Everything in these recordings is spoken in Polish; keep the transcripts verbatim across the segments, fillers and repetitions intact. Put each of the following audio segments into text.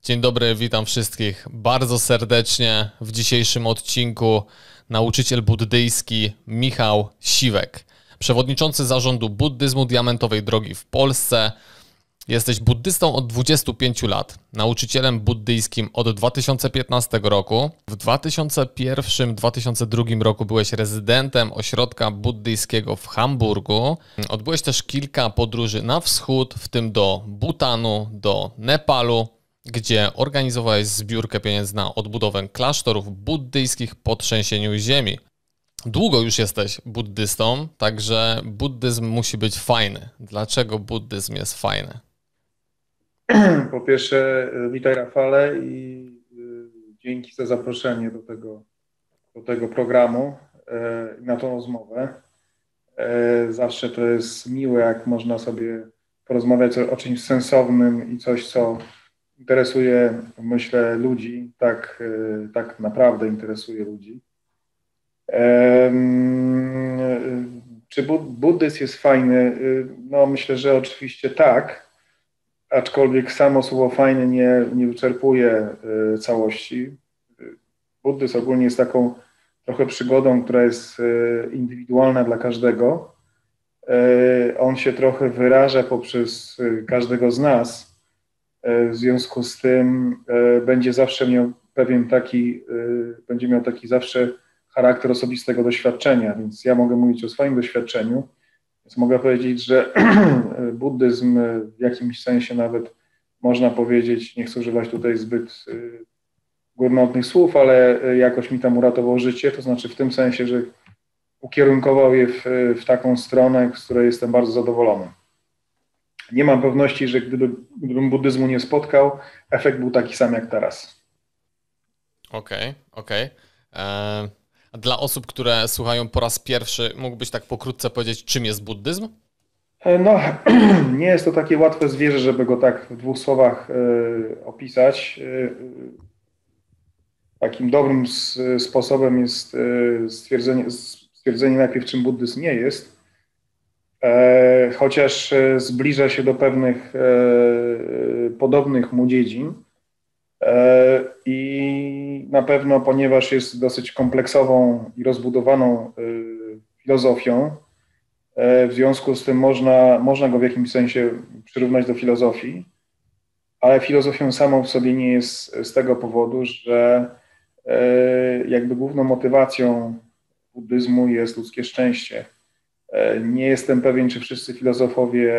Dzień dobry, witam wszystkich bardzo serdecznie. W dzisiejszym odcinku nauczyciel buddyjski Michał Siwek, przewodniczący zarządu buddyzmu Diamentowej Drogi w Polsce. Jesteś buddystą od dwudziestu pięciu lat, nauczycielem buddyjskim od dwa tysiące piętnastego roku. W dwa tysiące pierwszym do dwa tysiące drugim roku byłeś rezydentem ośrodka buddyjskiego w Hamburgu. Odbyłeś też kilka podróży na wschód, w tym do Butanu, do Nepalu, gdzie organizowałeś zbiórkę pieniędzy na odbudowę klasztorów buddyjskich po trzęsieniu ziemi. Długo już jesteś buddystą, także buddyzm musi być fajny. Dlaczego buddyzm jest fajny? Po pierwsze, witaj Rafale i dzięki za zaproszenie do tego, do tego programu i na tą rozmowę. Zawsze to jest miłe, jak można sobie porozmawiać o, o czymś sensownym i coś, co interesuje, myślę, ludzi, tak, tak naprawdę interesuje ludzi. Czy buddyzm jest fajny? No myślę, że oczywiście tak, aczkolwiek samo słowo fajny nie, nie wyczerpuje całości. Buddyzm ogólnie jest taką trochę przygodą, która jest indywidualna dla każdego. On się trochę wyraża poprzez każdego z nas. W związku z tym będzie zawsze miał pewien taki, będzie miał taki zawsze charakter osobistego doświadczenia, więc ja mogę mówić o swoim doświadczeniu, więc mogę powiedzieć, że buddyzm w jakimś sensie nawet można powiedzieć, nie chcę używać tutaj zbyt górnolotnych słów, ale jakoś mi tam uratował życie, to znaczy w tym sensie, że ukierunkował je w, w taką stronę, z której jestem bardzo zadowolony. Nie mam pewności, że gdyby, gdybym buddyzmu nie spotkał, efekt był taki sam jak teraz. Okej, okay, okej. Okay. Dla osób, które słuchają po raz pierwszy, mógłbyś tak pokrótce powiedzieć, czym jest buddyzm? No, nie jest to takie łatwe zwierzę, żeby go tak w dwóch słowach y, opisać. Y, takim dobrym s, sposobem jest y, stwierdzenie, stwierdzenie najpierw, czym buddyzm nie jest, e, chociaż zbliża się do pewnych e, podobnych mu dziedzin. I na pewno, ponieważ jest dosyć kompleksową i rozbudowaną filozofią, w związku z tym można, można go w jakimś sensie przyrównać do filozofii, ale filozofią samą w sobie nie jest z tego powodu, że jakby główną motywacją buddyzmu jest ludzkie szczęście. Nie jestem pewien, czy wszyscy filozofowie,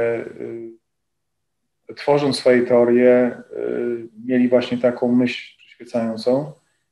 tworząc swoje teorie, mieli właśnie taką myśl przyświecającą.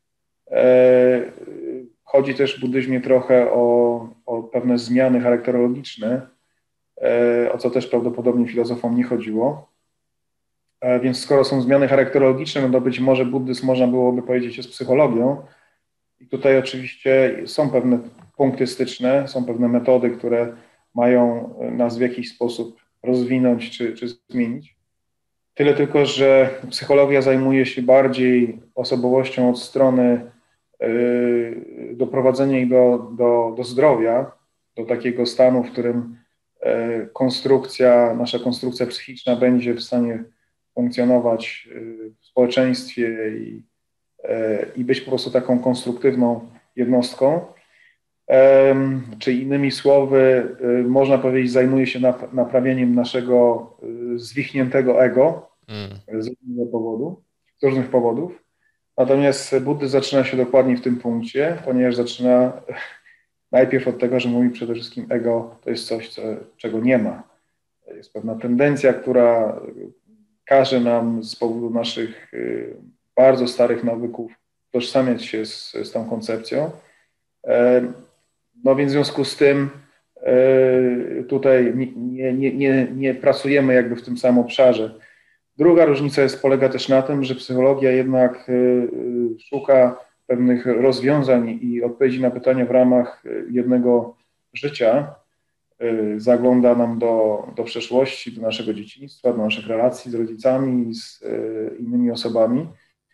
Chodzi też w buddyzmie trochę o, o pewne zmiany charakterologiczne, o co też prawdopodobnie filozofom nie chodziło. Więc skoro są zmiany charakterologiczne, no to być może buddyzm można byłoby powiedzieć jest psychologią. I tutaj oczywiście są pewne punkty styczne, są pewne metody, które mają nas w jakiś sposób rozwinąć czy, czy zmienić. Tyle tylko, że psychologia zajmuje się bardziej osobowością od strony yy, doprowadzenia jej do, do, do zdrowia, do takiego stanu, w którym yy, konstrukcja, nasza konstrukcja psychiczna będzie w stanie funkcjonować yy, w społeczeństwie i, yy, i być po prostu taką konstruktywną jednostką. Yy, czy innymi słowy, yy, można powiedzieć, zajmuje się nap- naprawieniem naszego yy, zwichniętego ego mm. z różnego powodu, z różnych powodów. Natomiast buddyzm zaczyna się dokładnie w tym punkcie, ponieważ zaczyna najpierw od tego, że mówi przede wszystkim ego to jest coś, co, czego nie ma. Jest pewna tendencja, która każe nam z powodu naszych yy, bardzo starych nawyków tożsamiać się z, z tą koncepcją. Yy, No więc w związku z tym yy, tutaj nie, nie, nie, nie pracujemy jakby w tym samym obszarze. Druga różnica jest, polega też na tym, że psychologia jednak yy, szuka pewnych rozwiązań i odpowiedzi na pytania w ramach jednego życia. Yy, zagląda nam do, do przeszłości, do naszego dzieciństwa, do naszych relacji z rodzicami i z yy, innymi osobami.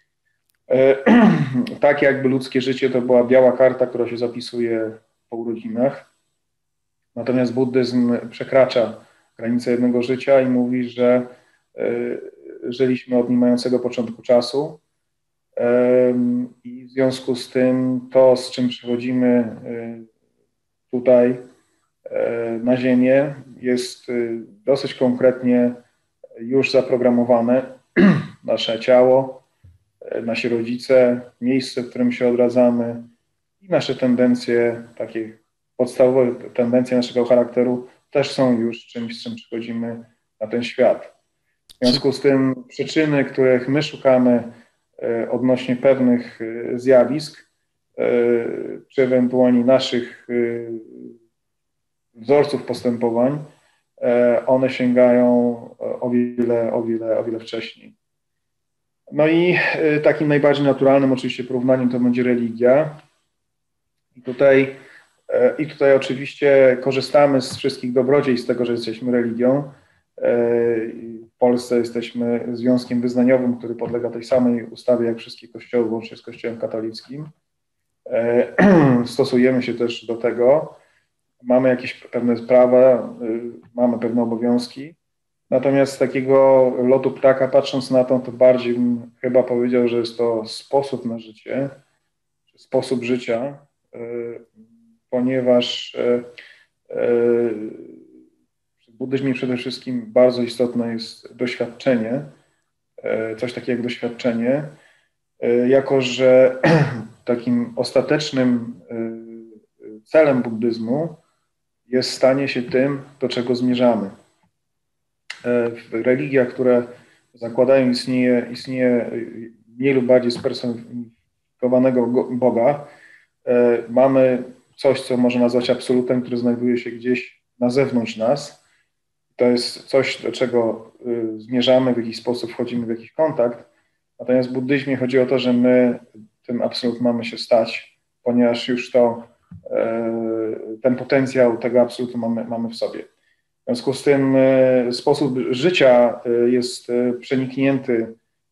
Tak jakby ludzkie życie to była biała karta, która się zapisuje po urodzinach. Natomiast buddyzm przekracza granicę jednego życia i mówi, że żyliśmy od niemającego początku czasu i w związku z tym to, z czym przychodzimy tutaj na Ziemię, jest dosyć konkretnie już zaprogramowane. Nasze ciało, nasi rodzice, miejsce, w którym się odradzamy i nasze tendencje, takie podstawowe tendencje naszego charakteru też są już czymś, z czym przychodzimy na ten świat. W związku z tym przyczyny, których my szukamy odnośnie pewnych zjawisk, czy ewentualnie naszych wzorców postępowań, one sięgają o wiele, o wiele, o wiele wcześniej. No i takim najbardziej naturalnym oczywiście porównaniem to będzie religia. I tutaj, i tutaj oczywiście korzystamy z wszystkich dobrodziejstw tego, że jesteśmy religią. W Polsce jesteśmy związkiem wyznaniowym, który podlega tej samej ustawie jak wszystkie kościoły, łącznie z Kościołem katolickim. Stosujemy się też do tego. Mamy jakieś pewne prawa, mamy pewne obowiązki. Natomiast z takiego lotu ptaka, patrząc na to, to bardziej bym chyba powiedział, że jest to sposób na życie, sposób życia, ponieważ w buddyzmie przede wszystkim bardzo istotne jest doświadczenie, coś takiego jak doświadczenie, jako że takim ostatecznym celem buddyzmu jest stanie się tym, do czego zmierzamy. W religiach, które zakładają istnieje, istnieje mniej lub bardziej spersonifikowanego Boga, mamy coś, co można nazwać absolutem, który znajduje się gdzieś na zewnątrz nas. To jest coś, do czego zmierzamy, w jakiś sposób wchodzimy w jakiś kontakt. Natomiast w buddyzmie chodzi o to, że my tym absolut mamy się stać, ponieważ już to, ten potencjał tego absolutu mamy, mamy w sobie. W związku z tym sposób życia jest przeniknięty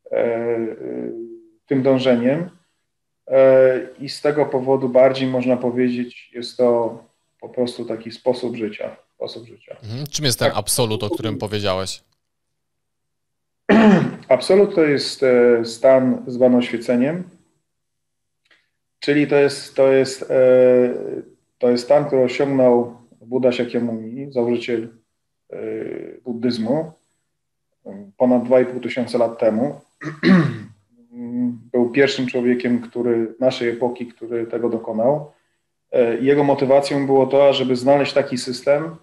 tym dążeniem i z tego powodu bardziej można powiedzieć, jest to po prostu taki sposób życia. Sposób życia. Mhm. Czym jest ten absolut, o którym powiedziałeś? Absolut to jest stan zwany oświeceniem, czyli to jest, to jest, to jest stan, który osiągnął Buddha Shakyamuni, założyciel buddyzmu, ponad dwa i pół tysiąca lat temu. Był pierwszym człowiekiem, który naszej epoki, który tego dokonał. Jego motywacją było to, żeby znaleźć taki system,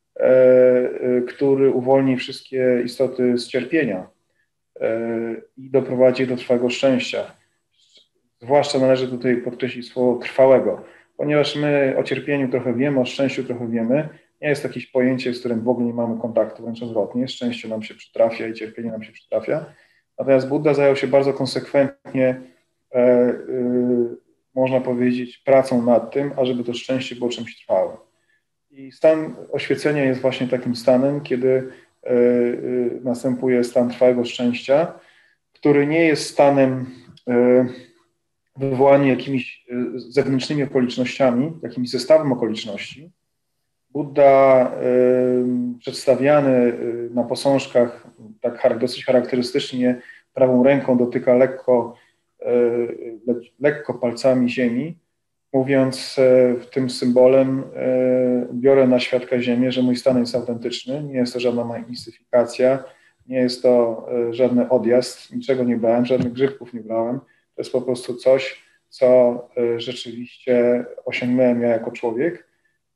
który uwolni wszystkie istoty z cierpienia i doprowadzi do trwałego szczęścia. Zwłaszcza należy tutaj podkreślić słowo trwałego, ponieważ my o cierpieniu trochę wiemy, o szczęściu trochę wiemy. Nie jest jakieś pojęcie, z którym w ogóle nie mamy kontaktu, wręcz odwrotnie. Szczęście nam się przytrafia i cierpienie nam się przytrafia. Natomiast Buddha zajął się bardzo konsekwentnie, e, e, można powiedzieć, pracą nad tym, ażeby to szczęście było czymś trwałym. I stan oświecenia jest właśnie takim stanem, kiedy e, e, następuje stan trwałego szczęścia, który nie jest stanem e, wywołany jakimiś zewnętrznymi okolicznościami, jakimś zestawem okoliczności. Buddha y, przedstawiany y, na posążkach tak dosyć charakterystycznie prawą ręką dotyka lekko, y, le, lekko palcami ziemi, mówiąc y, tym symbolem y, biorę na świadka ziemię, że mój stan jest autentyczny, nie jest to żadna mistyfikacja, nie jest to y, żadny odjazd, niczego nie brałem, żadnych grzybków nie brałem, to jest po prostu coś, co y, rzeczywiście osiągnąłem ja jako człowiek.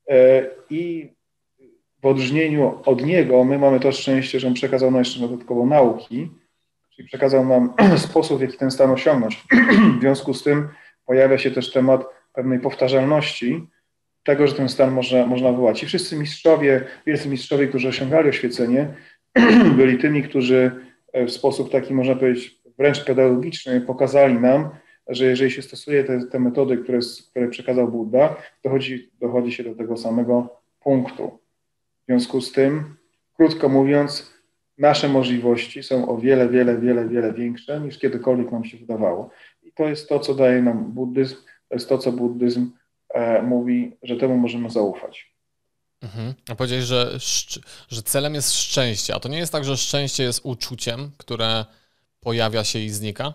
I w odróżnieniu od niego my mamy to szczęście, że on przekazał nam jeszcze dodatkowo nauki, czyli przekazał nam sposób, w jaki ten stan osiągnąć. W związku z tym pojawia się też temat pewnej powtarzalności tego, że ten stan można, można wywołać. I wszyscy mistrzowie, wielcy mistrzowie, którzy osiągali oświecenie, byli tymi, którzy w sposób taki, można powiedzieć, wręcz pedagogiczny pokazali nam, że jeżeli się stosuje te, te metody, które, które przekazał Buddha, dochodzi, dochodzi się do tego samego punktu. W związku z tym, krótko mówiąc, nasze możliwości są o wiele, wiele, wiele, wiele większe niż kiedykolwiek nam się wydawało. I to jest to, co daje nam buddyzm, to jest to, co buddyzm e, mówi, że temu możemy zaufać. Mhm. A powiedziałeś, że, szcz- że celem jest szczęście, a to nie jest tak, że szczęście jest uczuciem, które pojawia się i znika?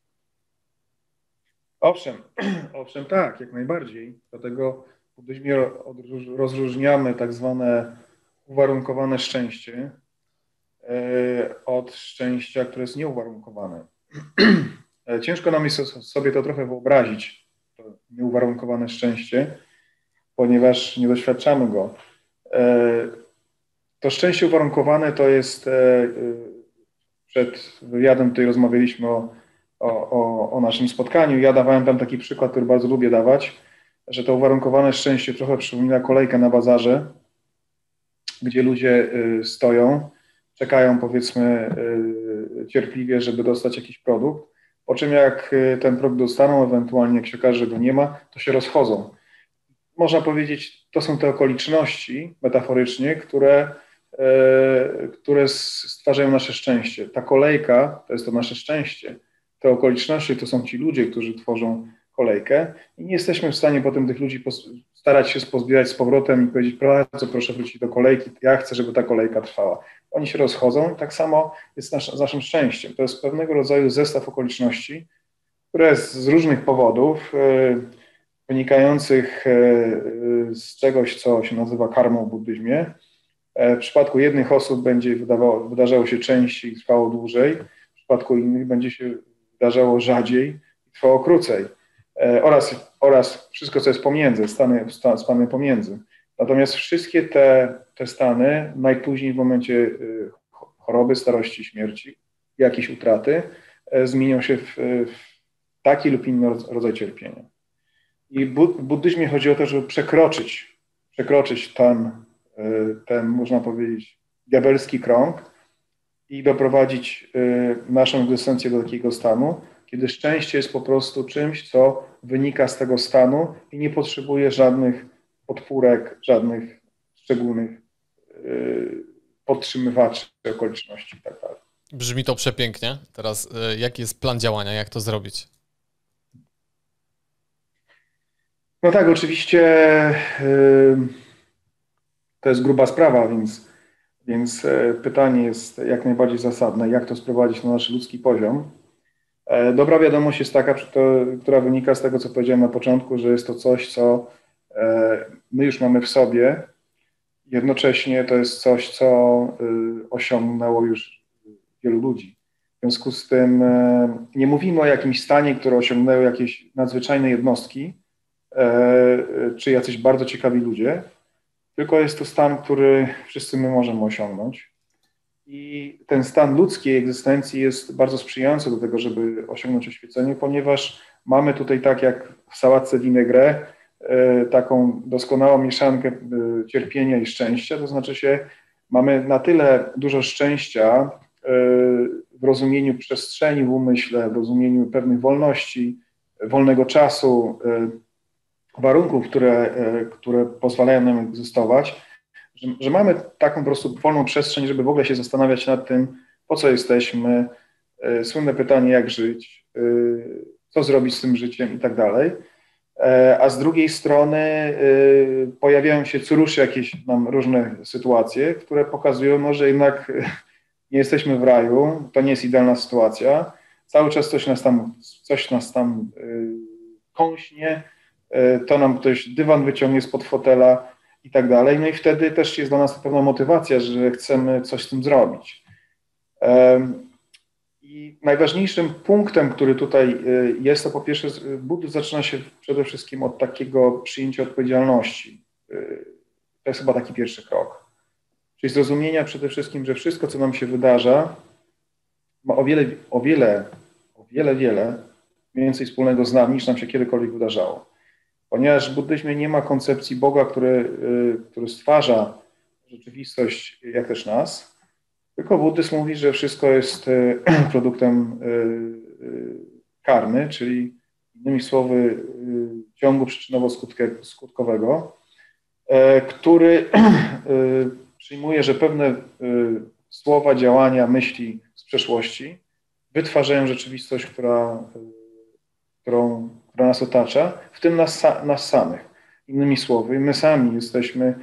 Owszem, owszem, tak, jak najbardziej. Dlatego w buddyzmie odróż- rozróżniamy tak zwane uwarunkowane szczęście e, od szczęścia, które jest nieuwarunkowane. E, Ciężko nam jest sobie to trochę wyobrazić, to nieuwarunkowane szczęście, ponieważ nie doświadczamy go. E, To szczęście uwarunkowane to jest, e, e, przed wywiadem tutaj rozmawialiśmy o, o, o, o naszym spotkaniu. Ja dawałem tam taki przykład, który bardzo lubię dawać, że to uwarunkowane szczęście trochę przypomina kolejkę na bazarze, gdzie ludzie e, stoją, czekają powiedzmy e, cierpliwie, żeby dostać jakiś produkt, po czym jak e, ten produkt dostaną, ewentualnie jak się okaże, że go nie ma, to się rozchodzą. Można powiedzieć, to są te okoliczności metaforycznie, które, e, które stwarzają nasze szczęście. Ta kolejka to jest to nasze szczęście. Te okoliczności to są ci ludzie, którzy tworzą kolejkę i nie jesteśmy w stanie potem tych ludzi starać się pozbierać z powrotem i powiedzieć, bardzo proszę wrócić do kolejki, ja chcę, żeby ta kolejka trwała. Oni się rozchodzą i tak samo jest nasz, z naszym szczęściem. To jest pewnego rodzaju zestaw okoliczności, które z różnych powodów, e, wynikających e, z czegoś, co się nazywa karmą w buddyzmie. E, W przypadku jednych osób będzie wydawało, wydarzało się częściej i trwało dłużej, w przypadku innych będzie się wydarzało rzadziej i trwało krócej. E, Oraz, oraz wszystko, co jest pomiędzy, stany, stany pomiędzy. Natomiast wszystkie te, te stany najpóźniej w momencie e, choroby, starości, śmierci, jakiejś utraty e, zmienią się w, w taki lub inny rodzaj cierpienia. I w buddyzmie chodzi o to, żeby przekroczyć, przekroczyć ten, ten, można powiedzieć, diabelski krąg i doprowadzić naszą egzystencję do takiego stanu, kiedy szczęście jest po prostu czymś, co wynika z tego stanu i nie potrzebuje żadnych podpórek, żadnych szczególnych podtrzymywaczy okoliczności i tak dalej. Brzmi to przepięknie. Teraz y, jaki jest plan działania, jak to zrobić? No tak, oczywiście yy, to jest gruba sprawa, więc, więc yy, pytanie jest jak najbardziej zasadne, jak to sprowadzić na nasz ludzki poziom. E, dobra wiadomość jest taka, to, która wynika z tego, co powiedziałem na początku, że jest to coś, co e, my już mamy w sobie. Jednocześnie to jest coś, co y, osiągnęło już wielu ludzi. W związku z tym e, nie mówimy o jakimś stanie, które osiągnęły jakieś nadzwyczajne jednostki, czy jacyś bardzo ciekawi ludzie, tylko jest to stan, który wszyscy my możemy osiągnąć. I ten stan ludzkiej egzystencji jest bardzo sprzyjający do tego, żeby osiągnąć oświecenie, ponieważ mamy tutaj, tak jak w sałatce vinaigrette, taką doskonałą mieszankę cierpienia i szczęścia, to znaczy się mamy na tyle dużo szczęścia w rozumieniu przestrzeni w umyśle, w rozumieniu pewnych wolności, wolnego czasu, warunków, które, które pozwalają nam egzystować, że, że mamy taką po prostu wolną przestrzeń, żeby w ogóle się zastanawiać nad tym, po co jesteśmy, słynne pytanie, jak żyć, co zrobić z tym życiem i tak dalej. A z drugiej strony pojawiają się co ruszy jakieś nam różne sytuacje, które pokazują, no, że jednak nie jesteśmy w raju, to nie jest idealna sytuacja, cały czas coś nas tam, coś nas tam kąśnie, to nam ktoś dywan wyciągnie spod fotela i tak dalej. No i wtedy też jest dla nas pewna motywacja, że chcemy coś z tym zrobić. I najważniejszym punktem, który tutaj jest, to po pierwsze buddyzm zaczyna się przede wszystkim od takiego przyjęcia odpowiedzialności. To jest chyba taki pierwszy krok. Czyli zrozumienia przede wszystkim, że wszystko, co nam się wydarza, ma o wiele, o wiele, o wiele, wiele więcej wspólnego z nami, niż nam się kiedykolwiek wydarzało. Ponieważ w buddyzmie nie ma koncepcji Boga, który, który stwarza rzeczywistość, jak też nas, tylko buddyzm mówi, że wszystko jest produktem karmy, czyli innymi słowy ciągu przyczynowo-skutkowego, który przyjmuje, że pewne słowa, działania, myśli z przeszłości wytwarzają rzeczywistość, która, którą, która nas otacza, w tym nas, nas samych. Innymi słowy, my sami jesteśmy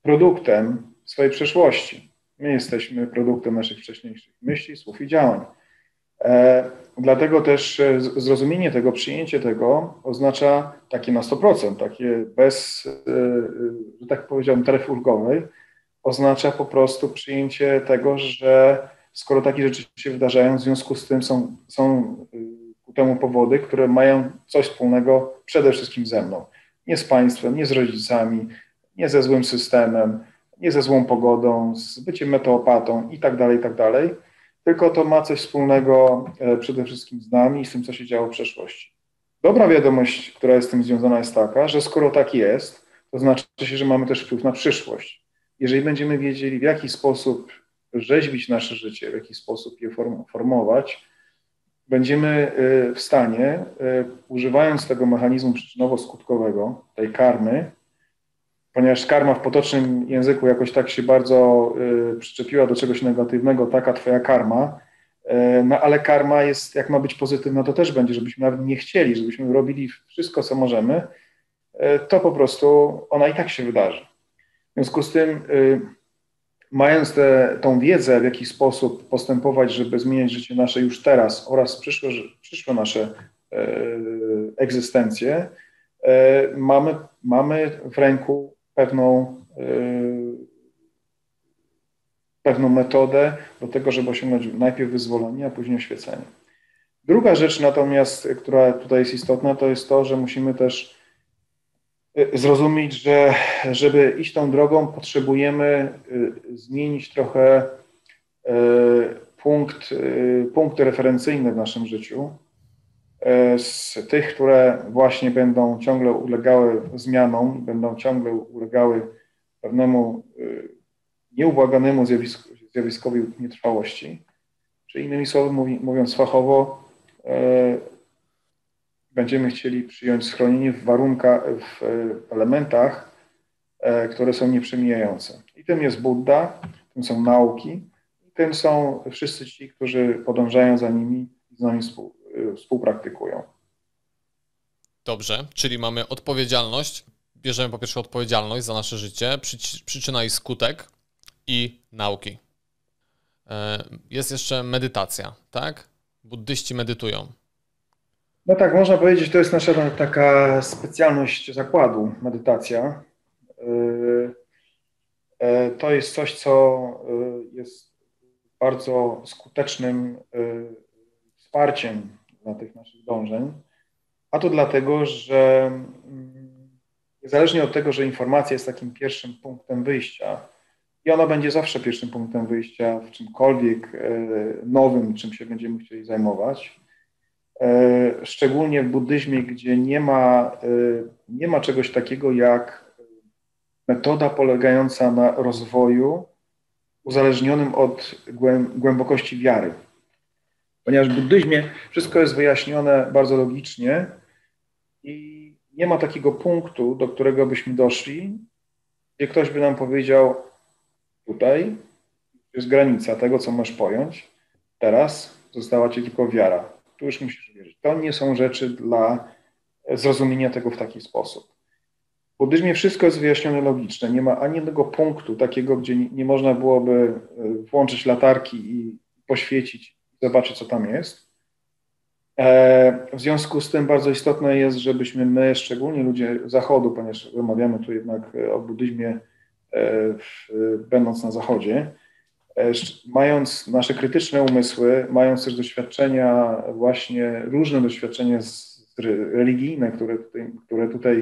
produktem swojej przeszłości. My jesteśmy produktem naszych wcześniejszych myśli, słów i działań. E, dlatego też zrozumienie tego, przyjęcie tego oznacza takie na sto procent, takie bez, e, że tak powiedziałem, taryfy ulgowej, oznacza po prostu przyjęcie tego, że skoro takie rzeczy się wydarzają, w związku z tym są, są ku temu powody, które mają coś wspólnego przede wszystkim ze mną. Nie z państwem, nie z rodzicami, nie ze złym systemem, nie ze złą pogodą, z byciem meteopatą i tak dalej, i tak dalej, tylko to ma coś wspólnego przede wszystkim z nami i z tym, co się działo w przeszłości. Dobra wiadomość, która jest z tym związana, jest taka, że skoro tak jest, to znaczy się, że mamy też wpływ na przyszłość. Jeżeli będziemy wiedzieli, w jaki sposób rzeźbić nasze życie, w jaki sposób je formować, będziemy w stanie, używając tego mechanizmu przyczynowo-skutkowego, tej karmy, ponieważ karma w potocznym języku jakoś tak się bardzo przyczepiła do czegoś negatywnego, taka twoja karma, no ale karma jest, jak ma być pozytywna, to też będzie, żebyśmy nawet nie chcieli, żebyśmy robili wszystko, co możemy, to po prostu ona i tak się wydarzy. W związku z tym, mając tę tą wiedzę, w jaki sposób postępować, żeby zmieniać życie nasze już teraz oraz przyszłe, przyszłe nasze egzystencje, mamy, mamy w ręku pewną, pewną metodę do tego, żeby osiągnąć najpierw wyzwolenie, a później oświecenie. Druga rzecz natomiast, która tutaj jest istotna, to jest to, że musimy też zrozumieć, że żeby iść tą drogą, potrzebujemy zmienić trochę punkt, punkty referencyjne w naszym życiu. Z tych, które właśnie będą ciągle ulegały zmianom, będą ciągle ulegały pewnemu nieubłaganemu zjawisku, zjawiskowi nietrwałości. Czy innymi słowy, mówiąc fachowo, będziemy chcieli przyjąć schronienie w warunkach, w elementach, które są nieprzemijające. I tym jest Buddha, tym są nauki, i tym są wszyscy ci, którzy podążają za nimi i z nami współpraktykują. Dobrze, czyli mamy odpowiedzialność, bierzemy po pierwsze odpowiedzialność za nasze życie, przyczyna i skutek i nauki. Jest jeszcze medytacja, tak? Buddyści medytują. No tak, można powiedzieć, że to jest nasza taka specjalność zakładu, medytacja. To jest coś, co jest bardzo skutecznym wsparciem dla tych naszych dążeń, a to dlatego, że niezależnie od tego, że informacja jest takim pierwszym punktem wyjścia i ona będzie zawsze pierwszym punktem wyjścia w czymkolwiek nowym, czym się będziemy chcieli zajmować, szczególnie w buddyzmie, gdzie nie ma, nie ma czegoś takiego jak metoda polegająca na rozwoju uzależnionym od głębokości wiary. Ponieważ w buddyzmie wszystko jest wyjaśnione bardzo logicznie i nie ma takiego punktu, do którego byśmy doszli, gdzie ktoś by nam powiedział, tutaj jest granica tego, co możesz pojąć, teraz została ci tylko wiara. Tu już musisz wierzyć. To nie są rzeczy dla zrozumienia tego w taki sposób. W buddyzmie wszystko jest wyjaśnione logicznie. Nie ma ani jednego punktu takiego, gdzie nie, nie można byłoby włączyć latarki i poświecić i zobaczyć, co tam jest. W związku z tym bardzo istotne jest, żebyśmy my, szczególnie ludzie Zachodu, ponieważ rozmawiamy tu jednak o buddyzmie będąc na Zachodzie, mając nasze krytyczne umysły, mając też doświadczenia, właśnie różne doświadczenia religijne, które tutaj, które tutaj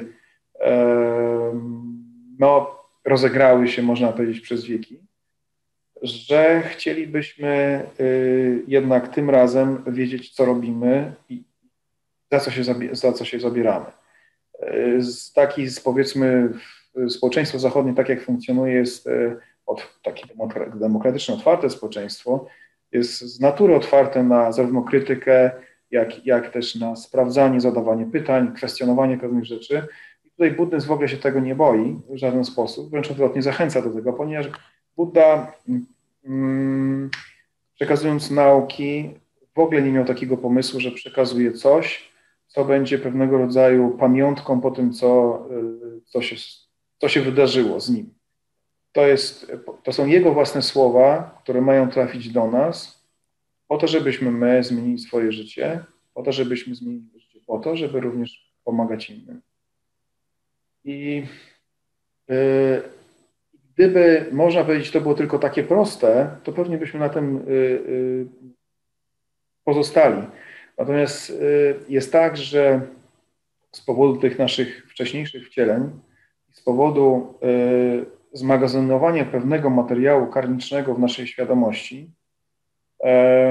no, rozegrały się, można powiedzieć, przez wieki, że chcielibyśmy jednak tym razem wiedzieć, co robimy i za co się, za co się zabieramy. Taki, powiedzmy, społeczeństwo zachodnie, tak jak funkcjonuje, jest od, takie demokratyczne, otwarte społeczeństwo, jest z natury otwarte na zarówno krytykę, jak, jak też na sprawdzanie, zadawanie pytań, kwestionowanie pewnych rzeczy. I tutaj buddyzm w ogóle się tego nie boi w żaden sposób, wręcz odwrotnie zachęca do tego, ponieważ Buddha, mm, przekazując nauki, w ogóle nie miał takiego pomysłu, że przekazuje coś, co będzie pewnego rodzaju pamiątką po tym, co, co, się, co się wydarzyło z nim. to, jest, to są jego własne słowa, które mają trafić do nas, po to, żebyśmy my zmienili swoje życie, po to, żebyśmy zmienili życie, po to, żeby również pomagać innym. I yy, gdyby, można powiedzieć, to było tylko takie proste, to pewnie byśmy na tym yy, yy, pozostali. Natomiast yy, jest tak, że z powodu tych naszych wcześniejszych wcieleń, z powodu yy, zmagazynowania pewnego materiału karmicznego w naszej świadomości, yy,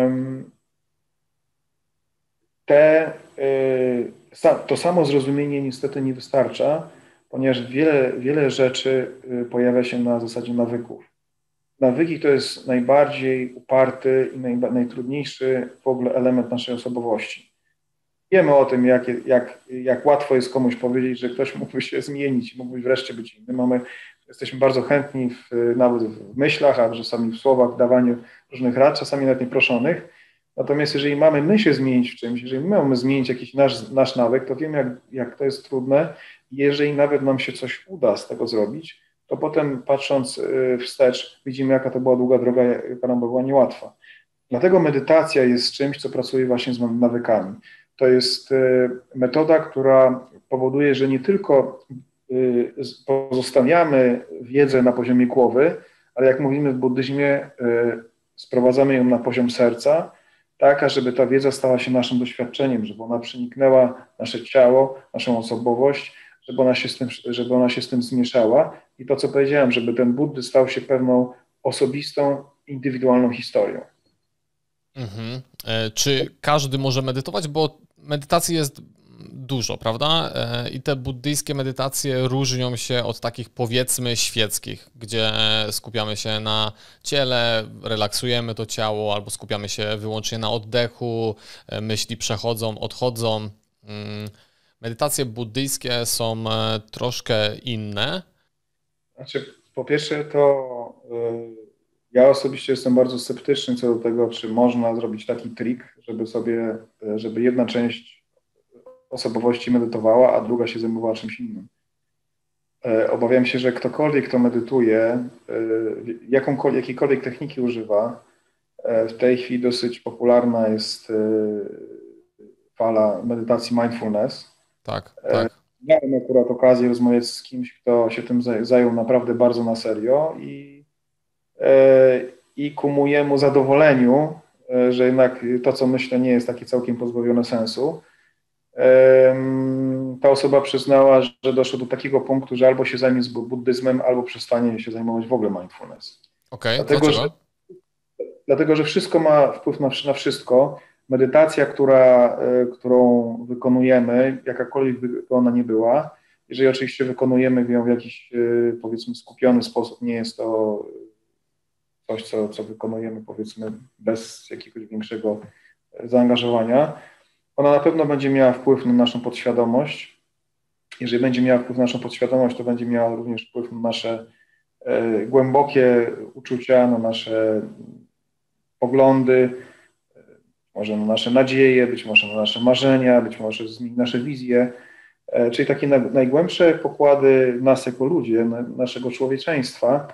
te, yy, to samo zrozumienie niestety nie wystarcza, ponieważ wiele, wiele rzeczy pojawia się na zasadzie nawyków. Nawyki to jest najbardziej uparty i naj, najtrudniejszy w ogóle element naszej osobowości. Wiemy o tym, jak, jak, jak łatwo jest komuś powiedzieć, że ktoś mógłby się zmienić, mógłby wreszcie być inny. Mamy, jesteśmy bardzo chętni w, nawet w myślach, a czasami w słowach, w dawaniu różnych rad, czasami nawet nieproszonych. Natomiast jeżeli mamy my się zmienić w czymś, jeżeli my mamy zmienić jakiś nasz, nasz nawyk, to wiemy, jak, jak to jest trudne. Jeżeli nawet nam się coś uda z tego zrobić, to potem patrząc wstecz widzimy, jaka to była długa droga, jaka nam była niełatwa. Dlatego medytacja jest czymś, co pracuje właśnie z nawykami. To jest metoda, która powoduje, że nie tylko pozostawiamy wiedzę na poziomie głowy, ale jak mówimy w buddyzmie, sprowadzamy ją na poziom serca, tak, ażeby ta wiedza stała się naszym doświadczeniem, żeby ona przeniknęła nasze ciało, naszą osobowość, żeby ona się z tym, żeby ona się z tym zmieszała. I to, co powiedziałem, żeby ten Buddy stał się pewną osobistą, indywidualną historią. Mhm. E, czy każdy może medytować? Bo medytacji jest dużo, prawda? E, I te buddyjskie medytacje różnią się od takich, powiedzmy, świeckich, gdzie skupiamy się na ciele, relaksujemy to ciało, albo skupiamy się wyłącznie na oddechu, e, myśli przechodzą, odchodzą. Mm. Medytacje buddyjskie są troszkę inne. Znaczy, po pierwsze to y, ja osobiście jestem bardzo sceptyczny co do tego, czy można zrobić taki trik, żeby sobie, żeby jedna część osobowości medytowała, a druga się zajmowała czymś innym. Y, obawiam się, że ktokolwiek, kto medytuje, y, jakąkolwiek, jakiejkolwiek techniki używa, y, w tej chwili dosyć popularna jest fala medytacji mindfulness. Tak, tak. Miałem akurat okazję rozmawiać z kimś, kto się tym zajął naprawdę bardzo na serio i, i ku mojemu zadowoleniu, że jednak to, co myślę, nie jest takie całkiem pozbawione sensu, ta osoba przyznała, że doszło do takiego punktu, że albo się zajmie z buddyzmem, albo przestanie się zajmować w ogóle mindfulness. Okej, okay, dlatego, że, dlatego, że wszystko ma wpływ na, na wszystko. Medytacja, która, którą wykonujemy, jakakolwiek by ona nie była, jeżeli oczywiście wykonujemy ją w jakiś, powiedzmy, skupiony sposób, nie jest to coś, co, co wykonujemy, powiedzmy, bez jakiegoś większego zaangażowania, ona na pewno będzie miała wpływ na naszą podświadomość. Jeżeli będzie miała wpływ na naszą podświadomość, to będzie miała również wpływ na nasze e, głębokie uczucia, na nasze poglądy, może na nasze nadzieje, być może na nasze marzenia, być może zmieni nasze wizje, czyli takie najgłębsze pokłady nas jako ludzie, naszego człowieczeństwa.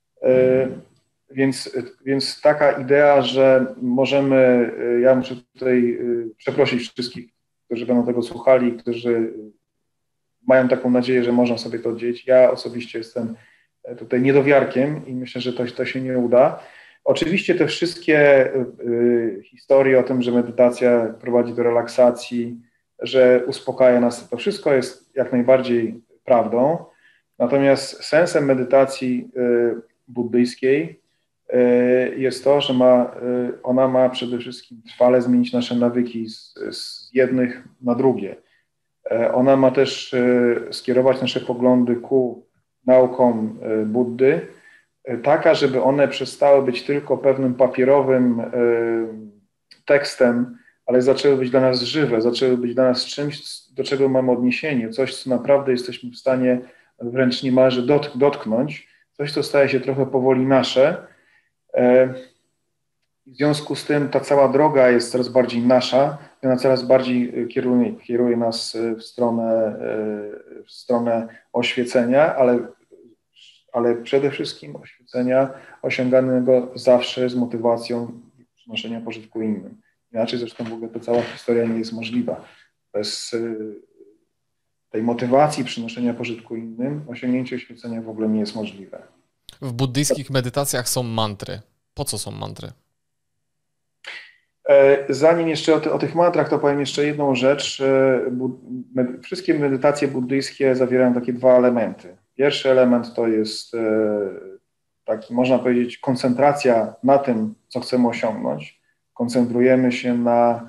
Więc, więc taka idea, że możemy, ja muszę tutaj przeprosić wszystkich, którzy będą tego słuchali, którzy mają taką nadzieję, że można sobie to oddzielić. Ja osobiście jestem tutaj niedowiarkiem i myślę, że to, to się nie uda. Oczywiście te wszystkie y, historie o tym, że medytacja prowadzi do relaksacji, że uspokaja nas, to wszystko jest jak najbardziej prawdą. Natomiast sensem medytacji y, buddyjskiej y, jest to, że ma, y, ona ma przede wszystkim trwale zmienić nasze nawyki z, z jednych na drugie. Y, ona ma też y, skierować nasze poglądy ku naukom y, Buddy, taka, żeby one przestały być tylko pewnym papierowym y, tekstem, ale zaczęły być dla nas żywe, zaczęły być dla nas czymś, do czego mamy odniesienie, coś, co naprawdę jesteśmy w stanie wręcz niemalże dot, dotknąć, coś, co staje się trochę powoli nasze. Y, w związku z tym ta cała droga jest coraz bardziej nasza, ona coraz bardziej kieruje, kieruje nas w stronę, y, w stronę oświecenia, ale ale przede wszystkim oświecenia osiąganego zawsze z motywacją przynoszenia pożytku innym. Inaczej zresztą w ogóle ta cała historia nie jest możliwa. Bez tej motywacji przynoszenia pożytku innym osiągnięcie oświecenia w ogóle nie jest możliwe. W buddyjskich medytacjach są mantry. Po co są mantry? Zanim jeszcze o, ty, o tych mantrach, to powiem jeszcze jedną rzecz. Wszystkie medytacje buddyjskie zawierają takie dwa elementy. Pierwszy element to jest taki, można powiedzieć, koncentracja na tym, co chcemy osiągnąć. Koncentrujemy się na,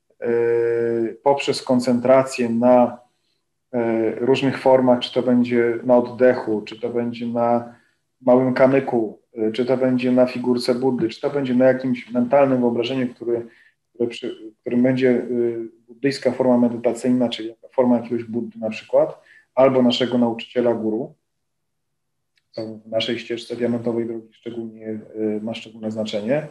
poprzez koncentrację na różnych formach, czy to będzie na oddechu, czy to będzie na małym kamyku, czy to będzie na figurce Buddy, czy to będzie na jakimś mentalnym wyobrażeniu, który, który przy, którym będzie buddyjska forma medytacyjna, czyli forma jakiegoś Buddy na przykład, albo naszego nauczyciela guru. To w naszej ścieżce diamentowej drogi szczególnie ma szczególne znaczenie.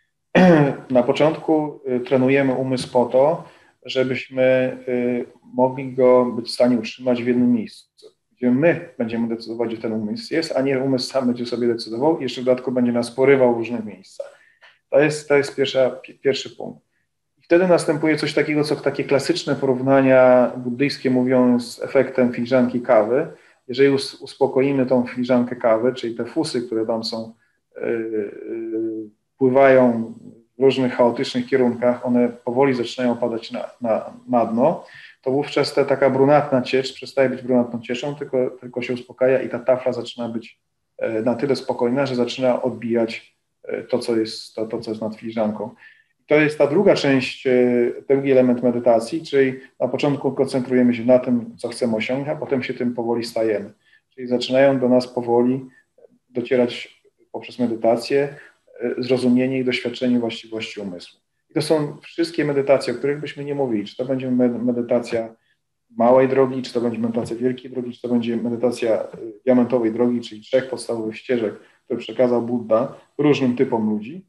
Na początku trenujemy umysł po to, żebyśmy mogli go być w stanie utrzymać w jednym miejscu, gdzie my będziemy decydować, gdzie ten umysł jest, a nie umysł sam będzie sobie decydował i jeszcze w dodatku będzie nas porywał w różnych miejscach. To jest, to jest pierwsza, pierwszy punkt. I wtedy następuje coś takiego, co takie klasyczne porównania buddyjskie mówią z efektem filiżanki kawy. Jeżeli uspokoimy tą filiżankę kawy, czyli te fusy, które tam są, yy, yy, pływają w różnych chaotycznych kierunkach, one powoli zaczynają opadać na, na, na dno, to wówczas ta taka brunatna ciecz przestaje być brunatną cieczą, tylko, tylko się uspokaja i ta tafla zaczyna być na tyle spokojna, że zaczyna odbijać to, co jest, to, to, co jest nad filiżanką. To jest ta druga część, drugi element medytacji, czyli na początku koncentrujemy się na tym, co chcemy osiągnąć, a potem się tym powoli stajemy. Czyli zaczynają do nas powoli docierać poprzez medytację zrozumienie i doświadczenie właściwości umysłu. I to są wszystkie medytacje, o których byśmy nie mówili. Czy to będzie medytacja małej drogi, czy to będzie medytacja wielkiej drogi, czy to będzie medytacja diamentowej drogi, czyli trzech podstawowych ścieżek, które przekazał Buddha różnym typom ludzi.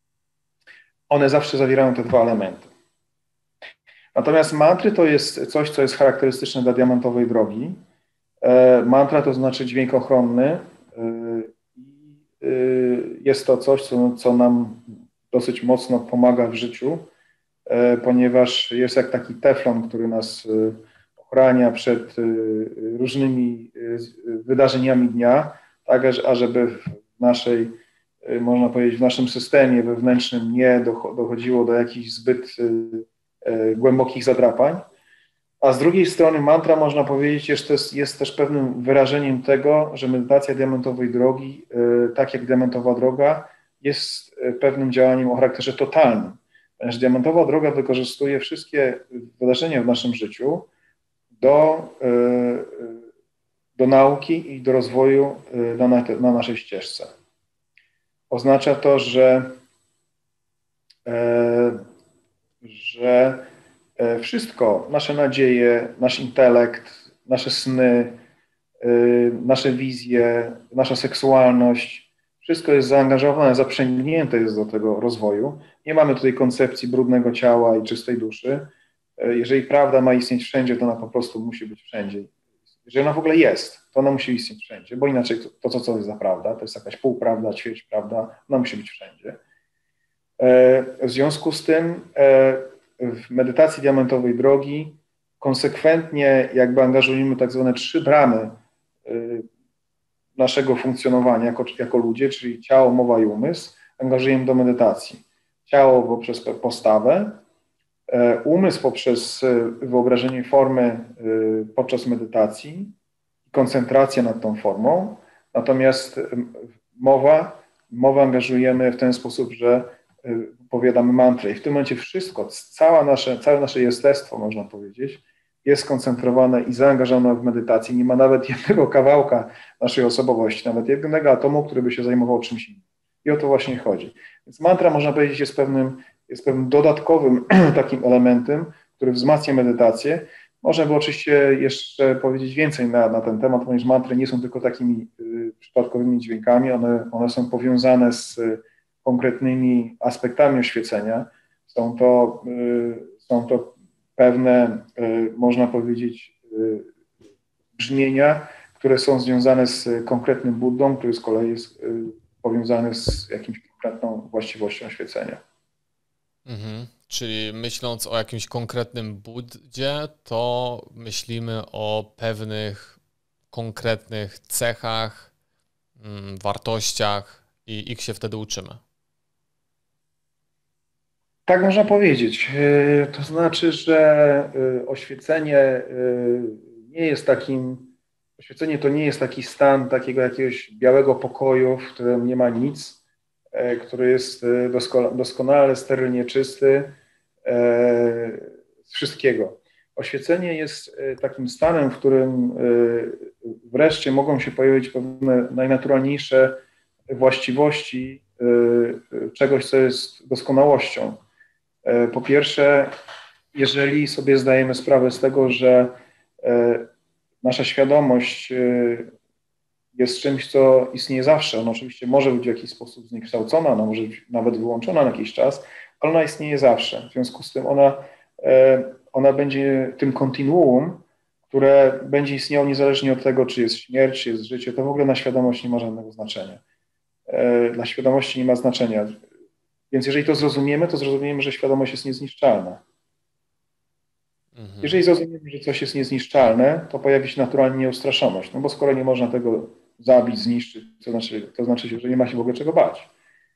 One zawsze zawierają te dwa elementy. Natomiast mantry to jest coś, co jest charakterystyczne dla diamentowej drogi. Mantra to znaczy dźwięk ochronny. Jest to coś, co, co nam dosyć mocno pomaga w życiu, ponieważ jest jak taki teflon, który nas ochrania przed różnymi wydarzeniami dnia, tak, ażeby w naszej, można powiedzieć, w naszym systemie wewnętrznym nie dochodziło do jakichś zbyt głębokich zadrapań. A z drugiej strony mantra, można powiedzieć, jest, jest też pewnym wyrażeniem tego, że medytacja diamentowej drogi, tak jak diamentowa droga, jest pewnym działaniem o charakterze totalnym. Ponieważ diamentowa droga wykorzystuje wszystkie wydarzenia w naszym życiu do, do nauki i do rozwoju na, na naszej ścieżce. Oznacza to, że, że wszystko, nasze nadzieje, nasz intelekt, nasze sny, nasze wizje, nasza seksualność, wszystko jest zaangażowane, zaprzęgnięte jest do tego rozwoju. Nie mamy tutaj koncepcji brudnego ciała i czystej duszy. Jeżeli prawda ma istnieć wszędzie, to ona po prostu musi być wszędzie. Jeżeli ona w ogóle jest, to ona musi istnieć wszędzie, bo inaczej to, to co, co jest za prawda, to jest jakaś półprawda, ćwierć prawda, ona musi być wszędzie. W związku z tym w medytacji diamentowej drogi konsekwentnie jakby angażujemy tak zwane trzy bramy naszego funkcjonowania jako, jako ludzie, czyli ciało, mowa i umysł, angażujemy do medytacji. Ciało poprzez postawę, umysł poprzez wyobrażenie formy podczas medytacji, koncentracja nad tą formą, natomiast mowa, mowę angażujemy w ten sposób, że powiadamy mantrę i w tym momencie wszystko, cała nasze, całe nasze jestestwo, można powiedzieć, jest skoncentrowane i zaangażowane w medytację. Nie ma nawet jednego kawałka naszej osobowości, nawet jednego atomu, który by się zajmował czymś innym. I o to właśnie chodzi. Więc mantra, można powiedzieć, jest pewnym, jest pewnym dodatkowym takim elementem, który wzmacnia medytację. Można by oczywiście jeszcze powiedzieć więcej na, na ten temat, ponieważ mantry nie są tylko takimi y, przypadkowymi dźwiękami, one, one są powiązane z y, konkretnymi aspektami oświecenia. Są to, y, są to pewne, y, można powiedzieć, y, brzmienia, które są związane z konkretnym Buddą, który z kolei jest powiązany z jakimś konkretną właściwością oświecenia. Mhm. Czyli myśląc o jakimś konkretnym Buddzie, to myślimy o pewnych konkretnych cechach, mm, wartościach i ich się wtedy uczymy. Tak można powiedzieć. To znaczy, że oświecenie nie jest takim, oświecenie to nie jest taki stan takiego jakiegoś białego pokoju, w którym nie ma nic, który jest doskonale, sterylnie czysty z wszystkiego. Oświecenie jest takim stanem, w którym wreszcie mogą się pojawić pewne najnaturalniejsze właściwości czegoś, co jest doskonałością. Po pierwsze, jeżeli sobie zdajemy sprawę z tego, że nasza świadomość jest czymś, co istnieje zawsze, ona oczywiście może być w jakiś sposób zniekształcona, ona może być nawet wyłączona na jakiś czas, ale ona istnieje zawsze. W związku z tym ona, ona będzie tym kontinuum, które będzie istniało niezależnie od tego, czy jest śmierć, czy jest życie. To w ogóle na świadomość nie ma żadnego znaczenia. Dla świadomości nie ma znaczenia. Więc jeżeli to zrozumiemy, to zrozumiemy, że świadomość jest niezniszczalna. Mhm. Jeżeli zrozumiemy, że coś jest niezniszczalne, to pojawi się naturalnie nieustraszoność, no bo skoro nie można tego zabić, zniszczyć, to znaczy, to znaczy, że nie ma się w ogóle czego bać.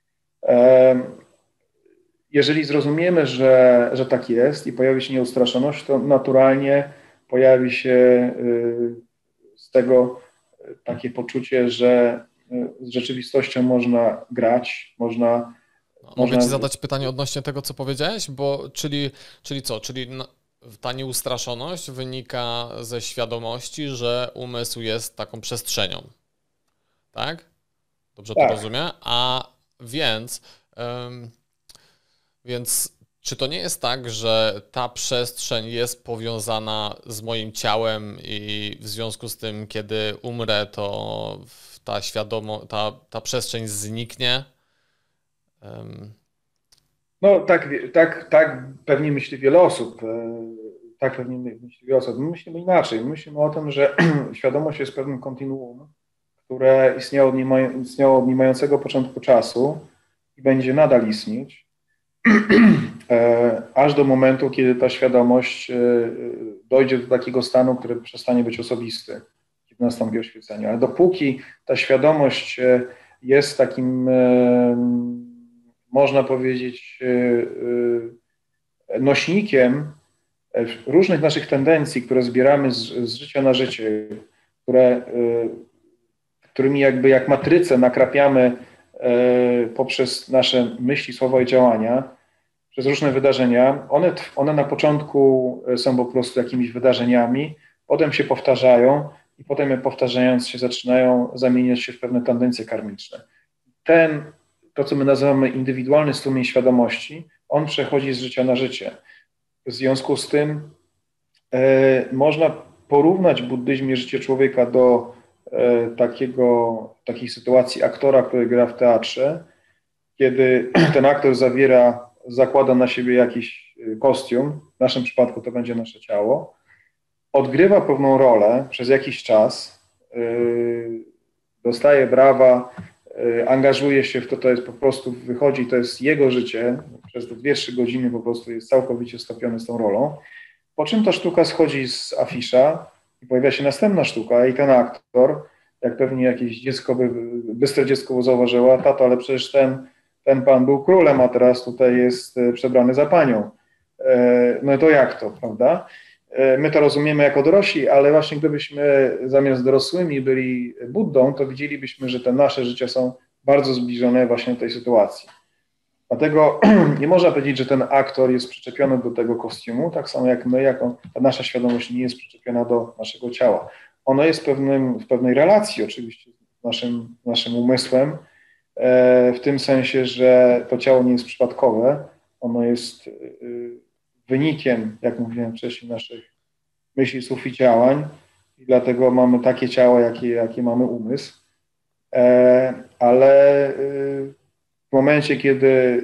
Jeżeli zrozumiemy, że, że tak jest i pojawi się nieustraszoność, to naturalnie pojawi się z tego takie poczucie, że z rzeczywistością można grać, można... Mogę można... Ci zadać pytanie odnośnie tego, co powiedziałeś? Bo, czyli, czyli co? Czyli ta nieustraszoność wynika ze świadomości, że umysł jest taką przestrzenią. Tak? Dobrze tak. To rozumiem? A więc, um, więc czy to nie jest tak, że ta przestrzeń jest powiązana z moim ciałem i w związku z tym, kiedy umrę, to ta świadomo, ta, ta przestrzeń zniknie? Um. No tak, tak, tak pewnie myśli wiele osób. Tak pewnie myśli wiele osób. My myślimy inaczej. My myślimy o tym, że świadomość jest pewnym kontinuum, które istniało od, niema, istniało od niemającego początku czasu i będzie nadal istnieć, aż do momentu, kiedy ta świadomość dojdzie do takiego stanu, który przestanie być osobisty, kiedy nastąpi oświecenie. Ale dopóki ta świadomość jest takim, można powiedzieć, nośnikiem różnych naszych tendencji, które zbieramy z, z życia na życie, które, którymi jakby jak matrycę nakrapiamy poprzez nasze myśli, słowa i działania, przez różne wydarzenia, one, one na początku są po prostu jakimiś wydarzeniami, potem się powtarzają i potem je powtarzając się zaczynają zamieniać się w pewne tendencje karmiczne. Ten, to co my nazywamy indywidualny strumień świadomości, on przechodzi z życia na życie. W związku z tym e, można porównać w buddyzmie życie człowieka do e, takiego, takiej sytuacji aktora, który gra w teatrze, kiedy ten aktor zawiera, zakłada na siebie jakiś kostium, w naszym przypadku to będzie nasze ciało, odgrywa pewną rolę przez jakiś czas, e, dostaje brawa, e, angażuje się w to, to jest po prostu, wychodzi, to jest jego życie, przez te dwie trzy godziny po prostu jest całkowicie stopiony z tą rolą, po czym ta sztuka schodzi z afisza i pojawia się następna sztuka i ten aktor, jak pewnie jakieś dziecko, by, bystre dziecko by zauważyło, tato, ale przecież ten, ten pan był królem, a teraz tutaj jest przebrany za panią. No to jak to, prawda? My to rozumiemy jako dorośli, ale właśnie gdybyśmy zamiast dorosłymi byli Buddą, to widzielibyśmy, że te nasze życia są bardzo zbliżone właśnie do tej sytuacji. Dlatego nie można powiedzieć, że ten aktor jest przyczepiony do tego kostiumu, tak samo jak my, jako ta nasza świadomość nie jest przyczepiona do naszego ciała. Ono jest pewnym, w pewnej relacji oczywiście z naszym, naszym umysłem, e, w tym sensie, że to ciało nie jest przypadkowe, ono jest y, wynikiem, jak mówiłem wcześniej, naszych myśli, słów i działań i dlatego mamy takie ciało, jakie, jakie mamy umysł, e, ale y, w momencie, kiedy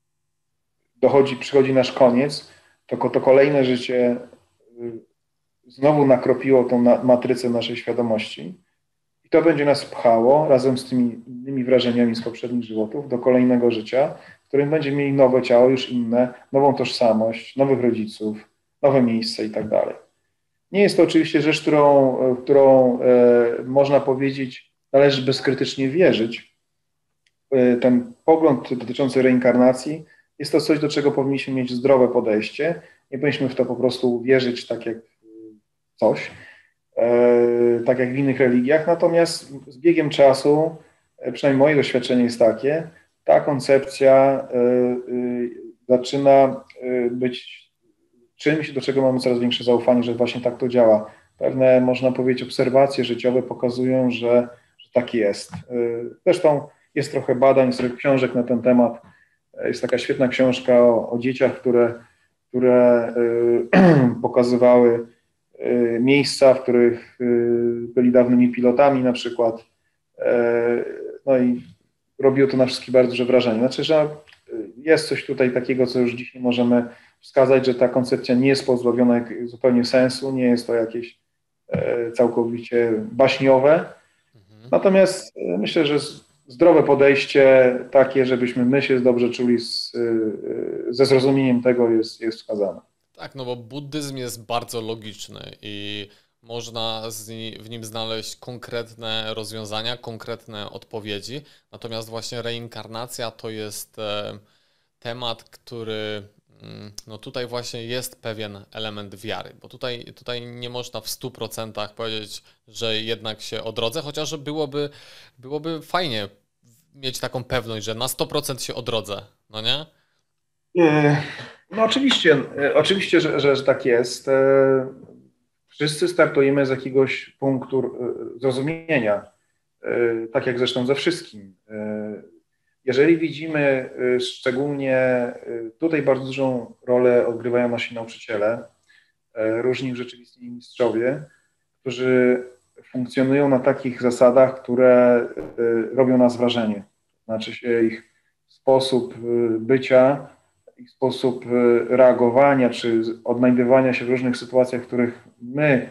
dochodzi, przychodzi nasz koniec, to, to kolejne życie znowu nakropiło tą matrycę naszej świadomości i to będzie nas pchało razem z tymi innymi wrażeniami z poprzednich żywotów do kolejnego życia, w którym będziemy mieli nowe ciało, już inne, nową tożsamość, nowych rodziców, nowe miejsce i tak dalej. Nie jest to oczywiście rzecz, którą, którą e, można powiedzieć, należy bezkrytycznie wierzyć. E, ten pogląd dotyczący reinkarnacji jest to coś, do czego powinniśmy mieć zdrowe podejście. Nie powinniśmy w to po prostu wierzyć tak jak coś, e, tak jak w innych religiach. Natomiast z biegiem czasu, e, przynajmniej moje doświadczenie jest takie, ta koncepcja e, e, zaczyna e, być czymś, do czego mamy coraz większe zaufanie, że właśnie tak to działa. Pewne, można powiedzieć, obserwacje życiowe pokazują, że, że tak jest. Zresztą jest trochę badań, jest książek na ten temat. Jest taka świetna książka o, o dzieciach, które, które pokazywały miejsca, w których byli dawnymi pilotami na przykład. No i robiło to na wszystkich bardzo duże wrażenie. Znaczy, że jest coś tutaj takiego, co już dzisiaj możemy wskazać, że ta koncepcja nie jest pozbawiona zupełnie sensu, nie jest to jakieś całkowicie baśniowe. Mhm. Natomiast myślę, że zdrowe podejście takie, żebyśmy my się dobrze czuli z, ze zrozumieniem tego jest, jest wskazane. Tak, no bo buddyzm jest bardzo logiczny i można w nim znaleźć konkretne rozwiązania, konkretne odpowiedzi. Natomiast właśnie reinkarnacja to jest temat, który no tutaj właśnie jest pewien element wiary, bo tutaj, tutaj nie można w stu procentach powiedzieć, że jednak się odrodzę, chociaż byłoby, byłoby fajnie mieć taką pewność, że na sto procent się odrodzę, no nie? No oczywiście, oczywiście, że, że, że tak jest. Wszyscy startujemy z jakiegoś punktu zrozumienia, tak jak zresztą ze wszystkim. Jeżeli widzimy szczególnie, tutaj bardzo dużą rolę odgrywają nasi nauczyciele, różni rzeczywiści mistrzowie, którzy funkcjonują na takich zasadach, które robią nas wrażenie. Znaczy się ich sposób bycia, ich sposób reagowania czy odnajdywania się w różnych sytuacjach, w których my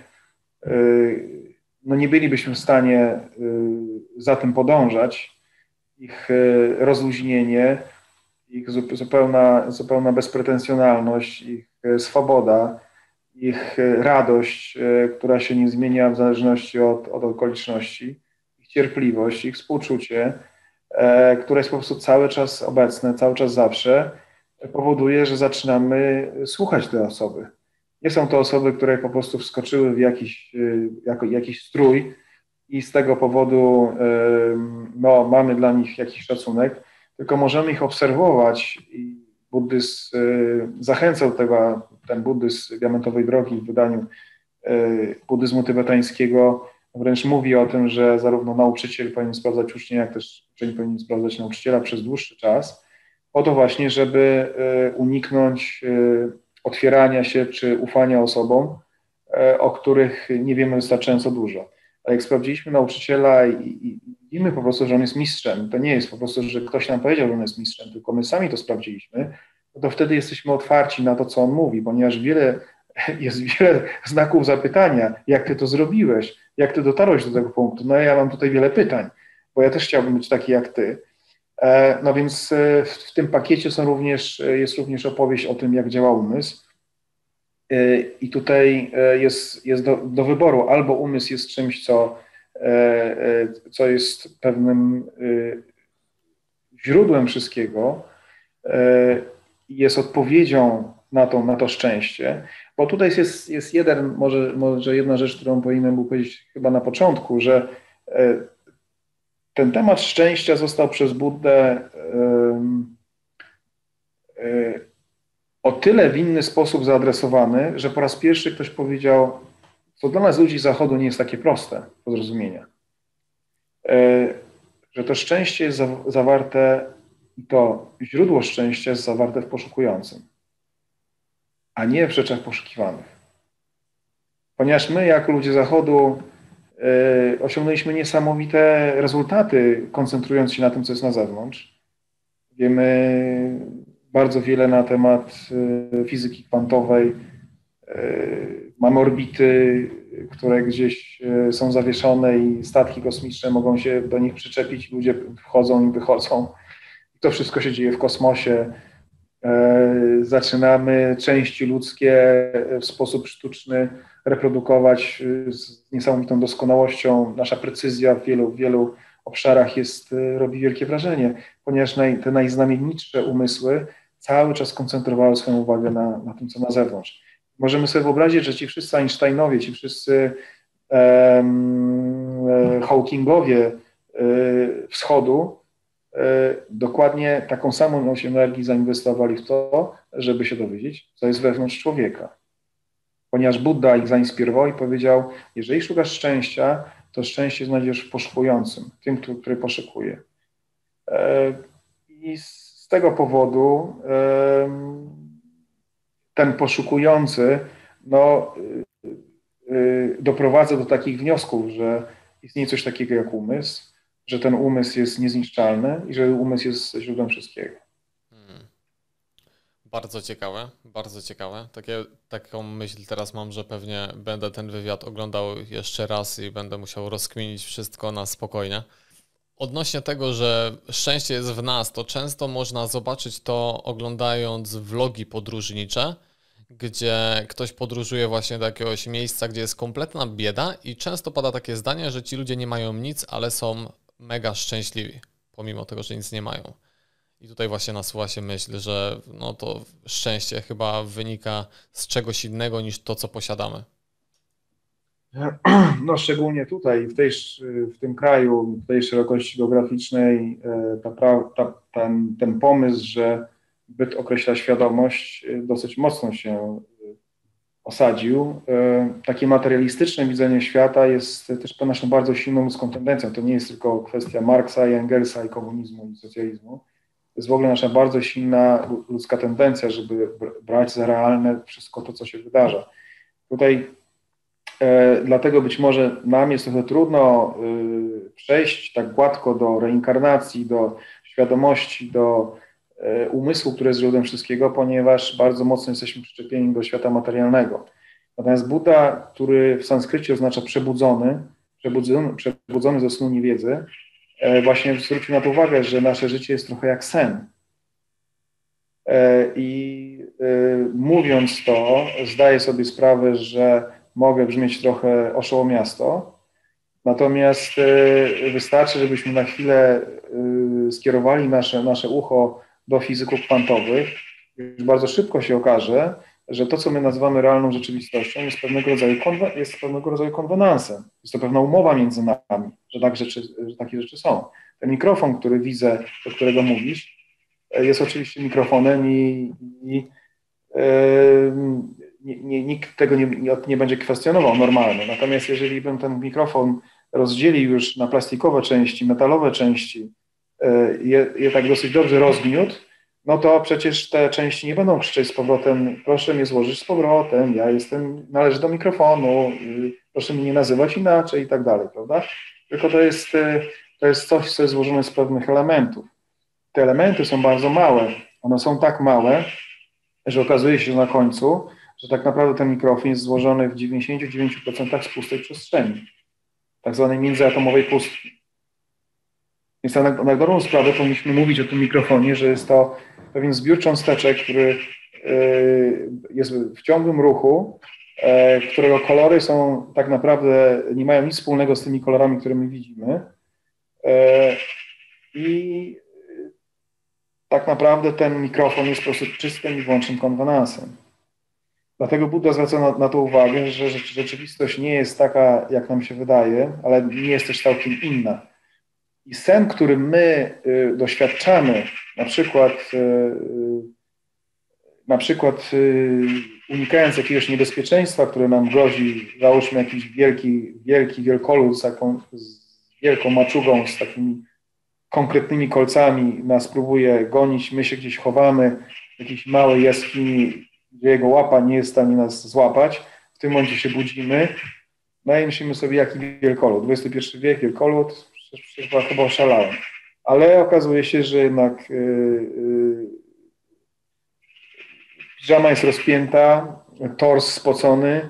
no nie bylibyśmy w stanie za tym podążać, ich rozluźnienie, ich zupełna, zupełna bezpretensjonalność, ich swoboda, ich radość, która się nie zmienia w zależności od, od okoliczności, ich cierpliwość, ich współczucie, które jest po prostu cały czas obecne, cały czas zawsze, powoduje, że zaczynamy słuchać tej osoby. Nie są to osoby, które po prostu wskoczyły w jakiś, jako, jakiś strój, i z tego powodu no, mamy dla nich jakiś szacunek, tylko możemy ich obserwować i buddyzm zachęcał tego, ten buddyzm diamentowej drogi w wydaniu buddyzmu tybetańskiego wręcz mówi o tym, że zarówno nauczyciel powinien sprawdzać ucznia, jak też uczeń powinien sprawdzać nauczyciela przez dłuższy czas, po to właśnie, żeby uniknąć otwierania się czy ufania osobom, o których nie wiemy wystarczająco dużo. Ale jak sprawdziliśmy nauczyciela i, i widzimy po prostu, że on jest mistrzem, to nie jest po prostu, że ktoś nam powiedział, że on jest mistrzem, tylko my sami to sprawdziliśmy, no to wtedy jesteśmy otwarci na to, co on mówi, ponieważ wiele, jest wiele znaków zapytania, jak ty to zrobiłeś, jak ty dotarłeś do tego punktu. No ja mam tutaj wiele pytań, bo ja też chciałbym być taki jak ty. No więc w tym pakiecie są również, jest również opowieść o tym, jak działa umysł. I tutaj jest, jest do, do wyboru, albo umysł jest czymś, co, co jest pewnym źródłem wszystkiego i jest odpowiedzią na to, na to szczęście, bo tutaj jest, jest jeden, może, może jedna rzecz, którą powinienem był powiedzieć chyba na początku, że ten temat szczęścia został przez Buddę o tyle w inny sposób zaadresowany, że po raz pierwszy ktoś powiedział, co dla nas ludzi Zachodu nie jest takie proste do zrozumienia, że to szczęście jest zawarte i to źródło szczęścia jest zawarte w poszukującym, a nie w rzeczach poszukiwanych. Ponieważ my, jako ludzie Zachodu, osiągnęliśmy niesamowite rezultaty, koncentrując się na tym, co jest na zewnątrz. Wiemy bardzo wiele na temat fizyki kwantowej, mamy orbity, które gdzieś są zawieszone i statki kosmiczne mogą się do nich przyczepić, ludzie wchodzą i wychodzą. I to wszystko się dzieje w kosmosie. Zaczynamy części ludzkie w sposób sztuczny reprodukować z niesamowitą doskonałością. Nasza precyzja w wielu, w wielu obszarach jest, robi wielkie wrażenie, ponieważ naj, te najznamienitsze umysły cały czas koncentrowały swoją uwagę na, na tym, co na zewnątrz. Możemy sobie wyobrazić, że ci wszyscy Einsteinowie, ci wszyscy um, Hawkingowie um, wschodu dokładnie taką samą ilość energii zainwestowali w to, żeby się dowiedzieć, co jest wewnątrz człowieka. Ponieważ Buddha ich zainspirował i powiedział, jeżeli szukasz szczęścia, to szczęście znajdziesz w poszukującym, tym, który poszukuje. I z tego powodu ten poszukujący no, doprowadza do takich wniosków, że istnieje coś takiego jak umysł, że ten umysł jest niezniszczalny i że umysł jest źródłem wszystkiego. Hmm. Bardzo ciekawe, bardzo ciekawe. Takie, taką myśl teraz mam, że pewnie będę ten wywiad oglądał jeszcze raz i będę musiał rozkminić wszystko na spokojnie. Odnośnie tego, że szczęście jest w nas, to często można zobaczyć to oglądając vlogi podróżnicze, gdzie ktoś podróżuje właśnie do jakiegoś miejsca, gdzie jest kompletna bieda i często pada takie zdanie, że ci ludzie nie mają nic, ale są mega szczęśliwi, pomimo tego, że nic nie mają. I tutaj właśnie nasuwa się myśl, że no to szczęście chyba wynika z czegoś innego niż to, co posiadamy. No szczególnie tutaj, w, tej, w tym kraju, w tej szerokości geograficznej, ta, ta, ten, ten pomysł, że byt określa świadomość, dosyć mocno się osadził. Takie materialistyczne widzenie świata jest też naszą bardzo silną ludzką tendencją. To nie jest tylko kwestia Marksa i Engelsa i komunizmu i socjalizmu. To jest w ogóle nasza bardzo silna ludzka tendencja, żeby brać za realne wszystko to, co się wydarza. Tutaj e, dlatego być może nam jest trochę trudno y, przejść tak gładko do reinkarnacji, do świadomości, do y, umysłu, który jest źródłem wszystkiego, ponieważ bardzo mocno jesteśmy przyczepieni do świata materialnego. Natomiast Buddha, który w sanskrycie oznacza przebudzony, przebudzony, przebudzony ze snu niewiedzy, właśnie zwrócił na to uwagę, że nasze życie jest trochę jak sen. I mówiąc to, zdaję sobie sprawę, że mogę brzmieć trochę oszołomiasto, natomiast wystarczy, żebyśmy na chwilę skierowali nasze, nasze ucho do fizyków kwantowych. Już bardzo szybko się okaże, że to, co my nazywamy realną rzeczywistością, jest pewnego rodzaju, konwe- jest pewnego rodzaju konwenansem. Jest to pewna umowa między nami, że, tak rzeczy, że takie rzeczy są. Ten mikrofon, który widzę, do którego mówisz, jest oczywiście mikrofonem i, i yy, nie, nie, nikt tego nie, nie, nie będzie kwestionował normalnie. Natomiast jeżeli bym ten mikrofon rozdzielił już na plastikowe części, metalowe części, yy, je, je tak dosyć dobrze rozgniótł, no to przecież te części nie będą krzyczeć z powrotem, proszę mnie złożyć z powrotem, ja jestem, należę do mikrofonu, proszę mnie nie nazywać inaczej i tak dalej, prawda? Tylko to jest, to jest coś, co jest złożone z pewnych elementów. Te elementy są bardzo małe, one są tak małe, że okazuje się na końcu, że tak naprawdę ten mikrofon jest złożony w dziewięćdziesięciu dziewięciu procentach z pustej przestrzeni, tak zwanej międzyatomowej pustki. Więc na, na dobrą sprawę powinniśmy mówić o tym mikrofonie, że jest to pewien zbiór cząsteczek, który y, jest w ciągłym ruchu, y, którego kolory są tak naprawdę, nie mają nic wspólnego z tymi kolorami, które my widzimy. Y, I tak naprawdę ten mikrofon jest po prostu czystym i wyłącznym konwenansem. Dlatego Buddha zwraca na, na to uwagę, że rzeczywistość nie jest taka, jak nam się wydaje, ale nie jest też całkiem inna. I sen, który my y, doświadczamy, na przykład, y, na przykład y, unikając jakiegoś niebezpieczeństwa, które nam grozi, załóżmy jakiś wielki, wielki wielkolud z, taką, z wielką maczugą, z takimi konkretnymi kolcami nas próbuje gonić, my się gdzieś chowamy w jakiejś małej jaskini, gdzie jego łapa nie jest w stanie nas złapać, w tym momencie się budzimy, no i myślimy sobie, jaki wielkolud, dwudziesty pierwszy wiek, wielkolud, Przecież chyba oszalałem. Ale okazuje się, że jednak yy, yy, piżama jest rozpięta, tors spocony,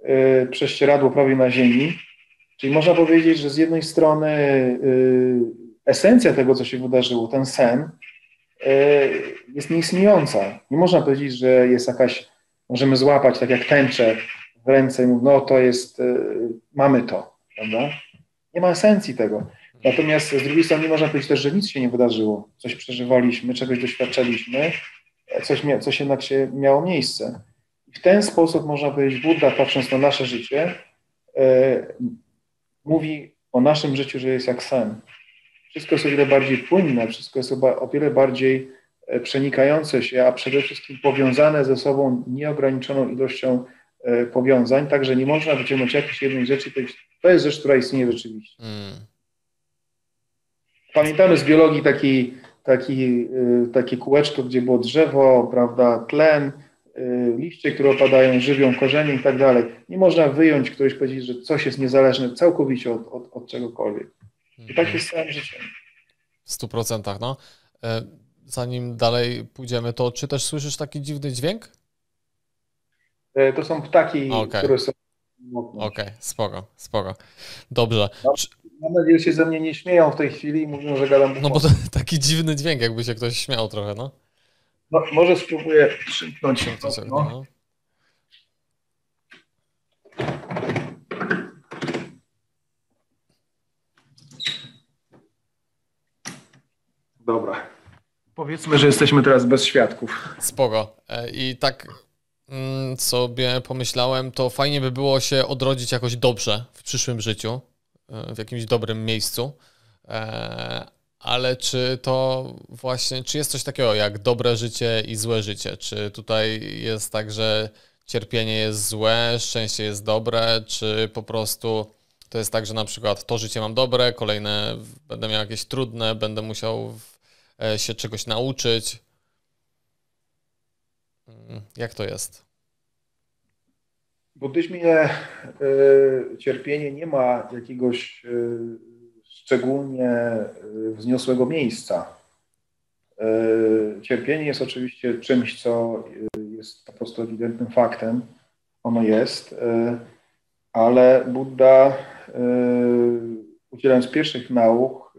prześcieradło prawie na ziemi. Czyli można powiedzieć, że z jednej strony esencja tego, co się wydarzyło, ten sen, jest nieistniejąca. Nie można powiedzieć, że jest jakaś, możemy złapać tak jak tęczę w ręce i mówić, no to jest, mamy to, prawda? Nie ma esencji tego. Natomiast z drugiej strony nie można powiedzieć też, że nic się nie wydarzyło. Coś przeżywaliśmy, czegoś doświadczaliśmy, coś, mia- coś jednak się miało miejsce. I w ten sposób można powiedzieć, Buddha, patrząc na nasze życie, e, mówi o naszym życiu, że jest jak sen. Wszystko jest o wiele bardziej płynne, wszystko jest o wiele bardziej przenikające się, a przede wszystkim powiązane ze sobą nieograniczoną ilością e, powiązań, także nie można wyciągnąć jakiejś jednej rzeczy i powiedzieć, to jest rzecz, która istnieje rzeczywiście. Mm. Pamiętamy z biologii taki, taki, takie kółeczko, gdzie było drzewo, prawda, tlen, liście, które opadają, żywią, korzenie i tak dalej. Nie można wyjąć któregoś powiedzieć, że coś jest niezależne całkowicie od, od, od czegokolwiek. I tak jest z całym życiem. W stu procentach, no. Zanim dalej pójdziemy, to czy też słyszysz taki dziwny dźwięk? To są ptaki, okay. które są... Okej, okay, spoko, spoko. Dobrze. No, mam nadzieję, że się ze mnie nie śmieją w tej chwili i mówią, że gadam... No bo to taki dziwny dźwięk, jakby się ktoś śmiał trochę, no. No, może spróbuję przymknąć. No. No. Dobra. Powiedzmy, że jesteśmy teraz bez świadków. Spoko. I tak sobie pomyślałem, to fajnie by było się odrodzić jakoś dobrze w przyszłym życiu, w jakimś dobrym miejscu. Ale czy to właśnie, czy jest coś takiego jak dobre życie i złe życie? Czy tutaj jest tak, że cierpienie jest złe, szczęście jest dobre, czy po prostu to jest tak, że na przykład to życie mam dobre, kolejne będę miał jakieś trudne, będę musiał się czegoś nauczyć? Jak to jest? W buddyzmie y, cierpienie nie ma jakiegoś y, szczególnie wzniosłego miejsca. Cierpienie jest oczywiście czymś, co jest po prostu ewidentnym faktem. Ono jest, ale Buddha, udzielając pierwszych nauk,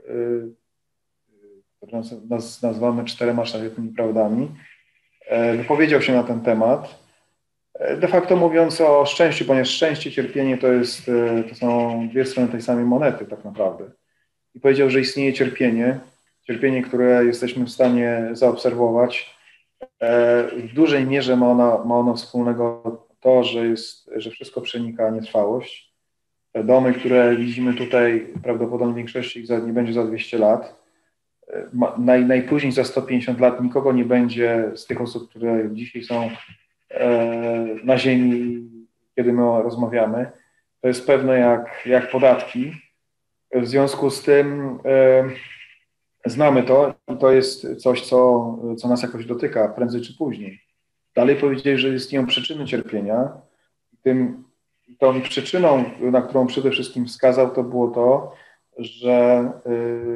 które nazywamy czterema szlachetnymi prawdami, wypowiedział się na ten temat, de facto mówiąc o szczęściu, ponieważ szczęście i cierpienie to, jest, to są dwie strony tej samej monety tak naprawdę. I powiedział, że istnieje cierpienie, cierpienie, które jesteśmy w stanie zaobserwować. W dużej mierze ma ono, ma ono wspólnego to, że, jest, że wszystko przenika nietrwałość. Te domy, które widzimy tutaj, prawdopodobnie w większości ich nie będzie za dwieście lat. Naj, najpóźniej za sto pięćdziesiąt lat nikogo nie będzie z tych osób, które dzisiaj są na ziemi, kiedy my rozmawiamy. To jest pewne jak, jak podatki. W związku z tym e, znamy to i to jest coś, co, co nas jakoś dotyka prędzej czy później. Dalej powiedzieli, że istnieją przyczyny cierpienia. Tym, tą przyczyną, na którą przede wszystkim wskazał, to było to, że e,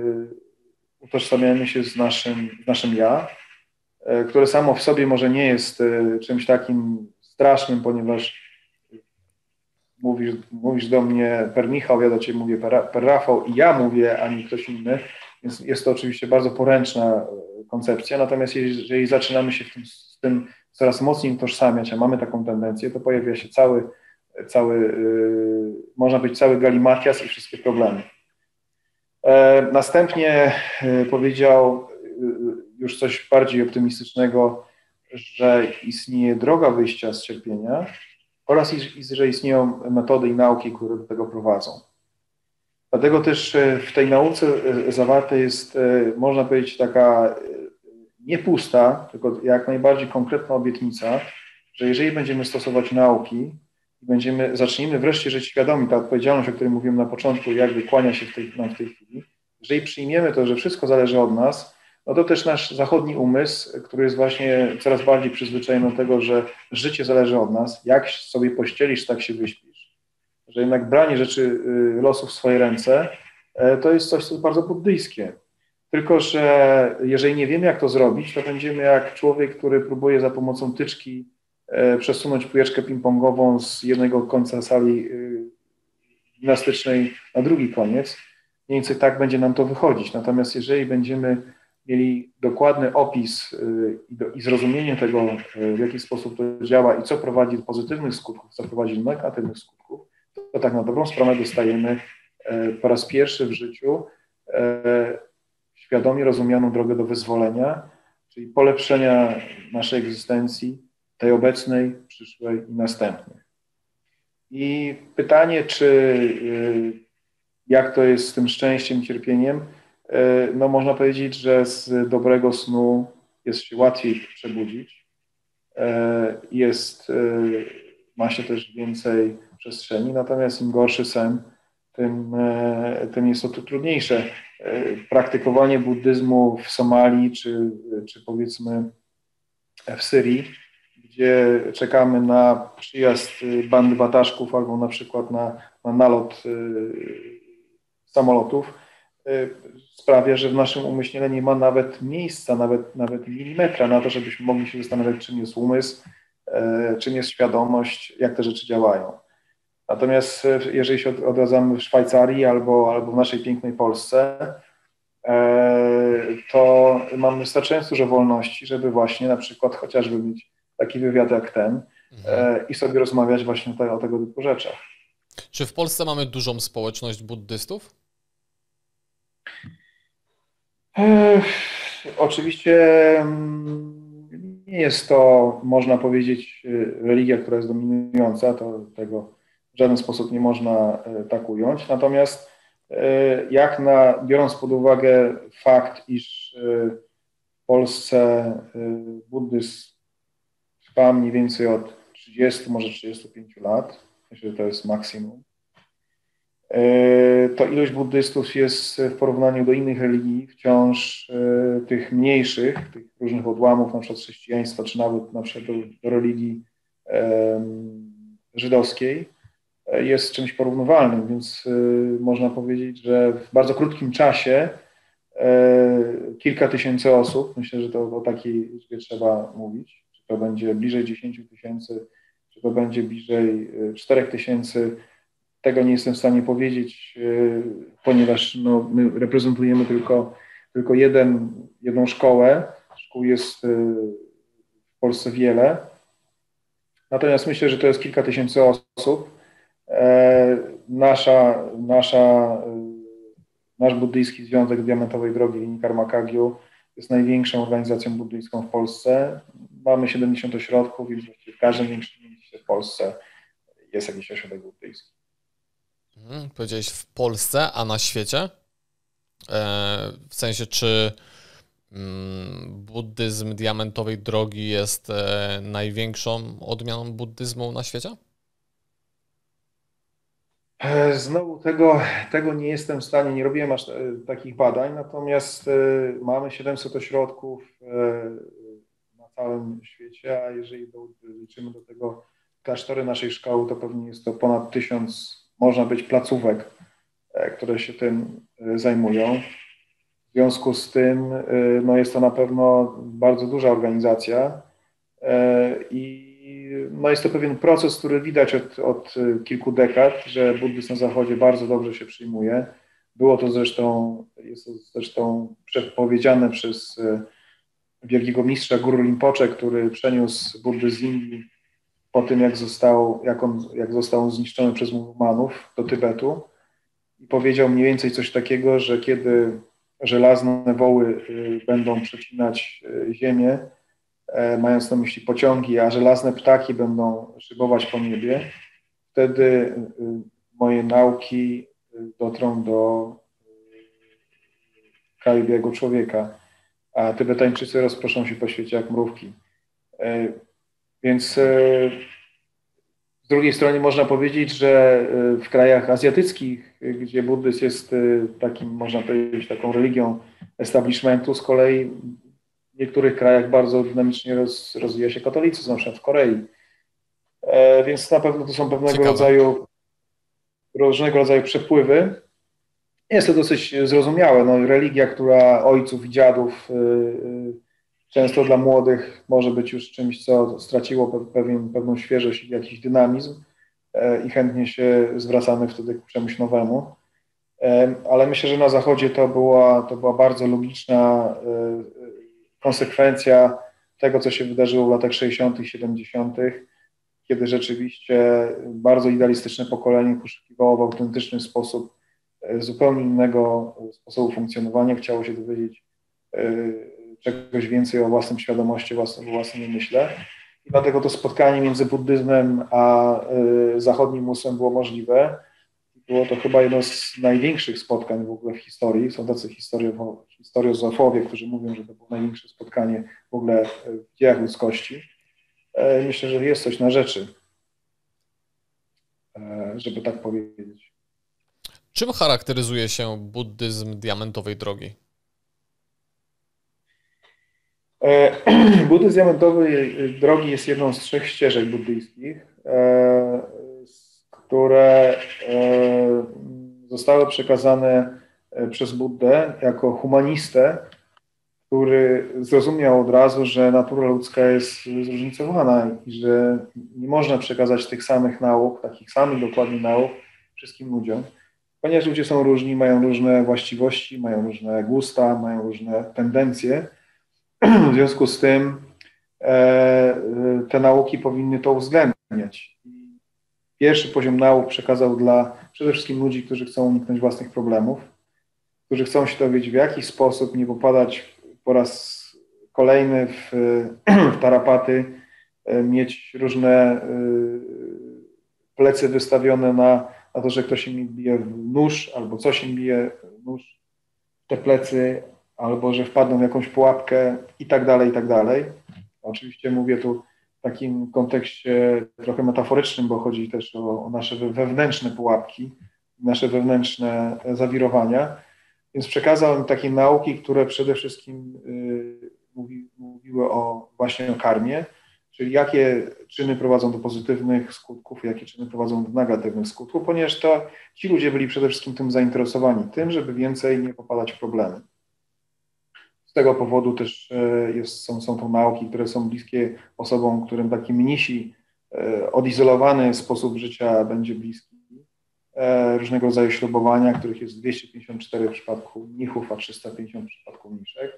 utożsamiamy się z naszym, z naszym ja, e, które samo w sobie może nie jest e, czymś takim strasznym, ponieważ Mówisz, mówisz do mnie per Michał, ja do ciebie mówię per, per Rafał i ja mówię, a nie ktoś inny, więc jest to oczywiście bardzo poręczna koncepcja, natomiast jeżeli zaczynamy się w tym, z tym coraz mocniej utożsamiać, a mamy taką tendencję, to pojawia się cały, cały yy, można być cały galimatias i wszystkie problemy. E, następnie yy, powiedział yy, już coś bardziej optymistycznego, że istnieje droga wyjścia z cierpienia, oraz że istnieją metody i nauki, które do tego prowadzą. Dlatego też w tej nauce zawarta jest, można powiedzieć, taka nie pusta, tylko jak najbardziej konkretna obietnica, że jeżeli będziemy stosować nauki, będziemy, zaczniemy wreszcie żyć świadomie, ta odpowiedzialność, o której mówiłem na początku, jakby kłania się w tej, nam w tej chwili, jeżeli przyjmiemy to, że wszystko zależy od nas, no to też nasz zachodni umysł, który jest właśnie coraz bardziej przyzwyczajony do tego, że życie zależy od nas, jak sobie pościelisz, tak się wyśpisz. Że jednak branie rzeczy, losów w swoje ręce, to jest coś, co jest bardzo buddyjskie. Tylko że jeżeli nie wiemy, jak to zrobić, to będziemy jak człowiek, który próbuje za pomocą tyczki przesunąć piłeczkę ping-pongową z jednego końca sali gimnastycznej na drugi koniec. Mniej więcej tak będzie nam to wychodzić. Natomiast jeżeli będziemy mieli dokładny opis i zrozumienie tego, w jaki sposób to działa i co prowadzi do pozytywnych skutków, co prowadzi do negatywnych skutków, to tak na dobrą sprawę dostajemy po raz pierwszy w życiu świadomie rozumianą drogę do wyzwolenia, czyli polepszenia naszej egzystencji, tej obecnej, przyszłej i następnej. I pytanie, czy jak to jest z tym szczęściem i cierpieniem, no można powiedzieć, że z dobrego snu jest się łatwiej przebudzić, jest, ma się też więcej przestrzeni, natomiast im gorszy sen, tym, tym jest to trudniejsze. Praktykowanie buddyzmu w Somalii, czy, czy powiedzmy w Syrii, gdzie czekamy na przyjazd bandy wataszków albo na przykład na, na nalot samolotów, sprawia, że w naszym umyśle nie ma nawet miejsca, nawet, nawet milimetra na to, żebyśmy mogli się zastanawiać, czym jest umysł, czym jest świadomość, jak te rzeczy działają. Natomiast jeżeli się odradzamy w Szwajcarii albo, albo w naszej pięknej Polsce, to mamy wystarczająco dużo wolności, żeby właśnie na przykład chociażby mieć taki wywiad jak ten mhm. i sobie rozmawiać właśnie o, te, o tego typu rzeczach. Czy w Polsce mamy dużą społeczność buddystów? E, oczywiście nie jest to, można powiedzieć, religia, która jest dominująca, to tego w żaden sposób nie można tak ująć. Natomiast jak na, biorąc pod uwagę fakt, iż w Polsce buddyzm trwa mniej więcej od trzydziestu, może trzydziestu pięciu lat, myślę, że to jest maksimum, to ilość buddystów jest w porównaniu do innych religii wciąż tych mniejszych, tych różnych odłamów, na przykład chrześcijaństwa, czy nawet na przykład do, do religii um, żydowskiej, jest czymś porównywalnym, więc y, można powiedzieć, że w bardzo krótkim czasie y, kilka tysięcy osób, myślę, że to o takiej liczbie trzeba mówić, czy to będzie bliżej dziesięciu tysięcy, czy to będzie bliżej czterech tysięcy, tego nie jestem w stanie powiedzieć, y, ponieważ no, my reprezentujemy tylko, tylko jeden, jedną szkołę, szkół jest y, w Polsce wiele, natomiast myślę, że to jest kilka tysięcy osób. Nasza, nasza, nasz buddyjski Związek Diamentowej Drogi linii Karma Kagyu jest największą organizacją buddyjską w Polsce. Mamy siedemdziesiąt ośrodków, więc w każdym większym mieście w Polsce jest jakiś ośrodek buddyjski. Hmm, powiedziałeś w Polsce, a na świecie? E, w sensie, czy mm, buddyzm Diamentowej Drogi jest e, największą odmianą buddyzmu na świecie? Znowu tego, tego nie jestem w stanie, nie robiłem aż takich badań, natomiast mamy siedemset ośrodków na całym świecie, a jeżeli do, liczymy do tego klasztory naszej szkoły, to pewnie jest to ponad tysiąc, można być placówek, które się tym zajmują. W związku z tym no jest to na pewno bardzo duża organizacja i no jest to pewien proces, który widać od, od kilku dekad, że buddyzm na Zachodzie bardzo dobrze się przyjmuje. Było to zresztą, jest to zresztą przepowiedziane przez wielkiego mistrza Guru Rinpoche, który przeniósł buddyzm z Indii po tym, jak został, jak on, jak został zniszczony przez muzułmanów do Tybetu. I powiedział mniej więcej coś takiego, że kiedy żelazne woły będą przecinać ziemię, mając na myśli pociągi, a żelazne ptaki będą szybować po niebie, wtedy moje nauki dotrą do kraju białego człowieka, a Tybetańczycy rozproszą się po świecie jak mrówki. Więc z drugiej strony można powiedzieć, że w krajach azjatyckich, gdzie buddyzm jest takim, można powiedzieć, taką religią establishmentu, z kolei w niektórych krajach bardzo dynamicznie roz, rozwija się katolicyzm, na przykład w Korei. E, więc na pewno to są pewnego Ciekawe. rodzaju różnego rodzaju przepływy. Jest to dosyć zrozumiałe. No, religia, która ojców i dziadów y, y, często dla młodych może być już czymś, co straciło pewien, pewną świeżość i jakiś dynamizm i chętnie się zwracamy wtedy ku czemuś nowemu. Ale myślę, że na Zachodzie to była, to była bardzo logiczna konsekwencja tego, co się wydarzyło w latach sześćdziesiątych, siedemdziesiątych, kiedy rzeczywiście bardzo idealistyczne pokolenie poszukiwało w autentyczny sposób zupełnie innego sposobu funkcjonowania, chciało się dowiedzieć czegoś więcej o własnym świadomości, o własnym, własnym myśle. I dlatego to spotkanie między buddyzmem a zachodnim umysłem było możliwe. Było to chyba jedno z największych spotkań w ogóle w historii. Są tacy historiozofowie, którzy mówią, że to było największe spotkanie w ogóle w dziejach ludzkości. Myślę, że jest coś na rzeczy, żeby tak powiedzieć. Czym charakteryzuje się buddyzm diamentowej drogi? Buddyzm diamentowej drogi jest jedną z trzech ścieżek buddyjskich, które zostały przekazane przez Buddę jako humanistę, który zrozumiał od razu, że natura ludzka jest zróżnicowana i że nie można przekazać tych samych nauk, takich samych dokładnie nauk wszystkim ludziom, ponieważ ludzie są różni, mają różne właściwości, mają różne gusta, mają różne tendencje. W związku z tym te nauki powinny to uwzględniać. Pierwszy poziom nauk przekazał dla przede wszystkim ludzi, którzy chcą uniknąć własnych problemów, którzy chcą się dowiedzieć, w jaki sposób nie popadać po raz kolejny w, w tarapaty, mieć różne plecy wystawione na, na to, że ktoś im bije w nóż, albo coś im bije w nóż w te plecy, albo że wpadną w jakąś pułapkę i tak dalej, i tak dalej. Oczywiście mówię tu w takim kontekście trochę metaforycznym, bo chodzi też o, o nasze wewnętrzne pułapki, nasze wewnętrzne zawirowania. Więc przekazałem takie nauki, które przede wszystkim y, mówi, mówiły o właśnie o karmie, czyli jakie czyny prowadzą do pozytywnych skutków, jakie czyny prowadzą do negatywnych skutków, ponieważ to, ci ludzie byli przede wszystkim tym zainteresowani, tym, żeby więcej nie popadać w problemy. Z tego powodu też jest, są, są to nauki, które są bliskie osobom, którym taki mnisi, odizolowany sposób życia będzie bliski. Różnego rodzaju ślubowania, których jest dwieście pięćdziesiąt cztery w przypadku mnichów, a trzysta pięćdziesiąt w przypadku mniszek.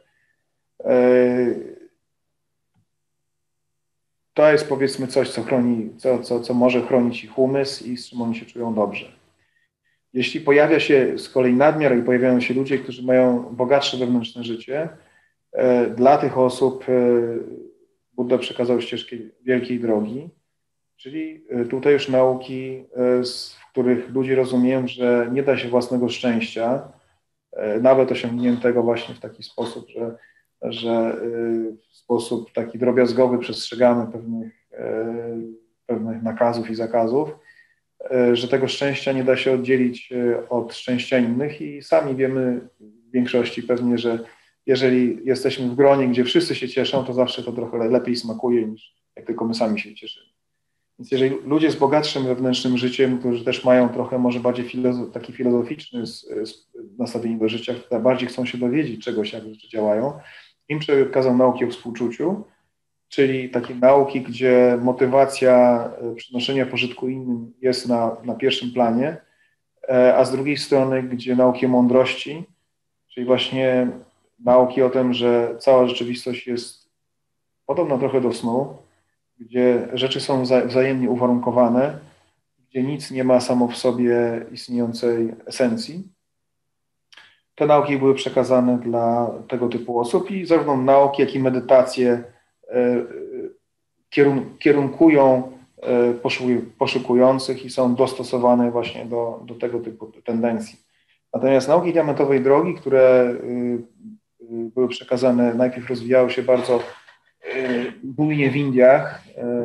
To jest powiedzmy coś, co, chroni, co, co, co może chronić ich umysł i z czym oni się czują dobrze. Jeśli pojawia się z kolei nadmiar i pojawiają się ludzie, którzy mają bogatsze wewnętrzne życie, dla tych osób Budda przekazał ścieżkę wielkiej drogi, czyli tutaj już nauki, w których ludzie rozumieją, że nie da się własnego szczęścia, nawet osiągniętego właśnie w taki sposób, że, że w sposób taki drobiazgowy przestrzegamy pewnych, pewnych nakazów i zakazów, że tego szczęścia nie da się oddzielić od szczęścia innych i sami wiemy w większości pewnie, że jeżeli jesteśmy w gronie, gdzie wszyscy się cieszą, to zawsze to trochę lepiej smakuje niż jak tylko my sami się cieszymy. Więc jeżeli ludzie z bogatszym wewnętrznym życiem, którzy też mają trochę może bardziej filozof, taki filozoficzny nastawienie do życia, które bardziej chcą się dowiedzieć czegoś, jak rzeczy działają, im przekazał nauki o współczuciu, czyli takie nauki, gdzie motywacja przynoszenia pożytku innym jest na, na pierwszym planie, a z drugiej strony, gdzie nauki o mądrości, czyli właśnie nauki o tym, że cała rzeczywistość jest podobna trochę do snu, gdzie rzeczy są wzajemnie uwarunkowane, gdzie nic nie ma samo w sobie istniejącej esencji. Te nauki były przekazane dla tego typu osób i zarówno nauki, jak i medytacje kierunkują poszukujących i są dostosowane właśnie do, do tego typu tendencji. Natomiast nauki diamentowej drogi, które były przekazane, najpierw rozwijały się bardzo bujnie w Indiach.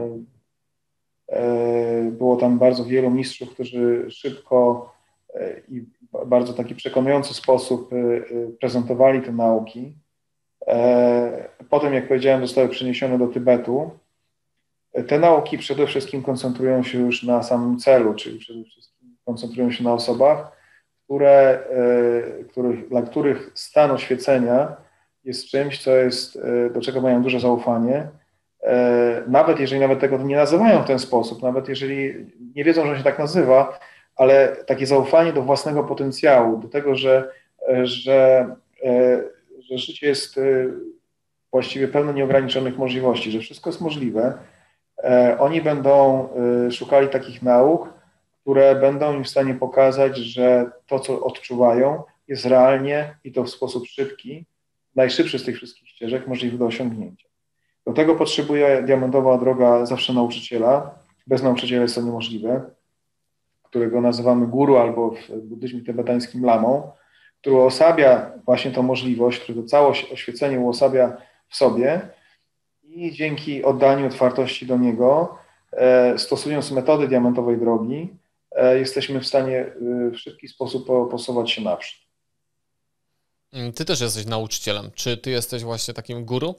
Było tam bardzo wielu mistrzów, którzy szybko i w bardzo taki przekonujący sposób prezentowali te nauki. Potem, jak powiedziałem, zostały przeniesione do Tybetu. Te nauki przede wszystkim koncentrują się już na samym celu, czyli przede wszystkim koncentrują się na osobach, które, których, dla których stan oświecenia jest czymś, co jest, do czego mają duże zaufanie. Nawet jeżeli nawet tego nie nazywają w ten sposób, nawet jeżeli nie wiedzą, że się tak nazywa, ale takie zaufanie do własnego potencjału, do tego, że, że, że życie jest właściwie pełne nieograniczonych możliwości, że wszystko jest możliwe. Oni będą szukali takich nauk, które będą im w stanie pokazać, że to, co odczuwają, jest realnie i to w sposób szybki, najszybszy z tych wszystkich ścieżek możliwy do osiągnięcia. Do tego potrzebuje diamentowa droga zawsze nauczyciela. Bez nauczyciela jest to niemożliwe, którego nazywamy guru albo w buddyzmie tybetańskim lamą, który osabia właśnie tą możliwość, który to całe oświecenie uosabia w sobie i dzięki oddaniu otwartości do niego, stosując metody diamentowej drogi, jesteśmy w stanie w szybki sposób posuwać się naprzód. Ty też jesteś nauczycielem. Czy ty jesteś właśnie takim guru?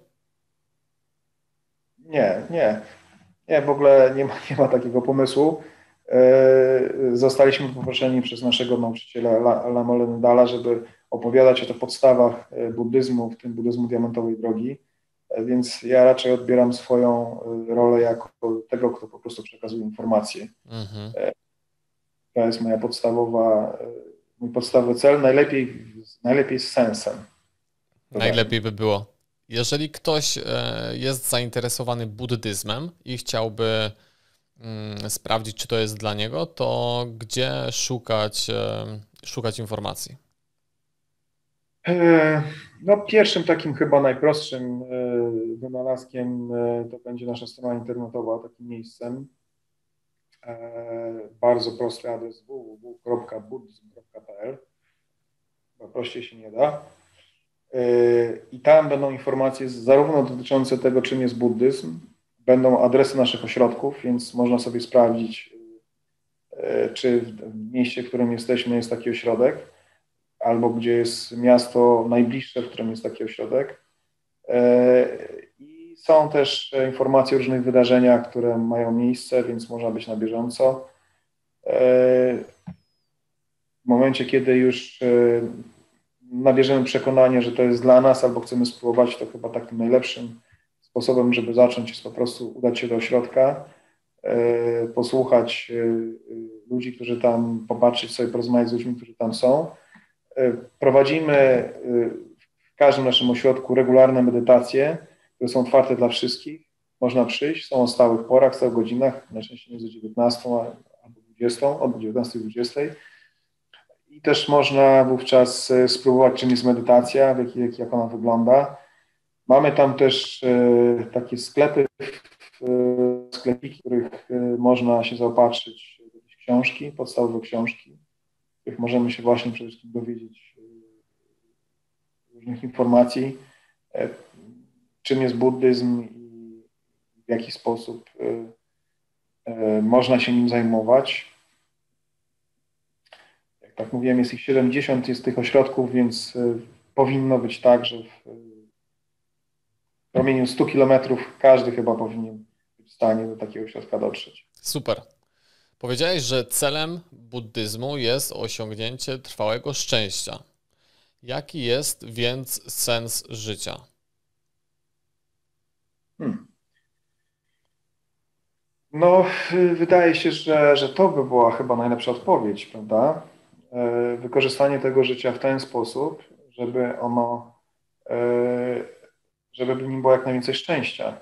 Nie, nie. Nie, w ogóle nie ma, nie ma takiego pomysłu. Zostaliśmy poproszeni przez naszego nauczyciela Lama Lendala, żeby opowiadać o tych podstawach buddyzmu, w tym buddyzmu diamentowej drogi. Więc ja raczej odbieram swoją rolę jako tego, kto po prostu przekazuje informacje. Mhm. To jest moja podstawowa, mój podstawowy cel, najlepiej, najlepiej z sensem. Najlepiej by było. Jeżeli ktoś jest zainteresowany buddyzmem i chciałby sprawdzić, czy to jest dla niego, to gdzie szukać, szukać informacji? No, pierwszym takim chyba najprostszym wynalazkiem to będzie nasza strona internetowa, takim miejscem. Bardzo prosty adres w w w kropka buddyzm kropka p l. Prościej się nie da. I tam będą informacje zarówno dotyczące tego, czym jest buddyzm, będą adresy naszych ośrodków, więc można sobie sprawdzić, czy w mieście, w którym jesteśmy, jest taki ośrodek, albo gdzie jest miasto najbliższe, w którym jest taki ośrodek. I są też informacje o różnych wydarzeniach, które mają miejsce, więc można być na bieżąco. W momencie, kiedy już nabierzemy przekonanie, że to jest dla nas, albo chcemy spróbować, to chyba takim najlepszym sposobem, żeby zacząć, jest po prostu udać się do ośrodka, posłuchać ludzi, którzy tam, popatrzeć sobie, porozmawiać z ludźmi, którzy tam są. Prowadzimy w każdym naszym ośrodku regularne medytacje, które są otwarte dla wszystkich. Można przyjść, są o stałych porach, stałych godzinach, najczęściej między dziewiętnastą albo dwudziestą, od dziewiętnastej do dwudziestej. I też można wówczas spróbować, czym jest medytacja, jak, jak, jak ona wygląda. Mamy tam też e, takie sklepy, e, sklepiki, w których e, można się zaopatrzyć w jakieś książki, podstawowe książki, w których możemy się właśnie przede wszystkim dowiedzieć e, różnych informacji, e, czym jest buddyzm i w jaki sposób e, e, można się nim zajmować. Tak mówiłem, jest ich siedemdziesiąt, jest tych ośrodków, więc y, powinno być tak, że w y, promieniu stu kilometrów każdy chyba powinien być w stanie do takiego ośrodka dotrzeć. Super. Powiedziałeś, że celem buddyzmu jest osiągnięcie trwałego szczęścia. Jaki jest więc sens życia? Hmm. No, y, wydaje się, że, że to by była chyba najlepsza odpowiedź, prawda? Wykorzystanie tego życia w ten sposób, żeby ono, żeby w nim było jak najwięcej szczęścia.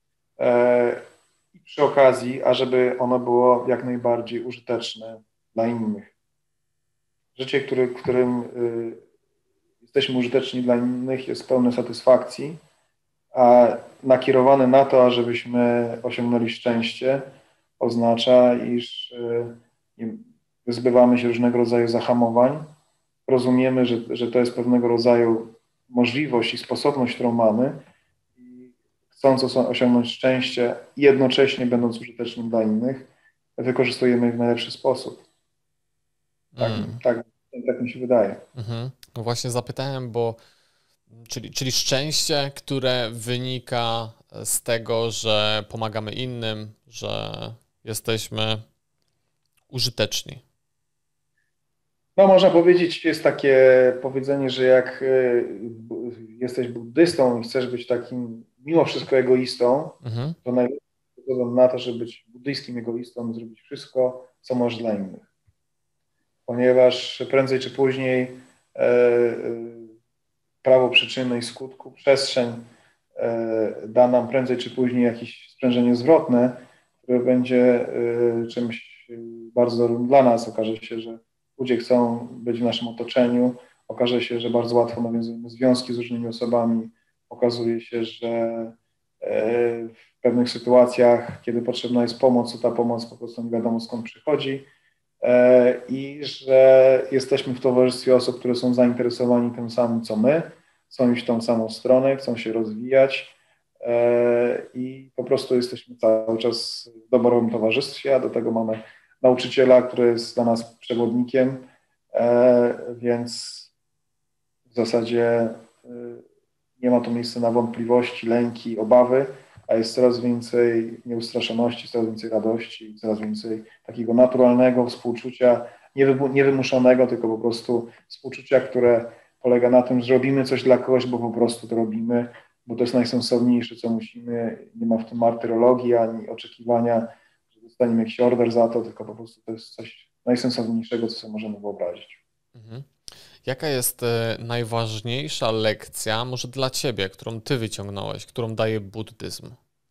I przy okazji, a żeby ono było jak najbardziej użyteczne dla innych. Życie, który, w którym jesteśmy użyteczni dla innych, jest pełne satysfakcji, a nakierowane na to, ażebyśmy osiągnęli szczęście, oznacza, iż nie, wyzbywamy się różnego rodzaju zahamowań, rozumiemy, że, że to jest pewnego rodzaju możliwość i sposobność, którą mamy i chcąc osiągnąć szczęście, jednocześnie będąc użytecznym dla innych, wykorzystujemy je w najlepszy sposób. Tak, mm. tak, tak mi się wydaje. Mhm. No właśnie zapytałem, bo czyli, czyli szczęście, które wynika z tego, że pomagamy innym, że jesteśmy użyteczni. No, można powiedzieć, jest takie powiedzenie, że jak y, bu- jesteś buddystą i chcesz być takim mimo wszystko egoistą, Mhm. to najlepszym sposobem na to, żeby być buddyjskim egoistą, zrobić wszystko, co możesz dla innych. Ponieważ prędzej czy później e, e, prawo przyczyny i skutku, przestrzeń e, da nam prędzej czy później jakieś sprężenie zwrotne, które będzie e, czymś e, bardzo dobrym dla nas. Okaże się, że ludzie chcą być w naszym otoczeniu, okaże się, że bardzo łatwo nawiązujemy związki z różnymi osobami, okazuje się, że e, w pewnych sytuacjach, kiedy potrzebna jest pomoc, to ta pomoc po prostu nie wiadomo skąd przychodzi i że jesteśmy w towarzystwie osób, które są zainteresowani tym samym, co my, chcą iść w tą samą stronę, chcą się rozwijać i po prostu jesteśmy cały czas w dobrym towarzystwie, a do tego mamy nauczyciela, który jest dla nas przewodnikiem, więc w zasadzie nie ma tu miejsca na wątpliwości, lęki, obawy, a jest coraz więcej nieustraszoności, coraz więcej radości, coraz więcej takiego naturalnego współczucia, niewymuszonego, tylko po prostu współczucia, które polega na tym, że robimy coś dla kogoś, bo po prostu to robimy, bo to jest najsensowniejsze, co musimy. Nie ma w tym martyrologii ani oczekiwania, że dostaniemy jakiś order za to, tylko po prostu to jest coś najsensowniejszego, co sobie możemy wyobrazić. Mhm. Jaka jest e, najważniejsza lekcja, może dla ciebie, którą ty wyciągnąłeś, którą daje buddyzm?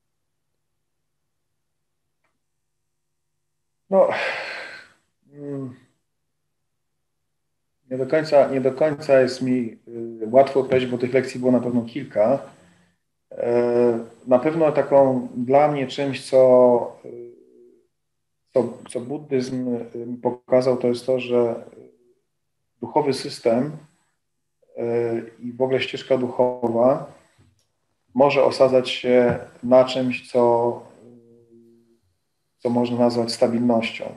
No, mm, nie do końca, nie do końca jest mi y, łatwo odpowiedzieć, bo tych lekcji było na pewno kilka. E, Na pewno taką dla mnie czymś, co, y, co, co buddyzm y, mi pokazał, to jest to, że duchowy system y, i w ogóle ścieżka duchowa może osadzać się na czymś, co, co można nazwać stabilnością.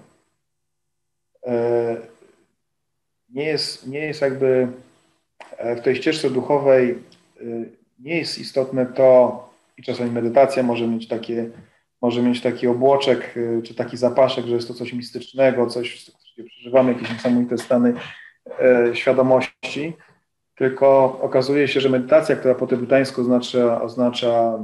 E, Nie jest, nie jest jakby w tej ścieżce duchowej y, nie jest istotne to, i czasami medytacja może mieć takie, może mieć taki obłoczek, y, czy taki zapaszek, że jest to coś mistycznego, coś, gdzie przeżywamy jakieś niesamowite stany e, świadomości, tylko okazuje się, że medytacja, która po tybetańsku oznacza, oznacza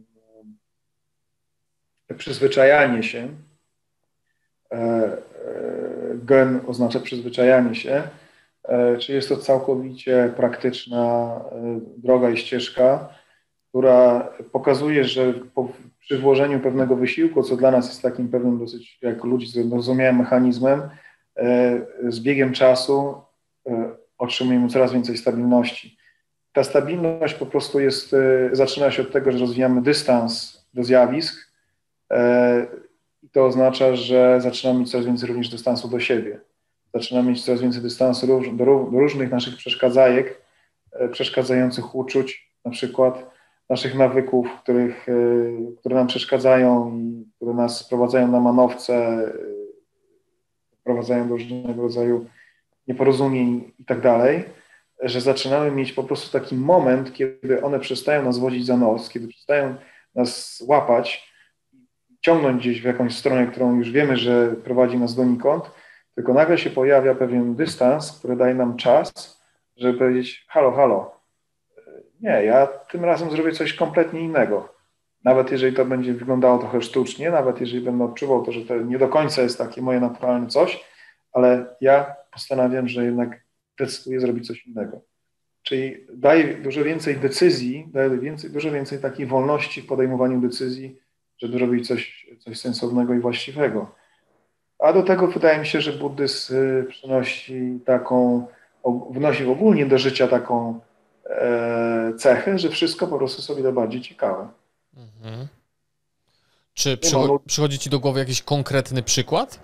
e, przyzwyczajanie się, e, e, gen oznacza przyzwyczajanie się, czy jest to całkowicie praktyczna droga i ścieżka, która pokazuje, że po, przy włożeniu pewnego wysiłku, co dla nas jest takim pewnym dosyć, jak ludzi zrozumiałym mechanizmem, z biegiem czasu otrzymujemy coraz więcej stabilności. Ta stabilność po prostu jest, zaczyna się od tego, że rozwijamy dystans do zjawisk i to oznacza, że zaczynamy mieć coraz więcej również dystansu do siebie. Zaczynamy mieć coraz więcej dystansu do, do różnych naszych przeszkadzajek, przeszkadzających uczuć, na przykład naszych nawyków, których, które nam przeszkadzają i które nas sprowadzają na manowce, prowadzają do różnego rodzaju nieporozumień i tak dalej, że zaczynamy mieć po prostu taki moment, kiedy one przestają nas wodzić za nos, kiedy przestają nas łapać, ciągnąć gdzieś w jakąś stronę, którą już wiemy, że prowadzi nas donikąd, tylko nagle się pojawia pewien dystans, który daje nam czas, żeby powiedzieć: halo, halo, nie, ja tym razem zrobię coś kompletnie innego. Nawet jeżeli to będzie wyglądało trochę sztucznie, nawet jeżeli będę odczuwał to, że to nie do końca jest takie moje naturalne coś, ale ja postanawiam, że jednak decyduję zrobić coś innego. Czyli daje dużo więcej decyzji, daje więcej, dużo więcej takiej wolności w podejmowaniu decyzji, żeby robić coś, coś sensownego i właściwego. A do tego wydaje mi się, że buddyzm przynosi taką, wnosi ogólnie do życia taką e, cechę, że wszystko po prostu jest o wiele bardziej ciekawe. Mhm. Czy Nie ma przycho nut. przychodzi ci do głowy jakiś konkretny przykład?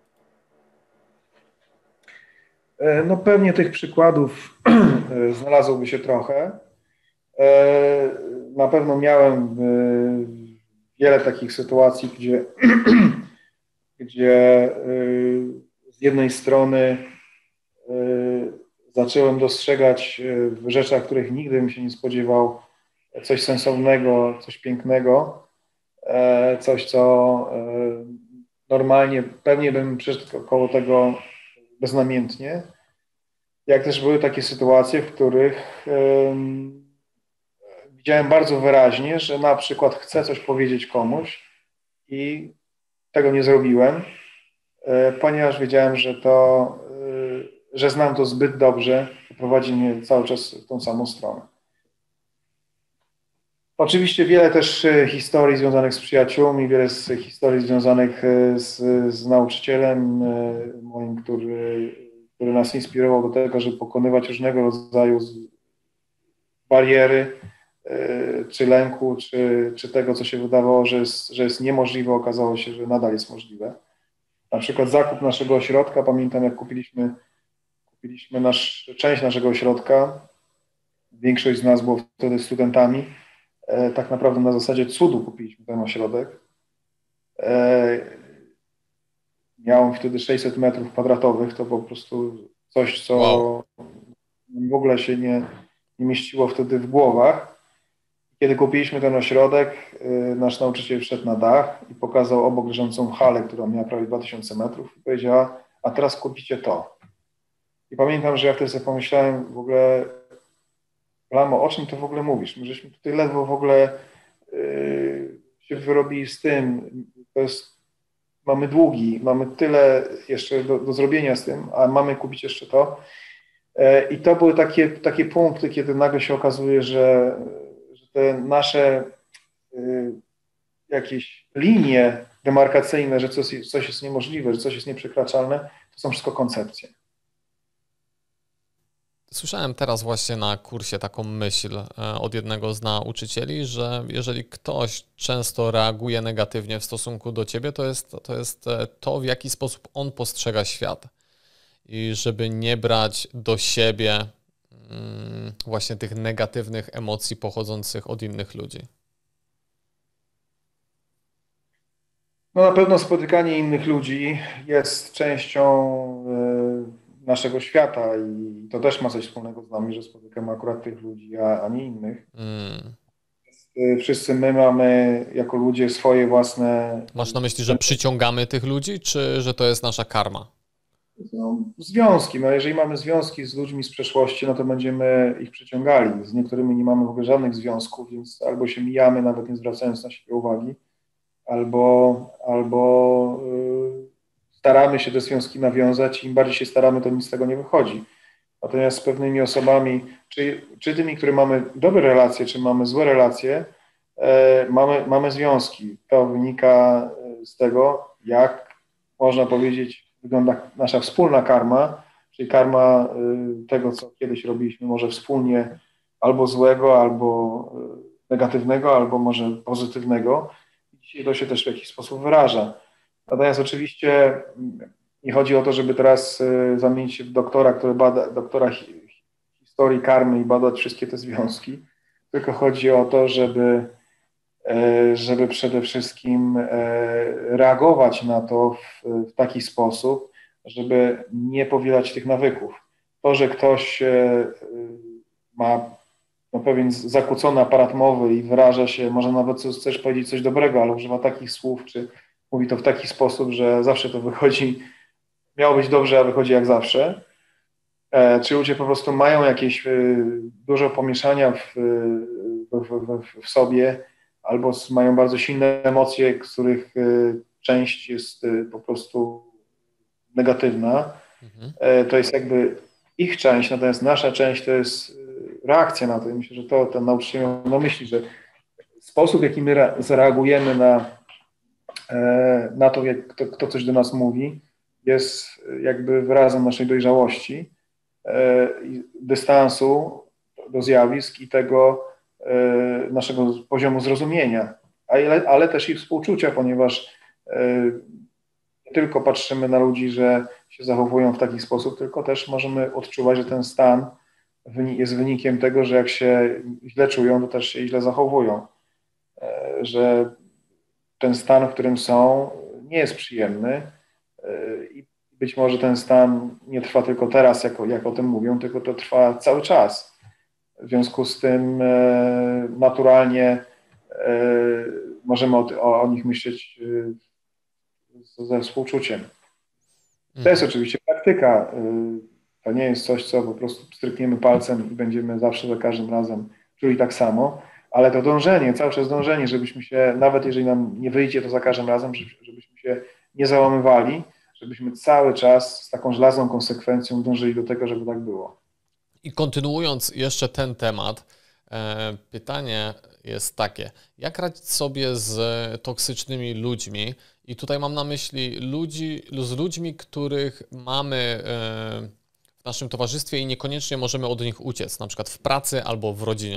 E, No pewnie tych przykładów e, znalazłoby się trochę. E, Na pewno miałem e, wiele takich sytuacji, gdzie, gdzie e, z jednej strony e, zacząłem dostrzegać e, w rzeczach, których nigdy bym się nie spodziewał, coś sensownego, coś pięknego, e, coś, co e, normalnie pewnie bym przeszedł koło tego beznamiętnie, jak też były takie sytuacje, w których um, widziałem bardzo wyraźnie, że na przykład chcę coś powiedzieć komuś i tego nie zrobiłem, e, ponieważ wiedziałem, że to, e, że znam to zbyt dobrze i prowadzi mnie cały czas w tą samą stronę. Oczywiście wiele też e, historii związanych z przyjaciółmi, wiele z historii związanych e, z, z nauczycielem e, moim, który, który nas inspirował do tego, żeby pokonywać różnego rodzaju bariery, czy lęku, czy, czy tego, co się wydawało, że jest, że jest niemożliwe, okazało się, że nadal jest możliwe. Na przykład zakup naszego ośrodka, pamiętam jak kupiliśmy, kupiliśmy nasz, część naszego ośrodka, większość z nas było wtedy studentami, e, tak naprawdę na zasadzie cudu kupiliśmy ten ośrodek. E, miał on wtedy sześćset metrów kwadratowych, to po prostu coś, co Wow. w ogóle się nie, nie mieściło wtedy w głowach. Kiedy kupiliśmy ten ośrodek, nasz nauczyciel wszedł na dach i pokazał obok leżącą halę, która miała prawie dwa tysiące metrów i powiedziała, a teraz kupicie to. I pamiętam, że ja wtedy sobie pomyślałem w ogóle, Lamo, o czym ty w ogóle mówisz? My żeśmy tutaj ledwo w ogóle yy, się wyrobili z tym, to jest, mamy długi, mamy tyle jeszcze do, do zrobienia z tym, a mamy kupić jeszcze to. Yy, I to były takie, takie punkty, kiedy nagle się okazuje, że, że te nasze jakieś linie demarkacyjne, że coś, coś jest niemożliwe, że coś jest nieprzekraczalne, to są wszystko koncepcje. Słyszałem teraz właśnie na kursie taką myśl od jednego z nauczycieli, że jeżeli ktoś często reaguje negatywnie w stosunku do ciebie, to jest to, jest to w jaki sposób on postrzega świat. I żeby nie brać do siebie właśnie tych negatywnych emocji pochodzących od innych ludzi. No na pewno spotykanie innych ludzi jest częścią y, naszego świata i to też ma coś wspólnego z nami, że spotykamy akurat tych ludzi, a, a nie innych. Mm. Wszyscy my mamy jako ludzie swoje własne... Masz na myśli, że przyciągamy tych ludzi, czy że to jest nasza karma? No, związki. No, jeżeli mamy związki z ludźmi z przeszłości, no to będziemy ich przyciągali. Z niektórymi nie mamy w ogóle żadnych związków, więc albo się mijamy, nawet nie zwracając na siebie uwagi, albo, albo yy, staramy się te związki nawiązać i im bardziej się staramy, to nic z tego nie wychodzi. Natomiast z pewnymi osobami, czy, czy tymi, które mamy dobre relacje, czy mamy złe relacje, yy, mamy, mamy związki. To wynika z tego, jak można powiedzieć, wygląda nasza wspólna karma, czyli karma y, tego, co kiedyś robiliśmy, może wspólnie albo złego, albo y, negatywnego, albo może pozytywnego. Dzisiaj to się też w jakiś sposób wyraża. Natomiast oczywiście nie chodzi o to, żeby teraz y, zamienić się w doktora, który bada, doktora hi, historii karmy i badać wszystkie te związki, tylko chodzi o to, żeby żeby przede wszystkim reagować na to w, w taki sposób, żeby nie powielać tych nawyków. To, że ktoś ma no, pewien zakłócony aparat mowy i wyraża się, może nawet chcesz powiedzieć coś dobrego, ale używa takich słów, czy mówi to w taki sposób, że zawsze to wychodzi, miało być dobrze, a wychodzi jak zawsze. Czy ludzie po prostu mają jakieś dużo pomieszania w, w, w, w sobie, albo mają bardzo silne emocje, których część jest po prostu negatywna. Mhm. To jest jakby ich część, natomiast nasza część to jest reakcja na to. I myślę, że to ten nauczyciel miał na myśli, że sposób, w jaki my zareagujemy na, na to, jak kto, kto coś do nas mówi, jest jakby wyrazem naszej dojrzałości, dystansu do zjawisk i tego naszego poziomu zrozumienia, ale, ale też i współczucia, ponieważ nie tylko patrzymy na ludzi, że się zachowują w taki sposób, tylko też możemy odczuwać, że ten stan jest wynikiem tego, że jak się źle czują, to też się źle zachowują. Że ten stan, w którym są, nie jest przyjemny i być może ten stan nie trwa tylko teraz, jak, jak o tym mówią, tylko to trwa cały czas. W związku z tym e, naturalnie e, możemy o, o, o nich myśleć e, ze współczuciem. To jest oczywiście praktyka. To nie jest coś, co po prostu strykniemy palcem i będziemy zawsze za każdym razem czuli tak samo, ale to dążenie, cały czas dążenie, żebyśmy się, nawet jeżeli nam nie wyjdzie to za każdym razem, żebyśmy się nie załamywali, żebyśmy cały czas z taką żelazną konsekwencją dążyli do tego, żeby tak było. I kontynuując jeszcze ten temat, pytanie jest takie, jak radzić sobie z toksycznymi ludźmi? I tutaj mam na myśli ludzi, z ludźmi, których mamy w naszym towarzystwie i niekoniecznie możemy od nich uciec, na przykład w pracy albo w rodzinie.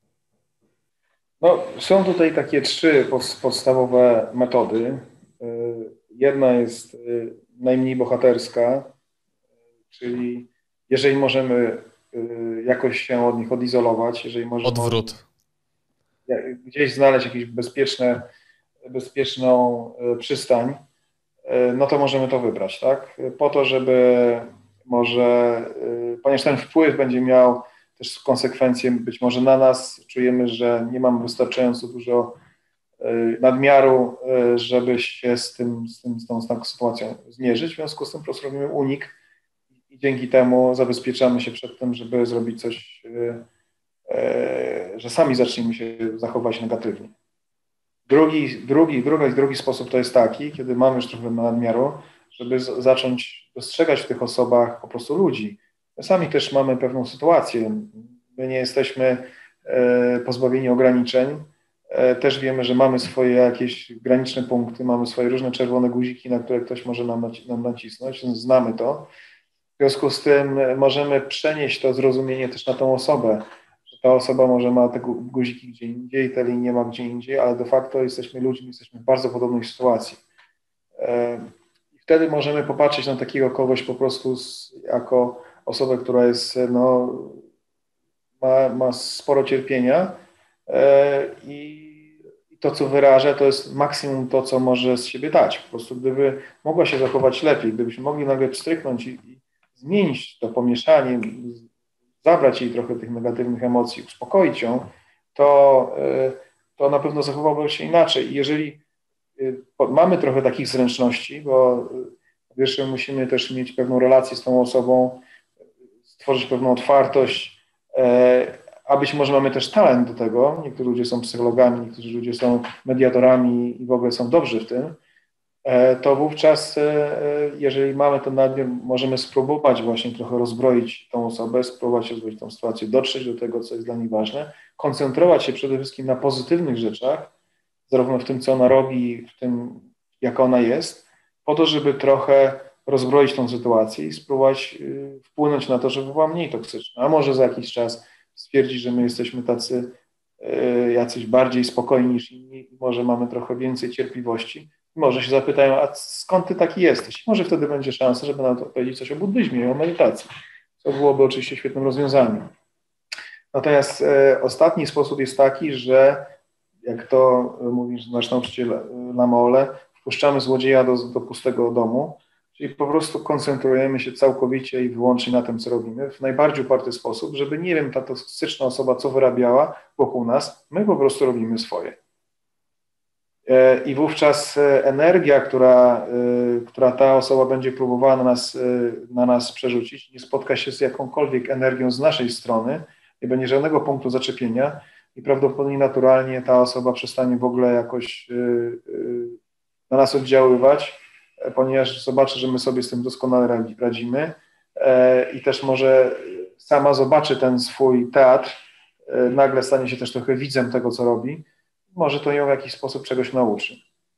No, są tutaj takie trzy podstawowe metody. Jedna jest najmniej bohaterska, czyli jeżeli możemy jakoś się od nich odizolować, jeżeli możemy Odwrót. gdzieś znaleźć jakąś bezpieczne, bezpieczną przystań, no to możemy to wybrać, tak? Po to, żeby może, ponieważ ten wpływ będzie miał też konsekwencje być może na nas, czujemy, że nie mamy wystarczająco dużo nadmiaru, żeby się z tym, z tym, z tą, z tą sytuacją zmierzyć, w związku z tym po prostu robimy unik i dzięki temu zabezpieczamy się przed tym, żeby zrobić coś, że sami zaczniemy się zachować negatywnie. Drugi, drugi, drugi, drugi sposób to jest taki, kiedy mamy już trochę nadmiaru, żeby z, zacząć dostrzegać w tych osobach po prostu ludzi. My sami też mamy pewną sytuację. My nie jesteśmy e, pozbawieni ograniczeń. E, też wiemy, że mamy swoje jakieś graniczne punkty, mamy swoje różne czerwone guziki, na które ktoś może nam, naci nam nacisnąć, więc znamy to. W związku z tym możemy przenieść to zrozumienie też na tą osobę. Ta osoba może ma te guziki gdzie indziej, te linie ma gdzie indziej, ale de facto jesteśmy ludźmi, jesteśmy w bardzo podobnej sytuacji. I wtedy możemy popatrzeć na takiego kogoś po prostu z, jako osobę, która jest, no, ma, ma sporo cierpienia i, i to, co wyraża, to jest maksimum to, co może z siebie dać. Po prostu gdyby mogła się zachować lepiej, gdybyśmy mogli nagle pstryknąć i, i zmienić to pomieszanie, zabrać jej trochę tych negatywnych emocji, uspokoić ją, to, to na pewno zachowałby się inaczej. I jeżeli mamy trochę takich zręczności, bo po pierwsze musimy też mieć pewną relację z tą osobą, stworzyć pewną otwartość, a być może mamy też talent do tego. Niektórzy ludzie są psychologami, niektórzy ludzie są mediatorami i w ogóle są dobrzy w tym. To wówczas, jeżeli mamy ten nadmiar, możemy spróbować właśnie trochę rozbroić tą osobę, spróbować rozbroić tą sytuację, dotrzeć do tego, co jest dla niej ważne, koncentrować się przede wszystkim na pozytywnych rzeczach, zarówno w tym, co ona robi, w tym, jaka ona jest, po to, żeby trochę rozbroić tą sytuację i spróbować wpłynąć na to, żeby była mniej toksyczna. A może za jakiś czas stwierdzić, że my jesteśmy tacy jacyś bardziej spokojni niż inni i może mamy trochę więcej cierpliwości. Może się zapytają, a skąd ty taki jesteś? Może wtedy będzie szansa, żeby nam powiedzieć coś o buddyzmie i o medytacji, co byłoby oczywiście świetnym rozwiązaniem. Natomiast e, ostatni sposób jest taki, że jak to mówi nasz nauczyciel Lama Ole, wpuszczamy złodzieja do, do pustego domu, czyli po prostu koncentrujemy się całkowicie i wyłącznie na tym, co robimy, w najbardziej uparty sposób, żeby, nie wiem, ta toksyczna osoba, co wyrabiała wokół nas, my po prostu robimy swoje. I wówczas energia, która, która ta osoba będzie próbowała na nas, na nas przerzucić, nie spotka się z jakąkolwiek energią z naszej strony, nie będzie żadnego punktu zaczepienia i prawdopodobnie naturalnie ta osoba przestanie w ogóle jakoś na nas oddziaływać, ponieważ zobaczy, że my sobie z tym doskonale radzimy i też może sama zobaczy ten swój teatr, nagle stanie się też trochę widzem tego, co robi. Może to ją w jakiś sposób czegoś nauczy.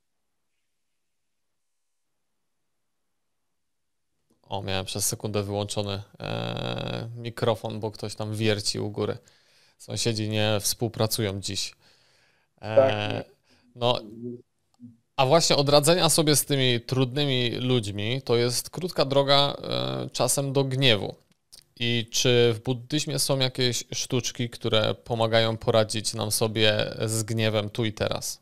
O, miałem przez sekundę wyłączony e, mikrofon, bo ktoś tam wierci u góry. Sąsiedzi nie współpracują dziś. E, Tak. No, a właśnie odradzenia sobie z tymi trudnymi ludźmi to jest krótka droga e, czasem do gniewu. I czy w buddyzmie są jakieś sztuczki, które pomagają poradzić nam sobie z gniewem tu i teraz?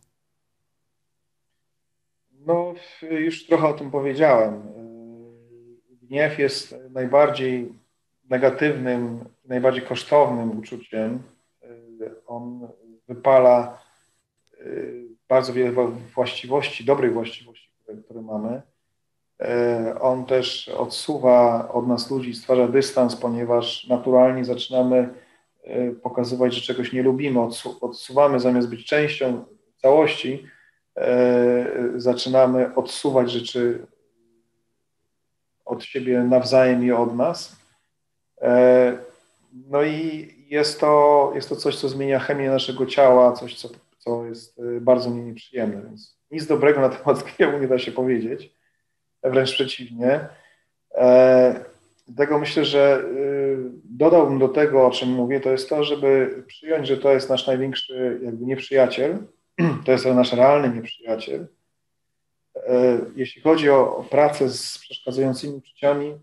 No, już trochę o tym powiedziałem. Gniew jest najbardziej negatywnym, najbardziej kosztownym uczuciem. On wypala bardzo wiele właściwości, dobrych właściwości, które, które mamy. On też odsuwa od nas ludzi, stwarza dystans, ponieważ naturalnie zaczynamy pokazywać, że czegoś nie lubimy, odsuwamy zamiast być częścią całości, zaczynamy odsuwać rzeczy od siebie nawzajem i od nas. No i jest to, jest to coś, co zmienia chemię naszego ciała, coś, co, co jest bardzo mi nieprzyjemne, więc nic dobrego na temat gniewu nie da się powiedzieć, wręcz przeciwnie. Dlatego myślę, że dodałbym do tego, o czym mówię, to jest to, żeby przyjąć, że to jest nasz największy jakby nieprzyjaciel, to jest nasz realny nieprzyjaciel. Jeśli chodzi o pracę z przeszkadzającymi uczuciami,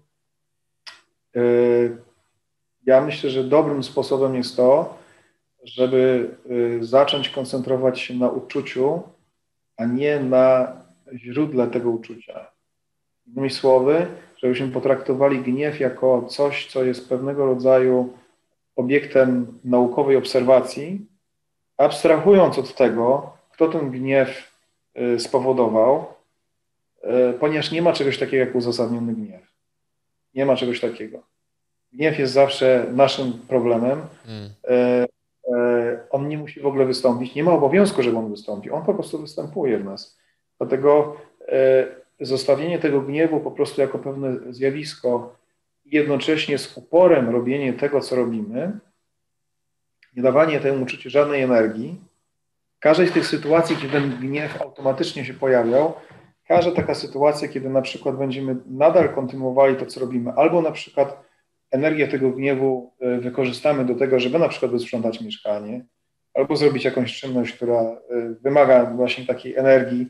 ja myślę, że dobrym sposobem jest to, żeby zacząć koncentrować się na uczuciu, a nie na źródle tego uczucia. Innymi słowy, żebyśmy potraktowali gniew jako coś, co jest pewnego rodzaju obiektem naukowej obserwacji, abstrahując od tego, kto ten gniew spowodował, ponieważ nie ma czegoś takiego jak uzasadniony gniew. Nie ma czegoś takiego. Gniew jest zawsze naszym problemem. Hmm. On nie musi w ogóle wystąpić. Nie ma obowiązku, żeby on wystąpił. On po prostu występuje w nas. Dlatego zostawienie tego gniewu po prostu jako pewne zjawisko i jednocześnie z uporem robienie tego, co robimy, nie dawanie temu uczuciu żadnej energii, każdej z tych sytuacji, kiedy ten gniew automatycznie się pojawiał, każda taka sytuacja, kiedy na przykład będziemy nadal kontynuowali to, co robimy, albo na przykład energię tego gniewu wykorzystamy do tego, żeby na przykład wysprzątać mieszkanie, albo zrobić jakąś czynność, która wymaga właśnie takiej energii,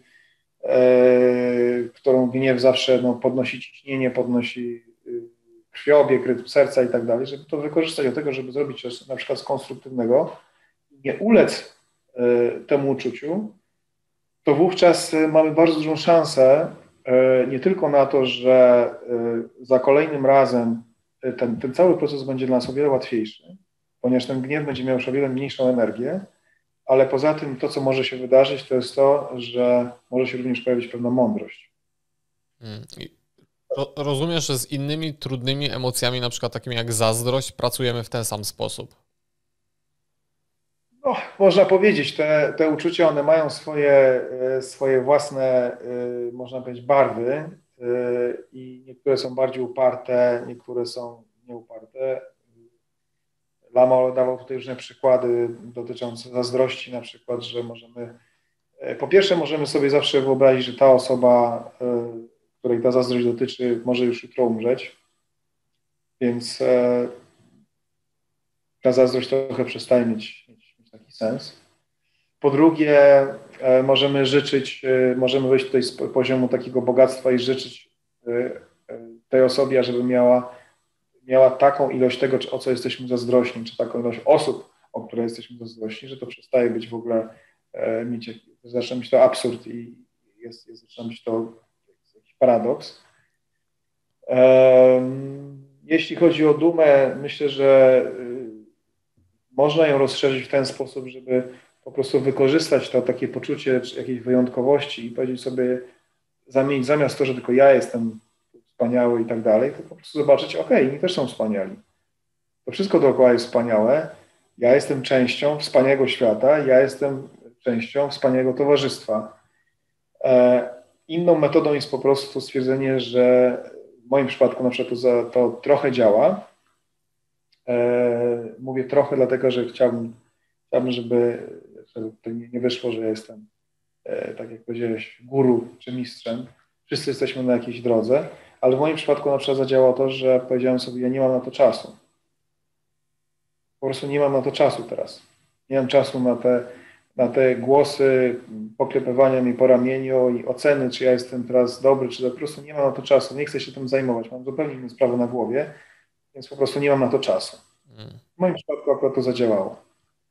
którą gniew zawsze no, podnosi ciśnienie, podnosi krwiobieg, rytm serca i tak dalej, żeby to wykorzystać do tego, żeby zrobić coś na przykład z konstruktywnego, nie ulec temu uczuciu, to wówczas mamy bardzo dużą szansę nie tylko na to, że za kolejnym razem ten, ten cały proces będzie dla nas o wiele łatwiejszy, ponieważ ten gniew będzie miał już o wiele mniejszą energię, ale poza tym to, co może się wydarzyć, to jest to, że może się również pojawić pewna mądrość. Hmm. Rozumiesz, że z innymi trudnymi emocjami, na przykład takimi jak zazdrość, pracujemy w ten sam sposób? No, można powiedzieć, te, te uczucia, one mają swoje, swoje własne, można powiedzieć, barwy i niektóre są bardziej uparte, niektóre są nieuparte. Lama dawał tutaj różne przykłady dotyczące zazdrości, na przykład, że możemy, po pierwsze możemy sobie zawsze wyobrazić, że ta osoba, której ta zazdrość dotyczy, może już jutro umrzeć, więc ta zazdrość trochę przestaje mieć, mieć, mieć taki sens. Po drugie, możemy życzyć, możemy wejść tutaj z poziomu takiego bogactwa i życzyć tej osobie, żeby miała, miała taką ilość tego, o co jesteśmy zazdrośni, czy taką ilość osób, o które jesteśmy zazdrośni, że to przestaje być w ogóle mieć, zaczyna być to absurd i jest, jest, zaczyna być to jakiś paradoks. Jeśli chodzi o dumę, myślę, że można ją rozszerzyć w ten sposób, żeby po prostu wykorzystać to takie poczucie jakiejś wyjątkowości i powiedzieć sobie, zamienić zamiast to, że tylko ja jestem wspaniały i tak dalej, to po prostu zobaczyć, okej, inni też są wspaniali. To wszystko dookoła jest wspaniałe, ja jestem częścią wspaniałego świata, ja jestem częścią wspaniałego towarzystwa. Inną metodą jest po prostu stwierdzenie, że w moim przypadku na przykład to, to trochę działa. Mówię trochę dlatego, że chciałbym, chciałbym żeby, żeby to nie wyszło, że ja jestem, tak jak powiedziałeś, guru czy mistrzem. Wszyscy jesteśmy na jakiejś drodze, ale w moim przypadku na przykład zadziałało to, że powiedziałem sobie, ja nie mam na to czasu. Po prostu nie mam na to czasu teraz. Nie mam czasu na te, na te głosy poklepywania mi po ramieniu i oceny, czy ja jestem teraz dobry, czy po prostu nie mam na to czasu. Nie chcę się tym zajmować. Mam zupełnie inne sprawy na głowie, więc po prostu nie mam na to czasu. W moim przypadku akurat to zadziałało.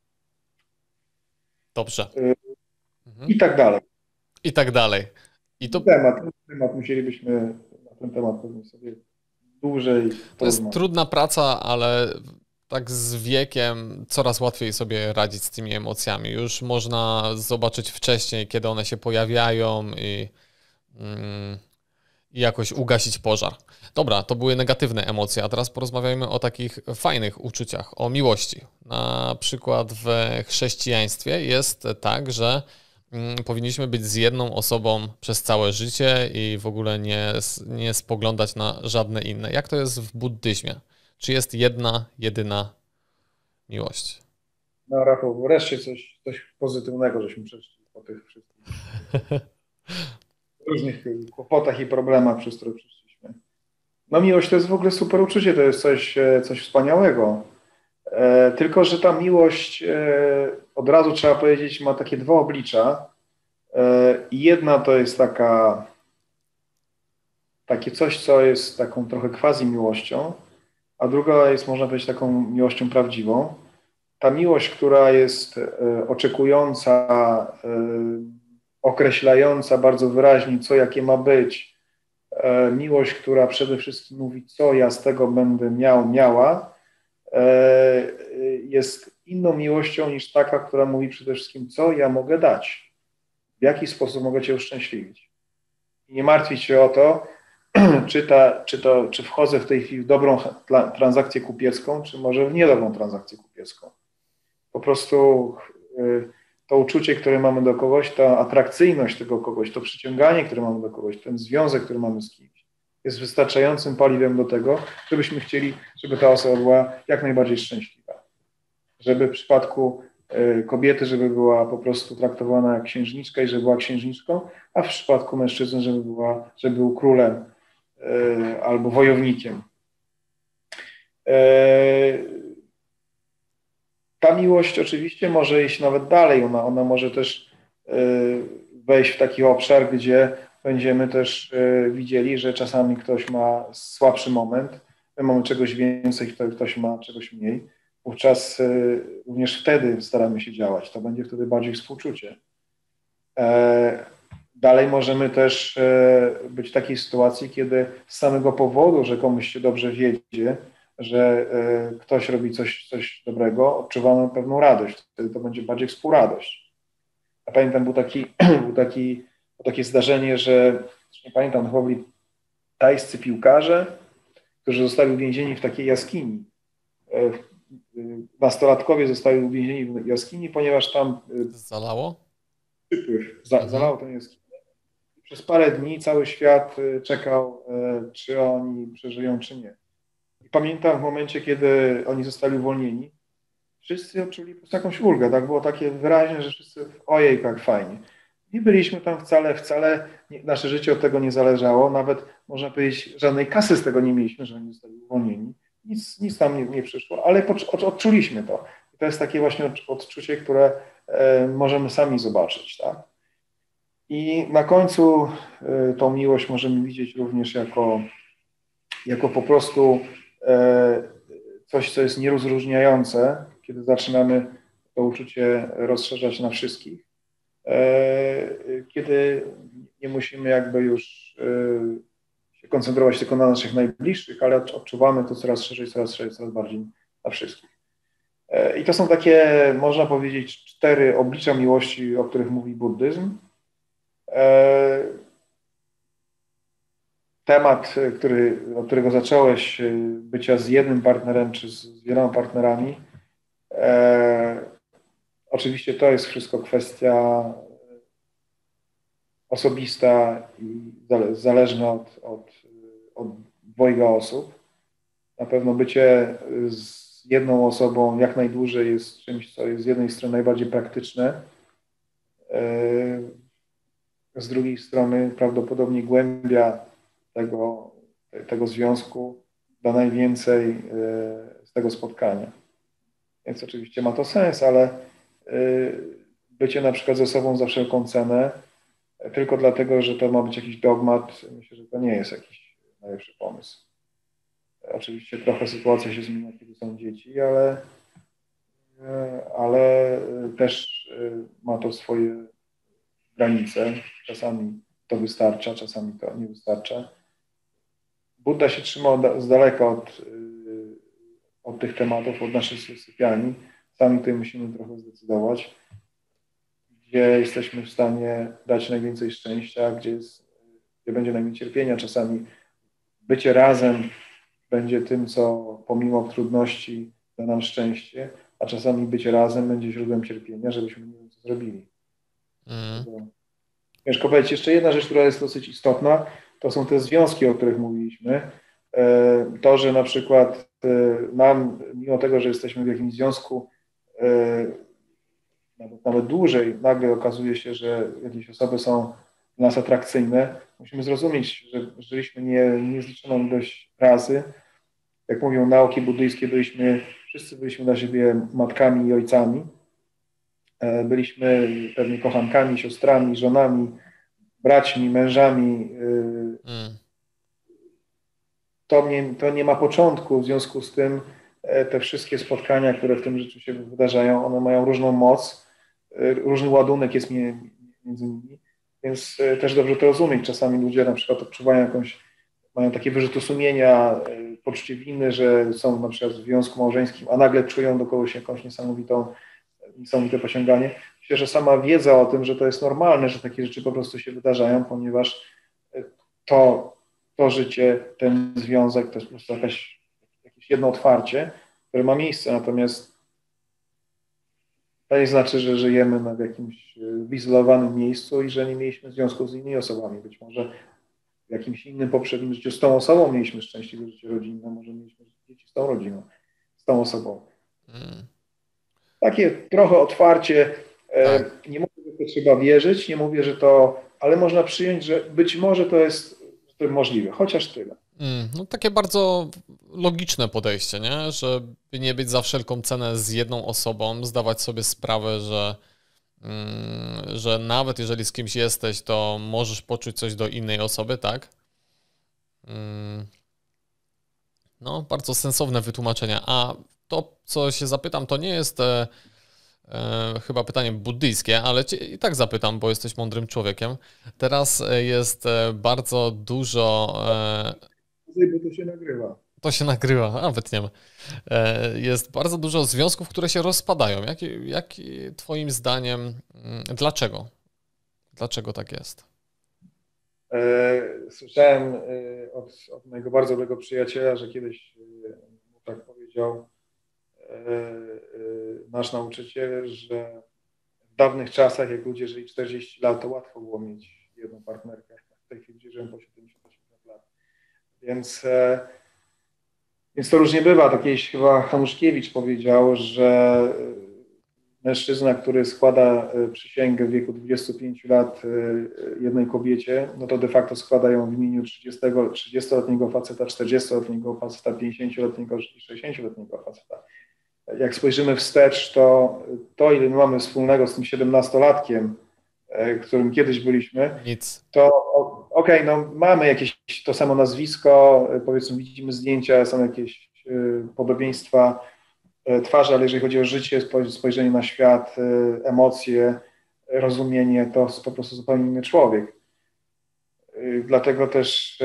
Dobrze. I tak dalej. I tak dalej. I to... Temat, temat musielibyśmy na ten temat pewnie sobie dłużej To jest trudna praca, ale tak z wiekiem coraz łatwiej sobie radzić z tymi emocjami. Już można zobaczyć wcześniej, kiedy one się pojawiają i, i jakoś ugasić pożar. Dobra, to były negatywne emocje, a teraz porozmawiajmy o takich fajnych uczuciach, o miłości. Na przykład w chrześcijaństwie jest tak, że mm, powinniśmy być z jedną osobą przez całe życie i w ogóle nie, nie spoglądać na żadne inne. Jak to jest w buddyzmie? Czy jest jedna, jedyna miłość? No Rafał, wreszcie coś, coś pozytywnego, żeśmy przeszli po tych wszystkich różnych kłopotach i problemach, przez które przeszliśmy. No miłość to jest w ogóle super uczucie, to jest coś, e, coś wspaniałego. E, tylko, że ta miłość, e, od razu trzeba powiedzieć, ma takie dwa oblicza. E, jedna to jest taka, takie coś, co jest taką trochę quasi miłością, a druga jest, można powiedzieć, taką miłością prawdziwą. Ta miłość, która jest e, oczekująca, e, określająca bardzo wyraźnie, co jakie ma być, e, miłość, która przede wszystkim mówi, co ja z tego będę miał, miała, e, jest inną miłością niż taka, która mówi przede wszystkim, co ja mogę dać, w jaki sposób mogę cię uszczęśliwić. I nie martwić się o to, czy, ta, czy, to, czy wchodzę w tej chwili w dobrą transakcję kupiecką, czy może w niedobrą transakcję kupiecką. Po prostu y, to uczucie, które mamy do kogoś, ta atrakcyjność tego kogoś, to przyciąganie, które mamy do kogoś, ten związek, który mamy z kimś, jest wystarczającym paliwem do tego, żebyśmy chcieli, żeby ta osoba była jak najbardziej szczęśliwa. Żeby w przypadku y, kobiety, żeby była po prostu traktowana jak księżniczka i żeby była księżniczką, a w przypadku mężczyzny, żeby, była, żeby był królem y, albo wojownikiem. Y, Ta miłość oczywiście może iść nawet dalej, ona, ona może też y, wejść w taki obszar, gdzie będziemy też y, widzieli, że czasami ktoś ma słabszy moment, my mamy czegoś więcej, ktoś ma czegoś mniej. Wówczas y, również wtedy staramy się działać, to będzie wtedy bardziej współczucie. E, dalej możemy też e, być w takiej sytuacji, kiedy z samego powodu, że komuś się dobrze wiedzie, że y, ktoś robi coś, coś dobrego, odczuwamy pewną radość. Wtedy to będzie bardziej współradość. Ja pamiętam, był taki, był taki, było takie zdarzenie, że, nie pamiętam, chyba byli tajscy piłkarze, którzy zostali uwięzieni w takiej jaskini. Y, nastolatkowie zostali uwięzieni w jaskini, ponieważ tam y, Zalało? przypływ za, Mhm. zalało tę jaskinię. Przez parę dni cały świat y, czekał, y, czy oni przeżyją, czy nie. I pamiętam w momencie, kiedy oni zostali uwolnieni, wszyscy odczuli po prostu jakąś ulgę, tak? Było takie wyraźne, że wszyscy, ojej, jak fajnie. Nie byliśmy tam wcale, wcale, nie, nasze życie od tego nie zależało, nawet można powiedzieć, żadnej kasy z tego nie mieliśmy, że oni zostali uwolnieni. Nic, nic tam nie, nie przyszło, ale odczuliśmy to. I to jest takie właśnie odczucie, które e, możemy sami zobaczyć, tak? I na końcu e, tą miłość możemy widzieć również jako, jako po prostu e, coś, co jest nierozróżniające, kiedy zaczynamy to uczucie rozszerzać na wszystkich, kiedy nie musimy jakby już się koncentrować tylko na naszych najbliższych, ale odczuwamy to coraz szerzej, coraz szerzej, coraz bardziej na wszystkich. I to są takie, można powiedzieć, cztery oblicza miłości, o których mówi buddyzm. Temat, który, od którego zacząłeś, bycia z jednym partnerem czy z wieloma partnerami, e, oczywiście to jest wszystko kwestia osobista i zależna od, od, od dwojga osób. Na pewno bycie z jedną osobą jak najdłużej jest czymś, co jest z jednej strony najbardziej praktyczne, e, z drugiej strony prawdopodobnie głębia tego, tego związku da najwięcej y, z tego spotkania. Więc oczywiście ma to sens, ale y, bycie na przykład ze sobą za wszelką cenę, tylko dlatego, że to ma być jakiś dogmat, myślę, że to nie jest jakiś najlepszy pomysł. Oczywiście trochę sytuacja się zmienia, kiedy są dzieci, ale, y, ale też y, ma to swoje granice. Czasami to wystarcza, czasami to nie wystarcza. Budda się trzymał z daleka od, od tych tematów, od naszej sypialni. Sami tutaj musimy trochę zdecydować, gdzie jesteśmy w stanie dać najwięcej szczęścia, gdzie jest, gdzie będzie najmniej cierpienia. Czasami bycie razem będzie tym, co pomimo trudności da nam szczęście, a czasami bycie razem będzie źródłem cierpienia, żebyśmy nie wiem, co zrobili. Mm. Ciężko powiedzieć. Jeszcze jedna rzecz, która jest dosyć istotna, to są te związki, o których mówiliśmy. To, że na przykład nam, mimo tego, że jesteśmy w jakimś związku nawet, nawet dłużej, nagle okazuje się, że jakieś osoby są dla nas atrakcyjne. Musimy zrozumieć, że żyliśmy nie, niezliczoną ilość razy. Jak mówią nauki buddyjskie, byliśmy, wszyscy byliśmy dla siebie matkami i ojcami. Byliśmy pewnie kochankami, siostrami, żonami, braćmi, mężami. Mm. To, nie, to nie ma początku, w związku z tym te wszystkie spotkania, które w tym życiu się wydarzają, one mają różną moc, różny ładunek jest między nimi, więc też dobrze to rozumieć. Czasami ludzie na przykład odczuwają jakąś, mają takie wyrzuty sumienia, poczucie winy, że są na przykład w związku małżeńskim, a nagle czują do kogoś jakąś niesamowitą, niesamowite posiąganie. Myślę, że sama wiedza o tym, że to jest normalne, że takie rzeczy po prostu się wydarzają, ponieważ to, to życie, ten związek to jest po prostu jakaś, jakieś jedno otwarcie, które ma miejsce, natomiast to nie znaczy, że żyjemy w jakimś wyizolowanym miejscu i że nie mieliśmy związku z innymi osobami. Być może w jakimś innym poprzednim życiu z tą osobą mieliśmy szczęśliwe życie rodzinne, może mieliśmy dzieci z tą rodziną, z tą osobą. Hmm. Takie trochę otwarcie. Tak. Nie mówię, że to trzeba wierzyć, nie mówię, że to, ale można przyjąć, że być może to jest to możliwe, chociaż tyle. Mm, no takie bardzo logiczne podejście, nie? Żeby nie być za wszelką cenę z jedną osobą, zdawać sobie sprawę, że, mm, że nawet jeżeli z kimś jesteś, to możesz poczuć coś do innej osoby, tak? Mm, no, bardzo sensowne wytłumaczenia. A to, co się zapytam, to nie jest e, e, chyba pytanie buddyjskie, ale cię i tak zapytam, bo jesteś mądrym człowiekiem. Teraz jest bardzo dużo... E, bo to się nagrywa. To się nagrywa, a wytniemy. Jest bardzo dużo związków, które się rozpadają. Jak, jak twoim zdaniem, dlaczego? Dlaczego tak jest? Słyszałem od, od mojego bardzo dobrego przyjaciela, że kiedyś mu tak powiedział nasz nauczyciel, że w dawnych czasach, jak ludzie żyli czterdzieści lat, to łatwo było mieć jedną partnerkę. W tej chwili żyją po siedemdziesiąt lat. Więc, więc to różnie bywa. Tak kiedyś chyba Hanuszkiewicz powiedział, że mężczyzna, który składa przysięgę w wieku dwudziestu pięciu lat jednej kobiecie, no to de facto składa ją w imieniu trzydziestoletniego faceta, czterdziestoletniego faceta, pięćdziesięcioletniego i sześćdziesięcioletniego faceta. Jak spojrzymy wstecz, to to, ile my mamy wspólnego z tym siedemnastolatkiem, którym kiedyś byliśmy, nic. To okej, okay, no mamy jakieś to samo nazwisko, powiedzmy widzimy zdjęcia, są jakieś podobieństwa twarzy, ale jeżeli chodzi o życie, spojrzenie na świat, emocje, rozumienie, to jest po prostu zupełnie inny człowiek. Dlatego też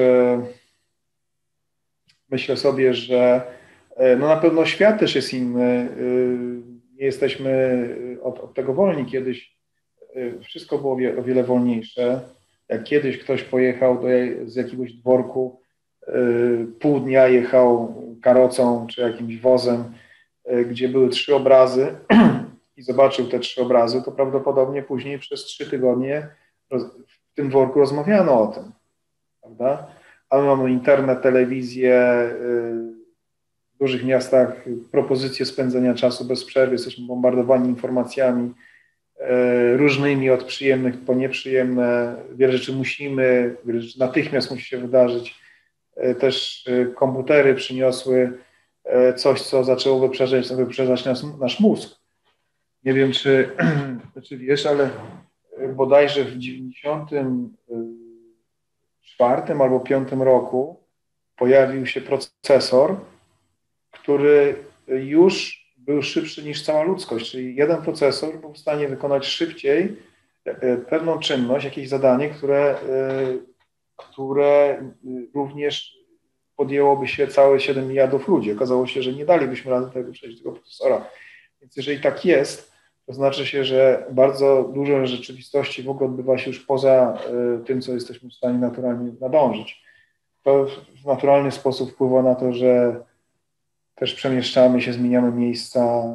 myślę sobie, że no na pewno świat też jest inny. Nie jesteśmy od, od tego wolni. Kiedyś wszystko było o wiele wolniejsze. Jak kiedyś ktoś pojechał do, z jakiegoś dworku, pół dnia jechał karocą czy jakimś wozem, gdzie były trzy obrazy i zobaczył te trzy obrazy, to prawdopodobnie później przez trzy tygodnie w tym dworku rozmawiano o tym, prawda? A my mamy internet, telewizję, w dużych miastach propozycje spędzenia czasu bez przerwy, jesteśmy bombardowani informacjami różnymi, od przyjemnych po nieprzyjemne, wiele rzeczy musimy, wiele rzeczy natychmiast musi się wydarzyć. Też komputery przyniosły coś, co zaczęło wyprzedzać, wyprzedzać nas, nasz mózg. Nie wiem, czy, czy wiesz, ale bodajże w dziewięćdziesiątym czwartym albo piątym roku pojawił się procesor, który już był szybszy niż cała ludzkość, czyli jeden procesor był w stanie wykonać szybciej pewną czynność, jakieś zadanie, które, które również podjęłoby się całe siedem miliardów ludzi. Okazało się, że nie dalibyśmy rady tego przejść tego procesora. Więc jeżeli tak jest, To znaczy się, że bardzo dużo rzeczywistości w ogóle odbywa się już poza tym, co jesteśmy w stanie naturalnie nadążyć. To w naturalny sposób wpływa na to, że też przemieszczamy się, zmieniamy miejsca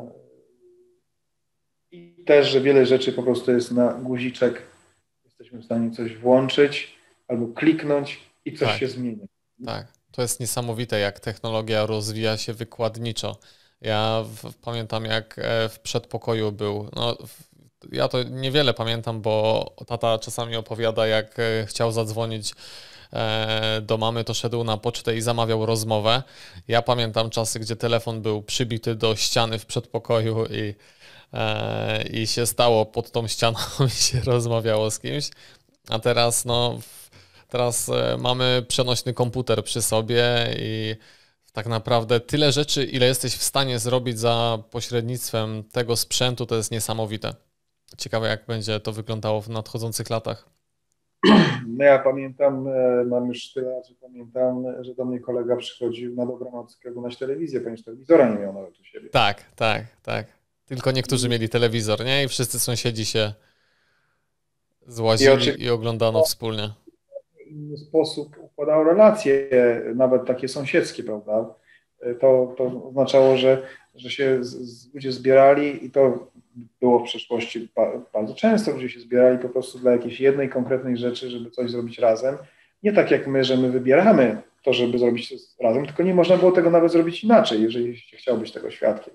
i też, że wiele rzeczy po prostu jest na guziczek. Jesteśmy w stanie coś włączyć albo kliknąć i coś Tak, się zmieni. tak. To jest niesamowite, jak technologia rozwija się wykładniczo. Ja w, pamiętam, jak e, w przedpokoju był. No, w, ja to niewiele pamiętam, bo tata czasami opowiada, jak e, chciał zadzwonić e, do mamy, to szedł na pocztę i zamawiał rozmowę. Ja pamiętam czasy, gdzie telefon był przybity do ściany w przedpokoju i, e, i się stało pod tą ścianą i się rozmawiało z kimś. A teraz, no, teraz e, mamy przenośny komputer przy sobie i tak naprawdę tyle rzeczy, ile jesteś w stanie zrobić za pośrednictwem tego sprzętu, to jest niesamowite. Ciekawe, jak będzie to wyglądało w nadchodzących latach. No ja pamiętam, e, mam już tyle lat, że pamiętam, że do mnie kolega przychodził na dobranoc oglądać telewizję, ponieważ telewizora nie miał nawet u siebie. Tak, tak, tak. Tylko niektórzy mieli telewizor, nie? I wszyscy sąsiedzi się złazili i, i oglądano wspólnie. W inny sposób układał relacje, nawet takie sąsiedzkie, prawda? To, to oznaczało, że, że się z, z ludzie zbierali i to było w przeszłości bardzo często, ludzie się zbierali po prostu dla jakiejś jednej konkretnej rzeczy, żeby coś zrobić razem. Nie tak jak my, że my wybieramy to, żeby zrobić to razem, tylko nie można było tego nawet zrobić inaczej, jeżeli się chciał być tego świadkiem.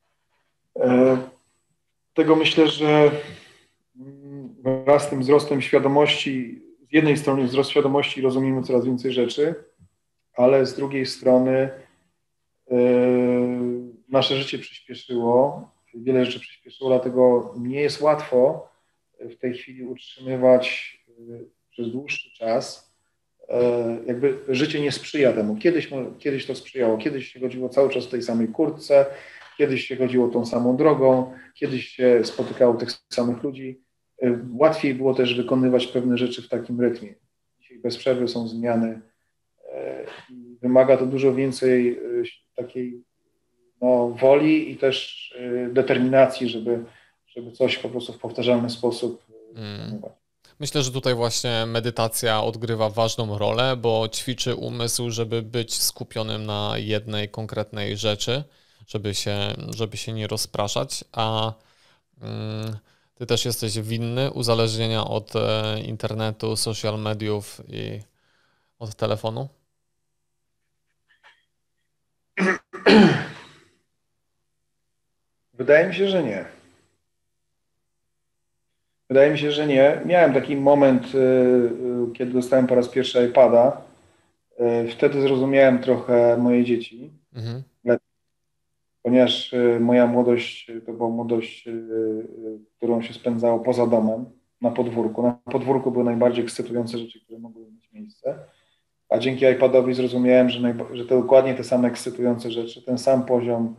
Tego myślę, że wraz z tym wzrostem świadomości, z jednej strony wzrost świadomości, rozumiemy coraz więcej rzeczy, ale z drugiej strony yy, nasze życie przyspieszyło, wiele rzeczy przyspieszyło, dlatego nie jest łatwo w tej chwili utrzymywać yy, przez dłuższy czas. Yy, jakby życie nie sprzyja temu. Kiedyś, kiedyś to sprzyjało, kiedyś się chodziło cały czas w tej samej kurtce, kiedyś się chodziło tą samą drogą, kiedyś się spotykało tych samych ludzi. Łatwiej było też wykonywać pewne rzeczy w takim rytmie. Dzisiaj bez przerwy są zmiany i wymaga to dużo więcej takiej no, woli i też determinacji, żeby, żeby coś po prostu w powtarzalny sposób hmm. Myślę, że tutaj właśnie medytacja odgrywa ważną rolę, bo ćwiczy umysł, żeby być skupionym na jednej konkretnej rzeczy, żeby się, żeby się nie rozpraszać, a mm, ty też jesteś winny uzależnienia od e, internetu, social mediów i od telefonu? Wydaje mi się, że nie. Wydaje mi się, że nie. Miałem taki moment, kiedy dostałem po raz pierwszy iPada. Wtedy zrozumiałem trochę moje dzieci. Mhm. Ponieważ moja młodość to była młodość, którą się spędzało poza domem, na podwórku. Na podwórku były najbardziej ekscytujące rzeczy, które mogły mieć miejsce. A dzięki iPadowi zrozumiałem, że, najba- że to dokładnie te same ekscytujące rzeczy, ten sam poziom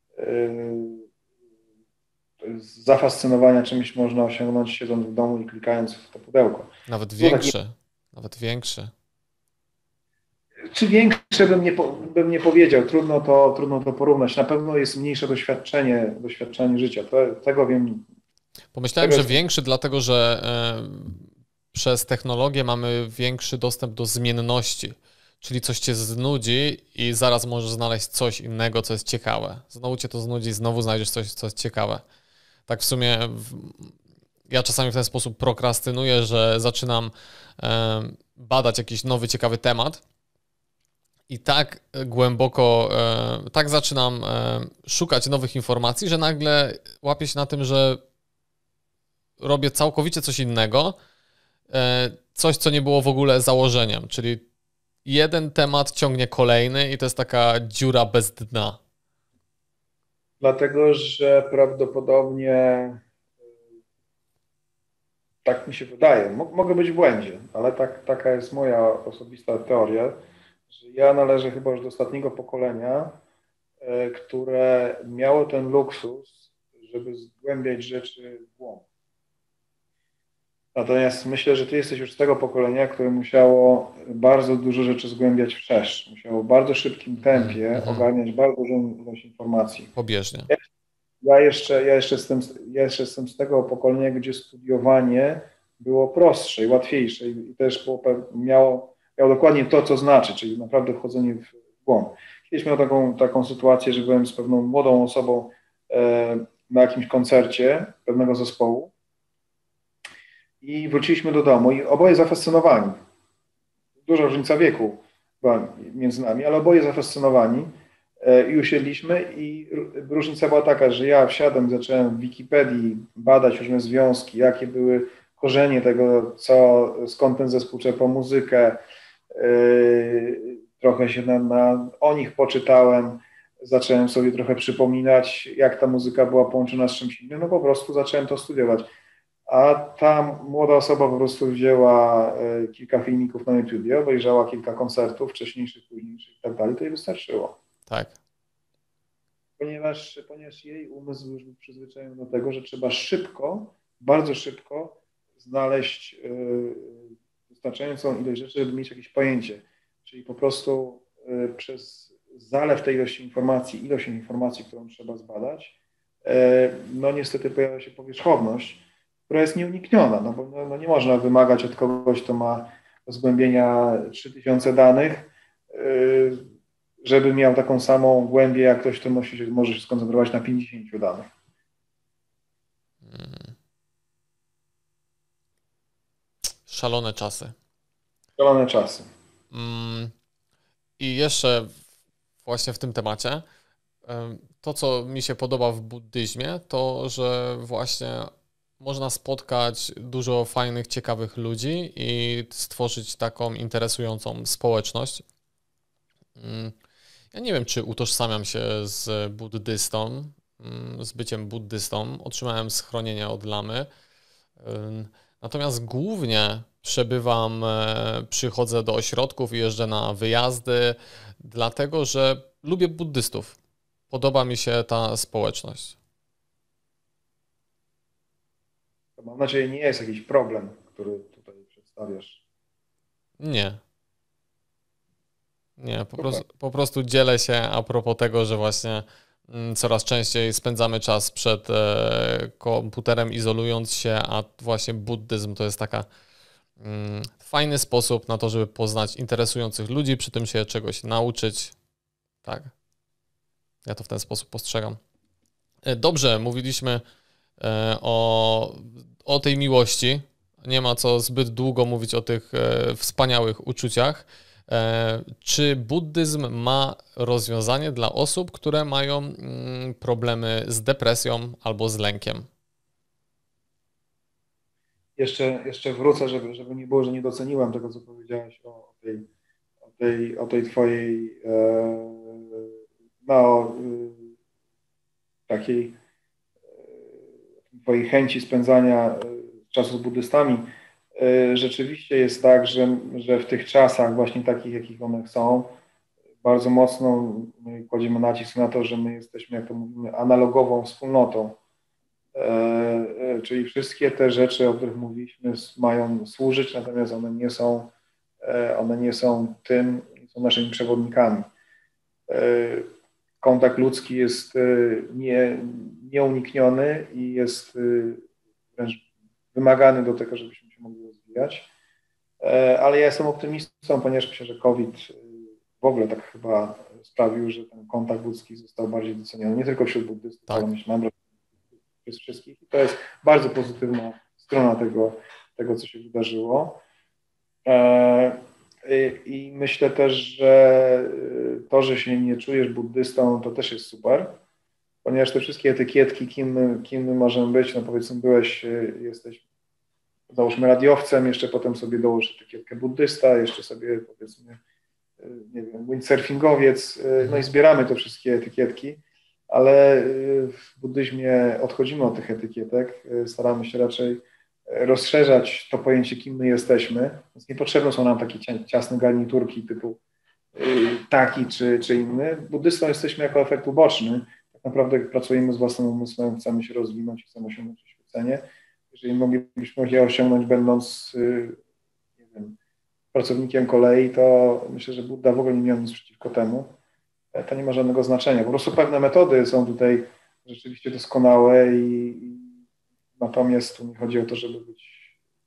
yy, zafascynowania czymś można osiągnąć siedząc w domu i klikając w to pudełko. Nawet większy, taki... nawet większy. Czy większe bym nie, bym nie powiedział, trudno to, trudno to porównać. Na pewno jest mniejsze doświadczenie, doświadczenie życia, to, tego wiem. Pomyślałem, tego że jest... większy, dlatego że y, przez technologię mamy większy dostęp do zmienności, czyli coś cię znudzi i zaraz możesz znaleźć coś innego, co jest ciekawe. Znowu cię to znudzi, znowu znajdziesz coś, co jest ciekawe. Tak w sumie w, ja czasami w ten sposób prokrastynuję, że zaczynam y, badać jakiś nowy, ciekawy temat, i tak głęboko, e, tak zaczynam e, szukać nowych informacji, że nagle łapię się na tym, że robię całkowicie coś innego, e, coś, co nie było w ogóle założeniem, czyli jeden temat ciągnie kolejny i to jest taka dziura bez dna. Dlatego, że prawdopodobnie tak mi się wydaje, mogę być w błędzie, ale tak, taka jest moja osobista teoria, że ja należę chyba już do ostatniego pokolenia, które miało ten luksus, żeby zgłębiać rzeczy w głąb. Natomiast myślę, że ty jesteś już z tego pokolenia, które musiało bardzo dużo rzeczy zgłębiać wszerz. Musiało w bardzo szybkim tempie mm-hmm. ogarniać bardzo dużą ilość informacji. Pobieżnie. Ja, ja jeszcze, ja, jeszcze jestem, ja jeszcze jestem z tego pokolenia, gdzie studiowanie było prostsze i łatwiejsze i, i też było, miało, miało dokładnie to, co znaczy, czyli naprawdę wchodzenie w głąb. Kiedyś miałem taką, taką sytuację, że byłem z pewną młodą osobą e, na jakimś koncercie pewnego zespołu i wróciliśmy do domu i oboje zafascynowani. Duża różnica wieku była między nami, ale oboje zafascynowani i usiedliśmy i różnica była taka, że ja wsiadłem i zacząłem w Wikipedii badać różne związki, jakie były korzenie tego, co, skąd ten zespół czerpał muzykę, trochę się na, na, o nich poczytałem, zacząłem sobie trochę przypominać, jak ta muzyka była połączona z czymś innym, no po prostu zacząłem to studiować. A ta młoda osoba po prostu wzięła kilka filmików na YouTubie, obejrzała kilka koncertów wcześniejszych, późniejszych i tak dalej, to jej wystarczyło. Tak. Ponieważ, ponieważ jej umysł już był przyzwyczajony do tego, że trzeba szybko, bardzo szybko znaleźć wystarczającą ilość rzeczy, żeby mieć jakieś pojęcie. Czyli po prostu przez zalew tej ilości informacji, ilość informacji, którą trzeba zbadać, no niestety pojawia się powierzchowność, która jest nieunikniona, no bo no, no nie można wymagać od kogoś, kto ma do zgłębienia trzy tysiące danych, żeby miał taką samą głębię, jak ktoś, kto może się, może się skoncentrować na pięćdziesięciu danych. Hmm. Szalone czasy. Szalone czasy. Hmm. I jeszcze właśnie w tym temacie, to co mi się podoba w buddyzmie, to że właśnie można spotkać dużo fajnych, ciekawych ludzi i stworzyć taką interesującą społeczność. Ja nie wiem, czy utożsamiam się z buddystą, z byciem buddystą. Otrzymałem schronienie od lamy. Natomiast głównie przebywam, przychodzę do ośrodków i jeżdżę na wyjazdy, dlatego że lubię buddystów. Podoba mi się ta społeczność. To mam nadzieję, nie jest jakiś problem, który tutaj przedstawiasz. Nie. Nie, po prostu, po prostu dzielę się a propos tego, że właśnie coraz częściej spędzamy czas przed e, komputerem, izolując się, a właśnie buddyzm to jest taka mm, fajny sposób na to, żeby poznać interesujących ludzi, przy tym się czegoś nauczyć. Tak. Ja to w ten sposób postrzegam. Dobrze, mówiliśmy e, o, o tej miłości. Nie ma co zbyt długo mówić o tych e, wspaniałych uczuciach. Czy buddyzm ma rozwiązanie dla osób, które mają problemy z depresją albo z lękiem? Jeszcze, jeszcze wrócę, żeby, żeby nie było, że nie doceniłem tego, co powiedziałeś o tej, o tej, o tej twojej no, takiej twojej chęci spędzania czasu z buddystami. Rzeczywiście jest tak, że, że w tych czasach właśnie takich, jakich one są, bardzo mocno my kładziemy nacisk na to, że my jesteśmy, jak to mówimy, analogową wspólnotą. E, czyli wszystkie te rzeczy, o których mówiliśmy, mają służyć, natomiast one nie są, e, one nie są tym, są naszymi przewodnikami. E, kontakt ludzki jest e, nie, nieunikniony i jest e, wręcz wymagany do tego, żebyśmy się mogli rozwijać. Ale ja jestem optymistą, ponieważ myślę, że COVID w ogóle tak chyba sprawił, że ten kontakt ludzki został bardziej doceniony, nie tylko wśród buddystów, tak, ale myślę, że przez wszystkich. I to jest bardzo pozytywna strona tego, tego co się wydarzyło. I myślę też, że to, że się nie czujesz buddystą, to też jest super, ponieważ te wszystkie etykietki, kim my, kim my możemy być, no powiedzmy byłeś, jesteś załóżmy radiowcem, jeszcze potem sobie dołóż etykietkę buddysta, jeszcze sobie powiedzmy, nie wiem, windsurfingowiec, no i zbieramy te wszystkie etykietki, ale w buddyzmie odchodzimy od tych etykietek, staramy się raczej rozszerzać to pojęcie, kim my jesteśmy, więc niepotrzebne są nam takie ciasne garniturki typu taki czy, czy inny. Buddystą jesteśmy jako efekt uboczny, tak naprawdę pracujemy z własnym umysłem, chcemy się rozwinąć, chcemy osiągnąć oświecenie. Jeżeli moglibyśmy je osiągnąć, będąc nie wiem, pracownikiem kolei, to myślę, że Buddha w ogóle nie miał nic przeciwko temu. To nie ma żadnego znaczenia. Po prostu pewne metody są tutaj rzeczywiście doskonałe i, i natomiast tu nie chodzi o to, żeby być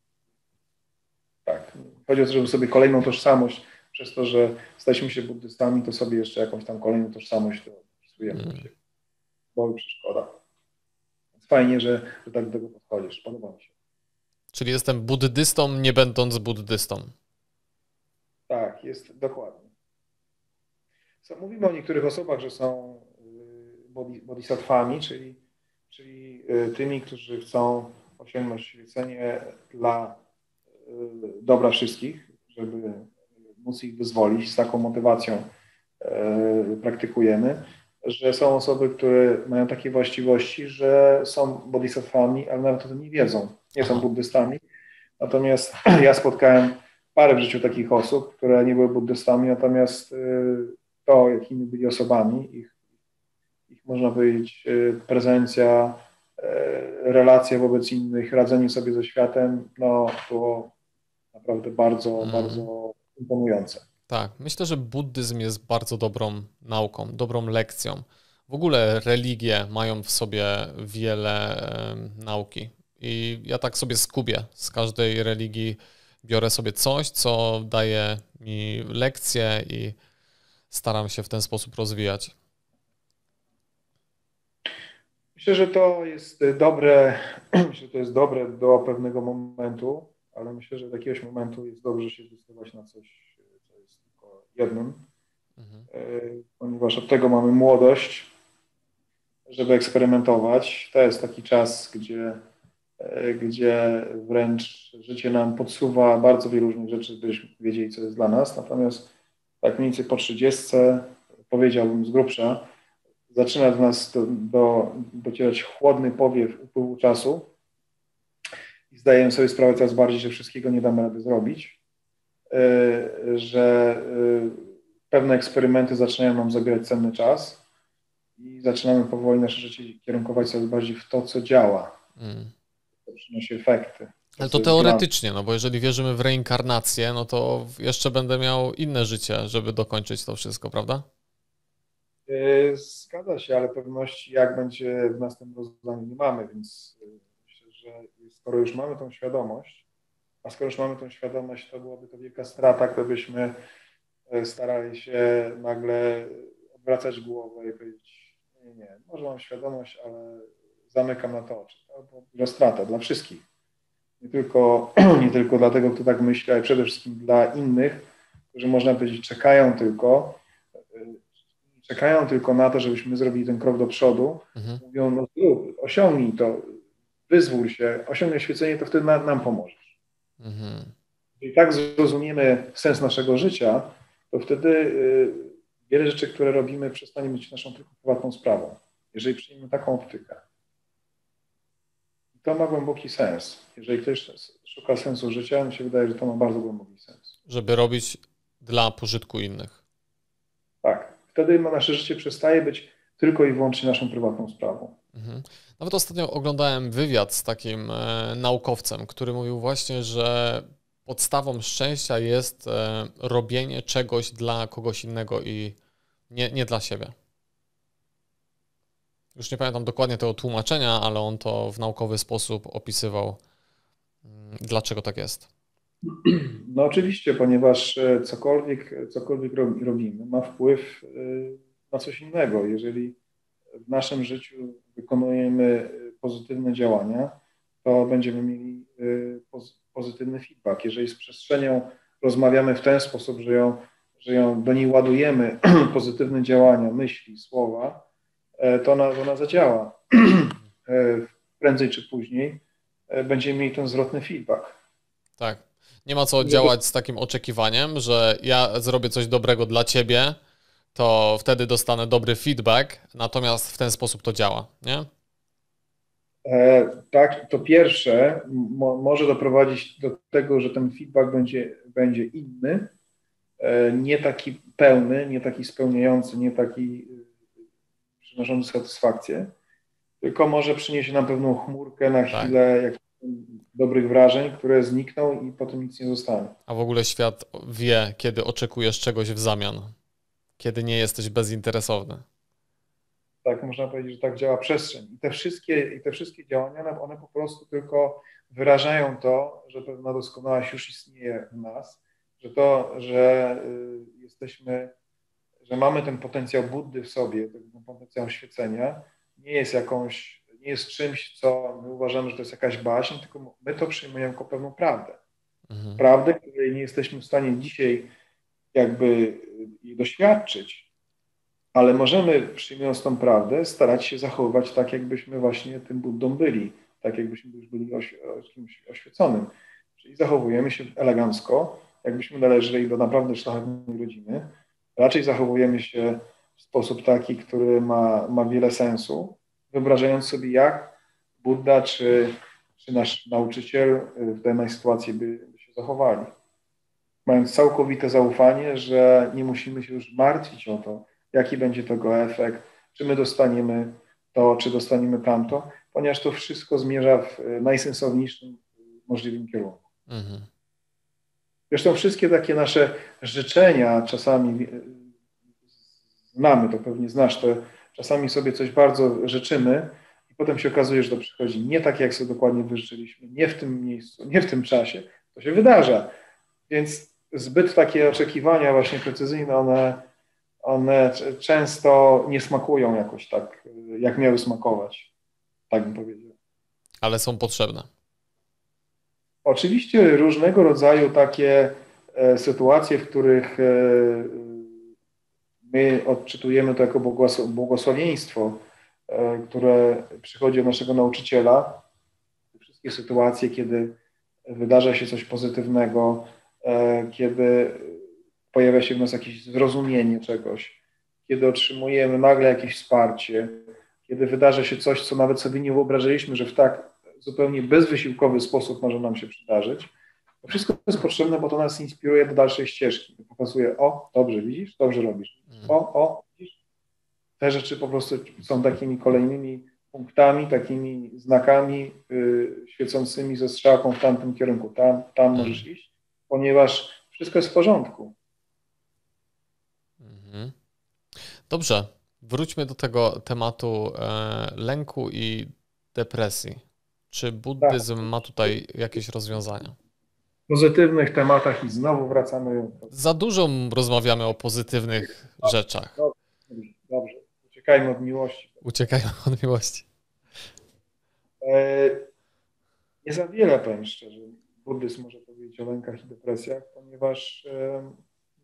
tak, chodzi o to, żeby sobie kolejną tożsamość, przez to, że staliśmy się buddystami, to sobie jeszcze jakąś tam kolejną tożsamość dopisujemy do siebie. Bo przeszkoda. Więc fajnie, że, że tak do tego podchodzisz. Podoba mi się. Czyli jestem buddystą, nie będąc buddystą. Tak, jest dokładnie. So, mówimy o niektórych osobach, że są bodhisattvami, czyli, czyli tymi, którzy chcą osiągnąć świecenie dla dobra wszystkich, żeby móc ich wyzwolić. Z taką motywacją praktykujemy, że są osoby, które mają takie właściwości, że są bodhisattvami, ale nawet o tym nie wiedzą. Nie są buddystami. Natomiast ja spotkałem parę w życiu takich osób, które nie były buddystami, natomiast to, jakimi byli osobami, ich, ich można powiedzieć, prezencja, relacja wobec innych, radzenie sobie ze światem, no było naprawdę bardzo, mm. bardzo imponujące. Tak, myślę, że buddyzm jest bardzo dobrą nauką, dobrą lekcją. W ogóle religie mają w sobie wiele e, nauki i ja tak sobie skubię. Z każdej religii biorę sobie coś, co daje mi lekcje i staram się w ten sposób rozwijać. Myślę, że to jest dobre, myślę, że to jest dobre do pewnego momentu, ale myślę, że do jakiegoś momentu jest dobrze się zdecydować na coś, co jest tylko jednym, mhm. ponieważ od tego mamy młodość, żeby eksperymentować. To jest taki czas, gdzie, gdzie wręcz życie nam podsuwa bardzo wiele różnych rzeczy, byśmy wiedzieli, co jest dla nas. Natomiast tak mniej więcej po trzydziestce, powiedziałbym z grubsza, zaczyna do nas do, do, docierać chłodny powiew upływu czasu i zdajemy sobie sprawę coraz bardziej, że wszystkiego nie damy rady zrobić, że pewne eksperymenty zaczynają nam zabierać cenny czas i zaczynamy powoli nasze życie kierunkować coraz bardziej w to, co działa, mm. co przynosi efekty. Ale to teoretycznie, no bo jeżeli wierzymy w reinkarnację, no to jeszcze będę miał inne życie, żeby dokończyć to wszystko, prawda? Zgadza się, ale pewności jak będzie w następnym rozdaniu nie mamy, więc myślę, że skoro już mamy tą świadomość, a skoro już mamy tą świadomość, to byłaby to wielka strata, gdybyśmy starali się nagle odwracać głowę i powiedzieć, nie, nie, może mam świadomość, ale zamykam na to oczy. To była duża strata dla wszystkich. Nie tylko, nie tylko dla tego, kto tak myśli, ale przede wszystkim dla innych, którzy można powiedzieć czekają tylko, czekają tylko na to, żebyśmy zrobili ten krok do przodu. Mhm. Mówią, no zrób, osiągnij to, wyzwól się, osiągnij świecenie, to wtedy nam, nam pomożesz. Mhm. Jeżeli tak zrozumiemy sens naszego życia, to wtedy y, wiele rzeczy, które robimy, przestanie być naszą tylko prywatną sprawą. Jeżeli przyjmiemy taką optykę. To ma głęboki sens. Jeżeli ktoś szuka sensu życia, mi się wydaje, że to ma bardzo głęboki sens. Żeby robić dla pożytku innych. Tak. Wtedy nasze życie przestaje być tylko i wyłącznie naszą prywatną sprawą. Mhm. Nawet ostatnio oglądałem wywiad z takim e, naukowcem, który mówił właśnie, że podstawą szczęścia jest e, robienie czegoś dla kogoś innego i nie, nie dla siebie. Już nie pamiętam dokładnie tego tłumaczenia, ale on to w naukowy sposób opisywał, dlaczego tak jest. No oczywiście, ponieważ cokolwiek, cokolwiek robimy, ma wpływ na coś innego. Jeżeli w naszym życiu wykonujemy pozytywne działania, to będziemy mieli pozytywny feedback. Jeżeli z przestrzenią rozmawiamy w ten sposób, że ją, że ją do niej ładujemy pozytywne działania, myśli, słowa, to ona, ona zadziała. Prędzej czy później będziemy mieli ten zwrotny feedback. Tak. Nie ma co działać z takim oczekiwaniem, że ja zrobię coś dobrego dla ciebie, to wtedy dostanę dobry feedback, natomiast w ten sposób to działa, nie? E, tak, to pierwsze mo, może doprowadzić do tego, że ten feedback będzie, będzie inny, e, nie taki pełny, nie taki spełniający, nie taki przynoszący satysfakcję, tylko może przyniesie nam pewną chmurkę na chwilę tak. jak, dobrych wrażeń, które znikną i potem nic nie zostanie. A w ogóle świat wie, kiedy oczekujesz czegoś w zamian, kiedy nie jesteś bezinteresowny. Tak, można powiedzieć, że tak działa przestrzeń. I te wszystkie, i te wszystkie działania, no, one po prostu tylko wyrażają to, że pewna doskonałość już istnieje w nas, że to, że y, jesteśmy, że mamy ten potencjał Buddy w sobie, ten potencjał świecenia, nie jest jakąś, nie jest czymś, co my uważamy, że to jest jakaś baśń, tylko my to przyjmujemy jako pewną prawdę. Mhm. Prawdę, której nie jesteśmy w stanie dzisiaj jakby jej doświadczyć, ale możemy, przyjmując tą prawdę, starać się zachowywać tak, jakbyśmy właśnie tym Buddą byli, tak jakbyśmy już byli kimś oświeconym. Czyli zachowujemy się elegancko, jakbyśmy należeli do naprawdę szlachetnej rodziny. Raczej zachowujemy się w sposób taki, który ma, ma wiele sensu, wyobrażając sobie, jak Budda czy, czy nasz nauczyciel w danej sytuacji by, by się zachowali. Mając całkowite zaufanie, że nie musimy się już martwić o to, jaki będzie tego efekt, czy my dostaniemy to, czy dostaniemy tamto, ponieważ to wszystko zmierza w najsensowniejszym możliwym kierunku. Mhm. Zresztą wszystkie takie nasze życzenia, czasami znamy to, pewnie znasz to, czasami sobie coś bardzo życzymy i potem się okazuje, że to przychodzi nie tak, jak sobie dokładnie wyżyczyliśmy, nie w tym miejscu, nie w tym czasie. To się wydarza. Więc zbyt takie oczekiwania właśnie precyzyjne, one, one często nie smakują jakoś tak, jak miały smakować, tak bym powiedział. Ale są potrzebne. Oczywiście różnego rodzaju takie e, sytuacje, w których e, my odczytujemy to jako błogosł błogosławieństwo, e, które przychodzi od naszego nauczyciela. Wszystkie sytuacje, kiedy wydarza się coś pozytywnego, e, kiedy pojawia się w nas jakieś zrozumienie czegoś, kiedy otrzymujemy nagle jakieś wsparcie, kiedy wydarza się coś, co nawet sobie nie wyobrażaliśmy, że w tak zupełnie bezwysiłkowy sposób może nam się przydarzyć. To wszystko jest potrzebne, bo to nas inspiruje do dalszej ścieżki. Pokazuje, o, dobrze, widzisz, dobrze robisz. O, o, widzisz. Te rzeczy po prostu są takimi kolejnymi punktami, takimi znakami y, świecącymi ze strzałką w tamtym kierunku. Tam, tam możesz iść, ponieważ wszystko jest w porządku. Dobrze, wróćmy do tego tematu e, lęku i depresji. Czy buddyzm tak. ma tutaj jakieś rozwiązania? W pozytywnych tematach i znowu wracamy. Za dużo rozmawiamy o pozytywnych dobrze, rzeczach. Dobrze, dobrze. Uciekajmy od miłości. Uciekajmy od miłości. E, nie za wiele, powiem szczerze, buddyzm może powiedzieć o lękach i depresjach, ponieważ e,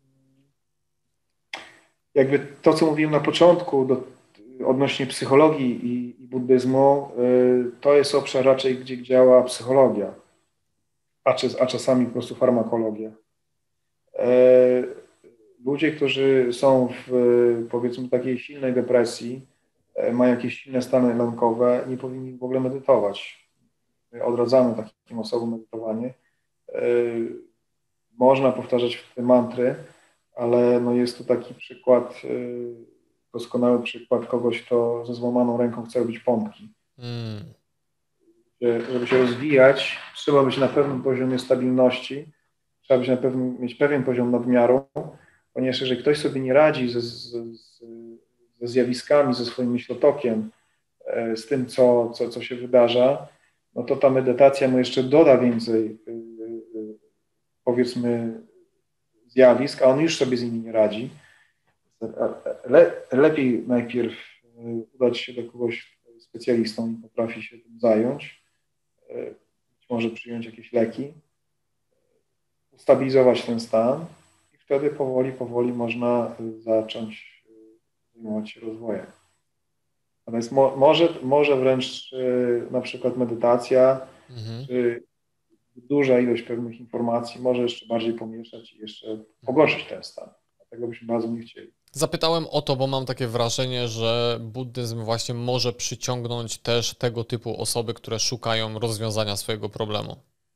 jakby to, co mówiłem na początku do, odnośnie psychologii i, i buddyzmu, y, to jest obszar raczej, gdzie działa psychologia, a, czy, a czasami po prostu farmakologia. Y, ludzie, którzy są w, powiedzmy, takiej silnej depresji, y, mają jakieś silne stany lękowe, nie powinni w ogóle medytować. My odradzamy takim osobom medytowanie. Y, można powtarzać w te mantry, ale no jest to taki przykład, doskonały przykład kogoś, kto ze złamaną ręką chce robić pompki. Mm. Żeby się rozwijać, trzeba być na pewnym poziomie stabilności, trzeba być na pewnym, mieć pewien poziom nadmiaru, ponieważ jeżeli ktoś sobie nie radzi ze, ze, ze zjawiskami, ze swoim myślotokiem, z tym, co, co, co się wydarza, no to ta medytacja mu jeszcze doda więcej, powiedzmy, zjawisk, a on już sobie z nimi nie radzi. Le, lepiej najpierw udać się do kogoś specjalistą i potrafi się tym zająć, być może przyjąć jakieś leki, ustabilizować ten stan i wtedy powoli, powoli można zacząć zajmować się rozwojem. Natomiast mo, może, może wręcz na przykład medytacja, mhm. czy duża ilość pewnych informacji może jeszcze bardziej pomieszać i jeszcze pogorszyć ten stan. Dlatego byśmy bardzo nie chcieli. Zapytałem o to, bo mam takie wrażenie, że buddyzm właśnie może przyciągnąć też tego typu osoby, które szukają rozwiązania swojego problemu.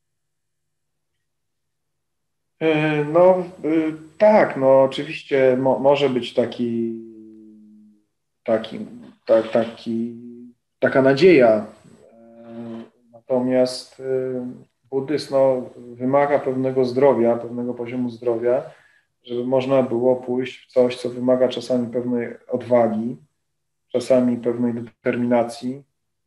No tak, no oczywiście mo, może być taki, taki, tak, taki, taka nadzieja. Natomiast buddyzm no, wymaga pewnego zdrowia, pewnego poziomu zdrowia, żeby można było pójść w coś, co wymaga czasami pewnej odwagi, czasami pewnej determinacji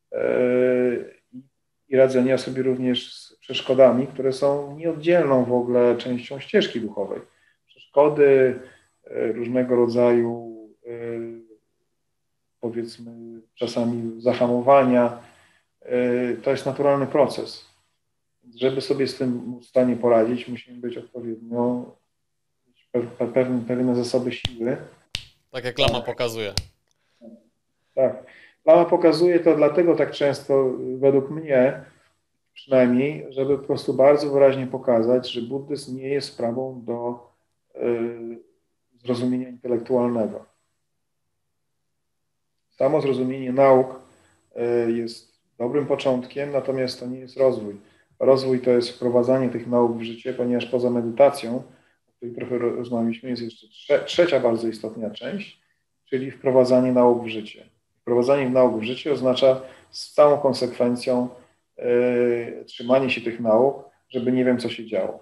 i radzenia sobie również z przeszkodami, które są nieoddzielną w ogóle częścią ścieżki duchowej. Przeszkody, różnego rodzaju, powiedzmy, czasami zahamowania, to jest naturalny proces. Żeby sobie z tym w stanie poradzić, musimy być odpowiednio, pewne, pewne zasoby siły. Tak jak Lama pokazuje. Tak. Lama pokazuje to dlatego tak często, według mnie przynajmniej, żeby po prostu bardzo wyraźnie pokazać, że buddyzm nie jest sprawą do y, zrozumienia intelektualnego. Samo zrozumienie nauk y, jest dobrym początkiem, natomiast to nie jest rozwój. Rozwój to jest wprowadzanie tych nauk w życie, ponieważ poza medytacją, o której trochę rozmawialiśmy, jest jeszcze trze trzecia bardzo istotna część, czyli wprowadzanie nauk w życie. Wprowadzanie nauk w życie oznacza z całą konsekwencją yy, trzymanie się tych nauk, żeby nie wiem, co się działo.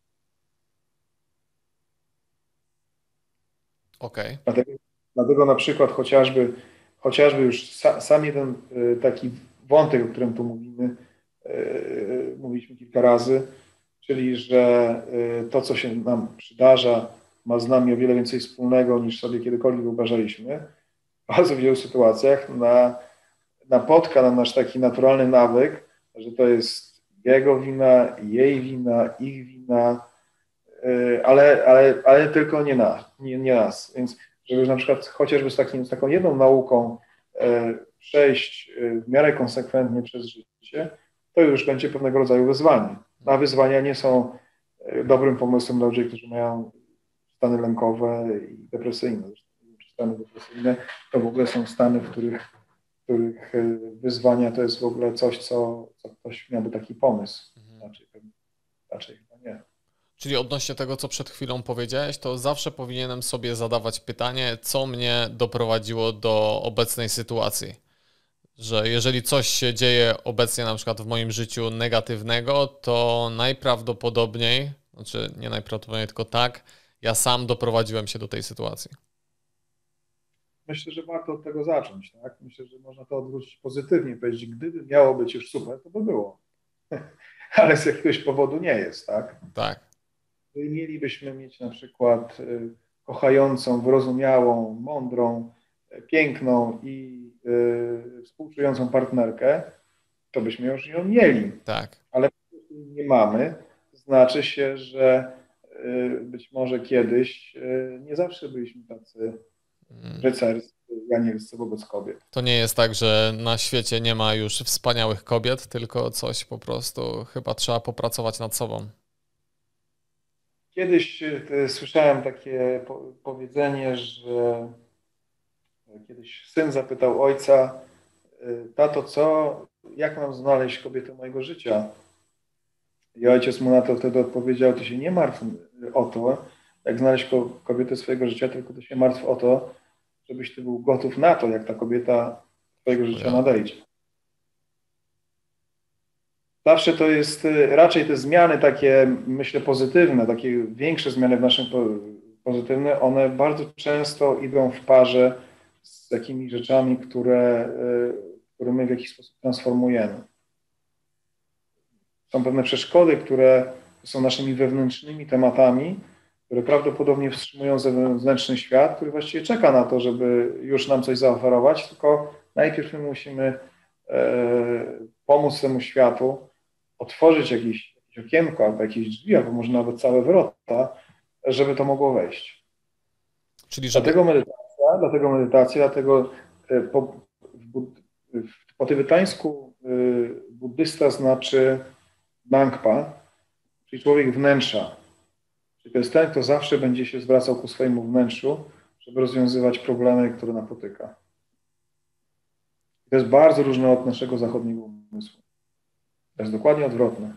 Okay. Dlatego, dlatego na przykład chociażby, chociażby już sa, sam jeden yy, taki wątek, o którym tu mówimy, yy, mówiliśmy kilka razy, czyli że yy, to, co się nam przydarza, ma z nami o wiele więcej wspólnego, niż sobie kiedykolwiek wyobrażaliśmy. W bardzo wielu sytuacjach na, napotka na nasz taki naturalny nawyk, że to jest jego wina, jej wina, ich wina, yy, ale, ale, ale tylko nie, na, nie, nie nas. Więc żeby na przykład chociażby z, takim, z taką jedną nauką yy, przejść yy, w miarę konsekwentnie przez życie, to już będzie pewnego rodzaju wyzwanie. A wyzwania nie są yy, dobrym pomysłem dla ludzi, którzy mają stany lękowe i depresyjne. Stany depresyjne to w ogóle są stany, w których, w których wyzwania to jest w ogóle coś, co, co ktoś miałby taki pomysł. Raczej, raczej chyba nie. Czyli odnośnie tego, co przed chwilą powiedziałeś, to zawsze powinienem sobie zadawać pytanie, co mnie doprowadziło do obecnej sytuacji. Że jeżeli coś się dzieje obecnie na przykład w moim życiu negatywnego, to najprawdopodobniej, znaczy nie najprawdopodobniej, tylko tak, ja sam doprowadziłem się do tej sytuacji. Myślę, że warto od tego zacząć, tak? Myślę, że można to odwrócić pozytywnie, powiedzieć, gdyby miało być już super, to by było. Ale z jakiegoś powodu nie jest, tak? Tak. Jeżeli mielibyśmy mieć na przykład kochającą, wyrozumiałą, mądrą, piękną i y, współczującą partnerkę, to byśmy już ją mieli. Tak. Ale jeśli nie mamy, znaczy się, że y, być może kiedyś y, nie zawsze byliśmy tacy rycerscy, anielscy wobec kobiet. To nie jest tak, że na świecie nie ma już wspaniałych kobiet, tylko coś po prostu chyba trzeba popracować nad sobą. Kiedyś y, słyszałem takie po powiedzenie, że kiedyś syn zapytał ojca, tato, co, jak mam znaleźć kobietę mojego życia? I ojciec mu na to wtedy odpowiedział, ty się nie martw o to, jak znaleźć kobietę swojego życia, tylko ty się martw o to, żebyś ty był gotów na to, jak ta kobieta twojego życia nadejdzie. Zawsze to jest, raczej te zmiany takie, myślę, pozytywne, takie większe zmiany w naszym pozytywne, one bardzo często idą w parze z takimi rzeczami, które, które my w jakiś sposób transformujemy. Są pewne przeszkody, które są naszymi wewnętrznymi tematami, które prawdopodobnie wstrzymują zewnętrzny świat, który właściwie czeka na to, żeby już nam coś zaoferować, tylko najpierw my musimy e, pomóc temu światu, otworzyć jakieś, jakieś okienko, albo jakieś drzwi, albo może nawet całe wrota, żeby to mogło wejść. Czyli żeby... Dlatego medytacja, dlatego medytacja, dlatego po, w, po tybetańsku buddysta znaczy Nangpa, czyli człowiek wnętrza. Czyli to jest ten, kto zawsze będzie się zwracał ku swojemu wnętrzu, żeby rozwiązywać problemy, które napotyka. To jest bardzo różne od naszego zachodniego umysłu. To jest dokładnie odwrotne.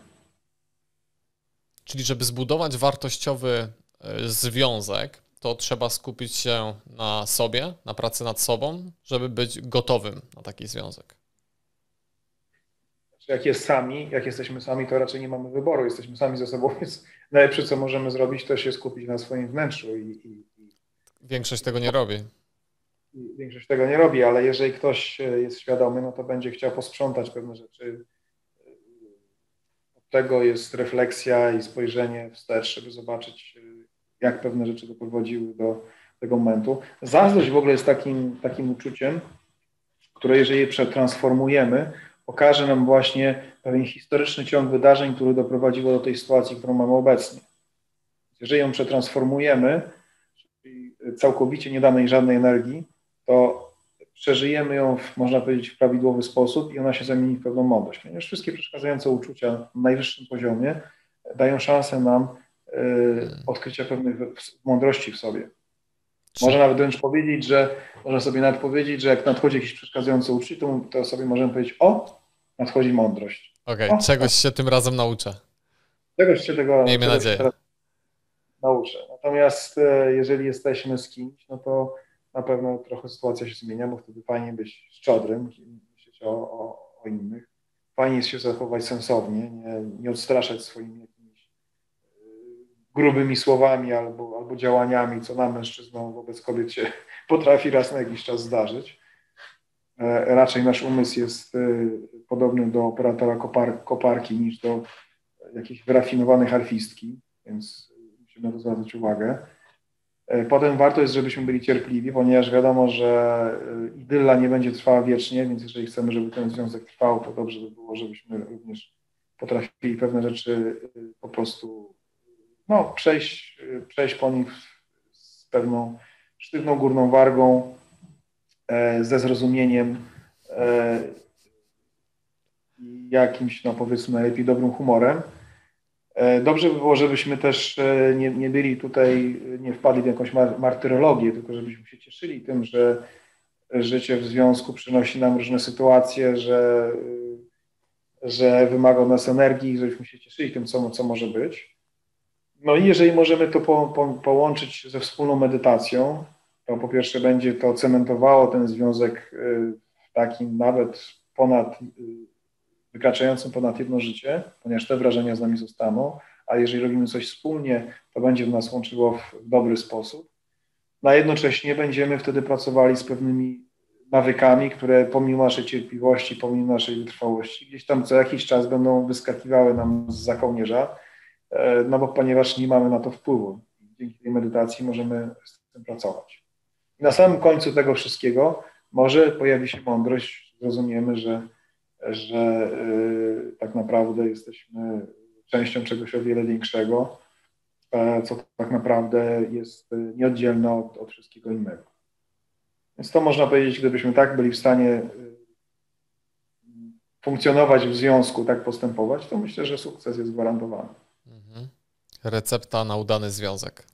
Czyli żeby zbudować wartościowy związek, to trzeba skupić się na sobie, na pracy nad sobą, żeby być gotowym na taki związek. Jak jest sami, jak jesteśmy sami, to raczej nie mamy wyboru. Jesteśmy sami ze sobą, więc najlepsze, co możemy zrobić, to się skupić na swoim wnętrzu. I, i, i... Większość tego nie robi. większość tego nie robi, ale jeżeli ktoś jest świadomy, no to będzie chciał posprzątać pewne rzeczy. Od tego jest refleksja i spojrzenie wstecz, żeby zobaczyć, jak pewne rzeczy doprowadziły do tego momentu. Zazdrość w ogóle jest takim, takim uczuciem, które jeżeli przetransformujemy, pokaże nam właśnie pewien historyczny ciąg wydarzeń, który doprowadziło do tej sytuacji, którą mamy obecnie. Jeżeli ją przetransformujemy, czyli całkowicie nie damy jej żadnej energii, to przeżyjemy ją, w, można powiedzieć, w prawidłowy sposób i ona się zamieni w pewną mądrość. Ponieważ wszystkie przeszkadzające uczucia na najwyższym poziomie dają szansę nam y, odkrycia pewnych mądrości w sobie. Można nawet wręcz powiedzieć, że można sobie nawet powiedzieć, że jak nadchodzi jakieś przeszkadzające uczucie, to, to sobie możemy powiedzieć, o, nadchodzi mądrość. Okej, okay, czegoś tak. się tym razem nauczę. Czegoś się tego Miejmy czegoś nadzieję. Się teraz nauczę. Natomiast jeżeli jesteśmy z kimś, no to na pewno trochę sytuacja się zmienia, bo wtedy fajnie być szczodrym i myśleć o, o, o innych. Fajnie jest się zachować sensownie, nie, nie odstraszać swoimi jakimiś grubymi słowami albo, albo działaniami, co nam mężczyznom wobec kobiet się potrafi raz na jakiś czas zdarzyć. Raczej nasz umysł jest podobny do operatora kopar, koparki niż do jakiejś wyrafinowanej harfistki, więc musimy na to zwracać uwagę. Potem warto jest, żebyśmy byli cierpliwi, ponieważ wiadomo, że idylla nie będzie trwała wiecznie, więc jeżeli chcemy, żeby ten związek trwał, to dobrze by było, żebyśmy również potrafili pewne rzeczy po prostu no, przejść, przejść po nich z pewną sztywną górną wargą, ze zrozumieniem i jakimś, no powiedzmy, najlepiej dobrym humorem. Dobrze by było, żebyśmy też nie, nie byli tutaj, nie wpadli w jakąś martyrologię, tylko żebyśmy się cieszyli tym, że życie w związku przynosi nam różne sytuacje, że, że wymaga od nas energii, żebyśmy się cieszyli tym, co, co może być. No i jeżeli możemy to po, po, połączyć ze wspólną medytacją, to po pierwsze będzie to cementowało ten związek w takim nawet ponad, wykraczającym ponad jedno życie, ponieważ te wrażenia z nami zostaną, a jeżeli robimy coś wspólnie, to będzie w nas łączyło w dobry sposób. No a jednocześnie będziemy wtedy pracowali z pewnymi nawykami, które pomimo naszej cierpliwości, pomimo naszej wytrwałości, gdzieś tam co jakiś czas będą wyskakiwały nam z kołnierza, no bo ponieważ nie mamy na to wpływu. Dzięki tej medytacji możemy z tym pracować. I na samym końcu tego wszystkiego może pojawi się mądrość, zrozumiemy, że, że yy, tak naprawdę jesteśmy częścią czegoś o wiele większego, e, co tak naprawdę jest nieoddzielne od, od wszystkiego innego. Więc to można powiedzieć, gdybyśmy tak byli w stanie yy, funkcjonować w związku, tak postępować, to myślę, że sukces jest gwarantowany. Mhm. Recepta na udany związek.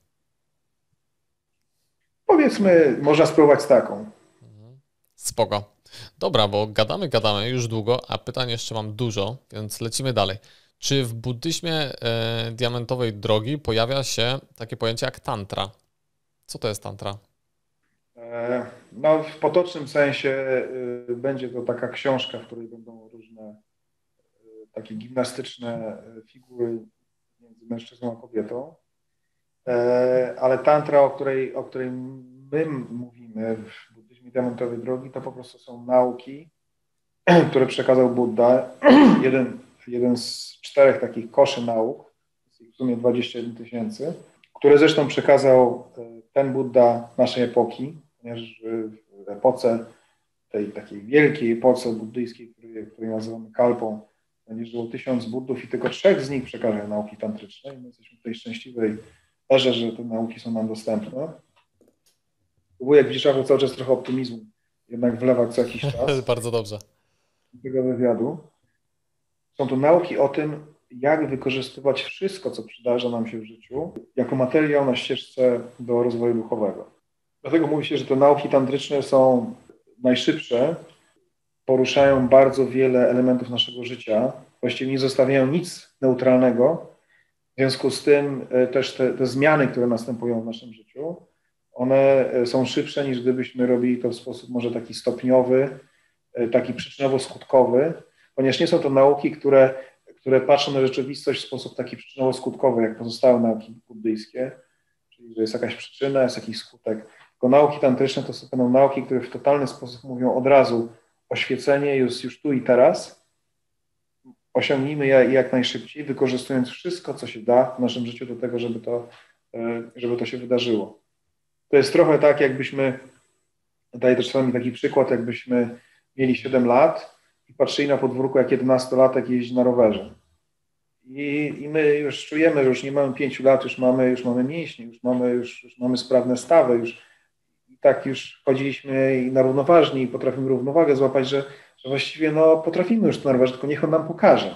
Powiedzmy, można spróbować z taką. Spoko. Dobra, bo gadamy, gadamy już długo, a pytań jeszcze mam dużo, więc lecimy dalej. Czy w buddyzmie e, diamentowej drogi pojawia się takie pojęcie jak tantra? Co to jest tantra? E, no, w potocznym sensie y, będzie to taka książka, w której będą różne y, takie gimnastyczne figury między mężczyzną a kobietą. E, ale tantra, o której, o której my mówimy w buddyzmie diamentowej drogi, to po prostu są nauki, które przekazał Buddha. Jeden, jeden z czterech takich koszy nauk, w sumie dwadzieścia jeden tysięcy, które zresztą przekazał ten Buddha naszej epoki, ponieważ w epoce, tej takiej wielkiej epoce buddyjskiej, której, której nazywamy Kalpą, będzie żyło tysiąc Buddów i tylko trzech z nich przekaże nauki tantryczne. I my jesteśmy w tej szczęśliwej erze, że te nauki są nam dostępne. Wujek Widziszawów cały czas trochę optymizmu jednak wlewa co jakiś czas. Bardzo dobrze. Tego wywiadu. Są to nauki o tym, jak wykorzystywać wszystko, co przydarza nam się w życiu, jako materiał na ścieżce do rozwoju duchowego. Dlatego mówi się, że te nauki tantryczne są najszybsze, poruszają bardzo wiele elementów naszego życia, właściwie nie zostawiają nic neutralnego. W związku z tym też te, te zmiany, które następują w naszym życiu, one są szybsze niż gdybyśmy robili to w sposób może taki stopniowy, taki przyczynowo-skutkowy, ponieważ nie są to nauki, które, które patrzą na rzeczywistość w sposób taki przyczynowo-skutkowy, jak pozostałe nauki buddyjskie, czyli że jest jakaś przyczyna, jest jakiś skutek. Tylko nauki tantryczne to są będą nauki, które w totalny sposób mówią od razu oświecenie jest już tu i teraz. Osiągnijmy je jak najszybciej, wykorzystując wszystko, co się da w naszym życiu do tego, żeby to, żeby to się wydarzyło. To jest trochę tak, jakbyśmy, daję też czasami taki przykład, jakbyśmy mieli siedem lat i patrzyli na podwórko, jak jedenastolatek jeździ na rowerze. I, I my już czujemy, że już nie mamy pięciu lat, już mamy, już mamy mięśnie, już mamy, już, już mamy sprawne stawy, już i tak już chodziliśmy na równoważni i potrafimy równowagę złapać, że, że właściwie no, potrafimy już to na rowerze, tylko niech on nam pokaże.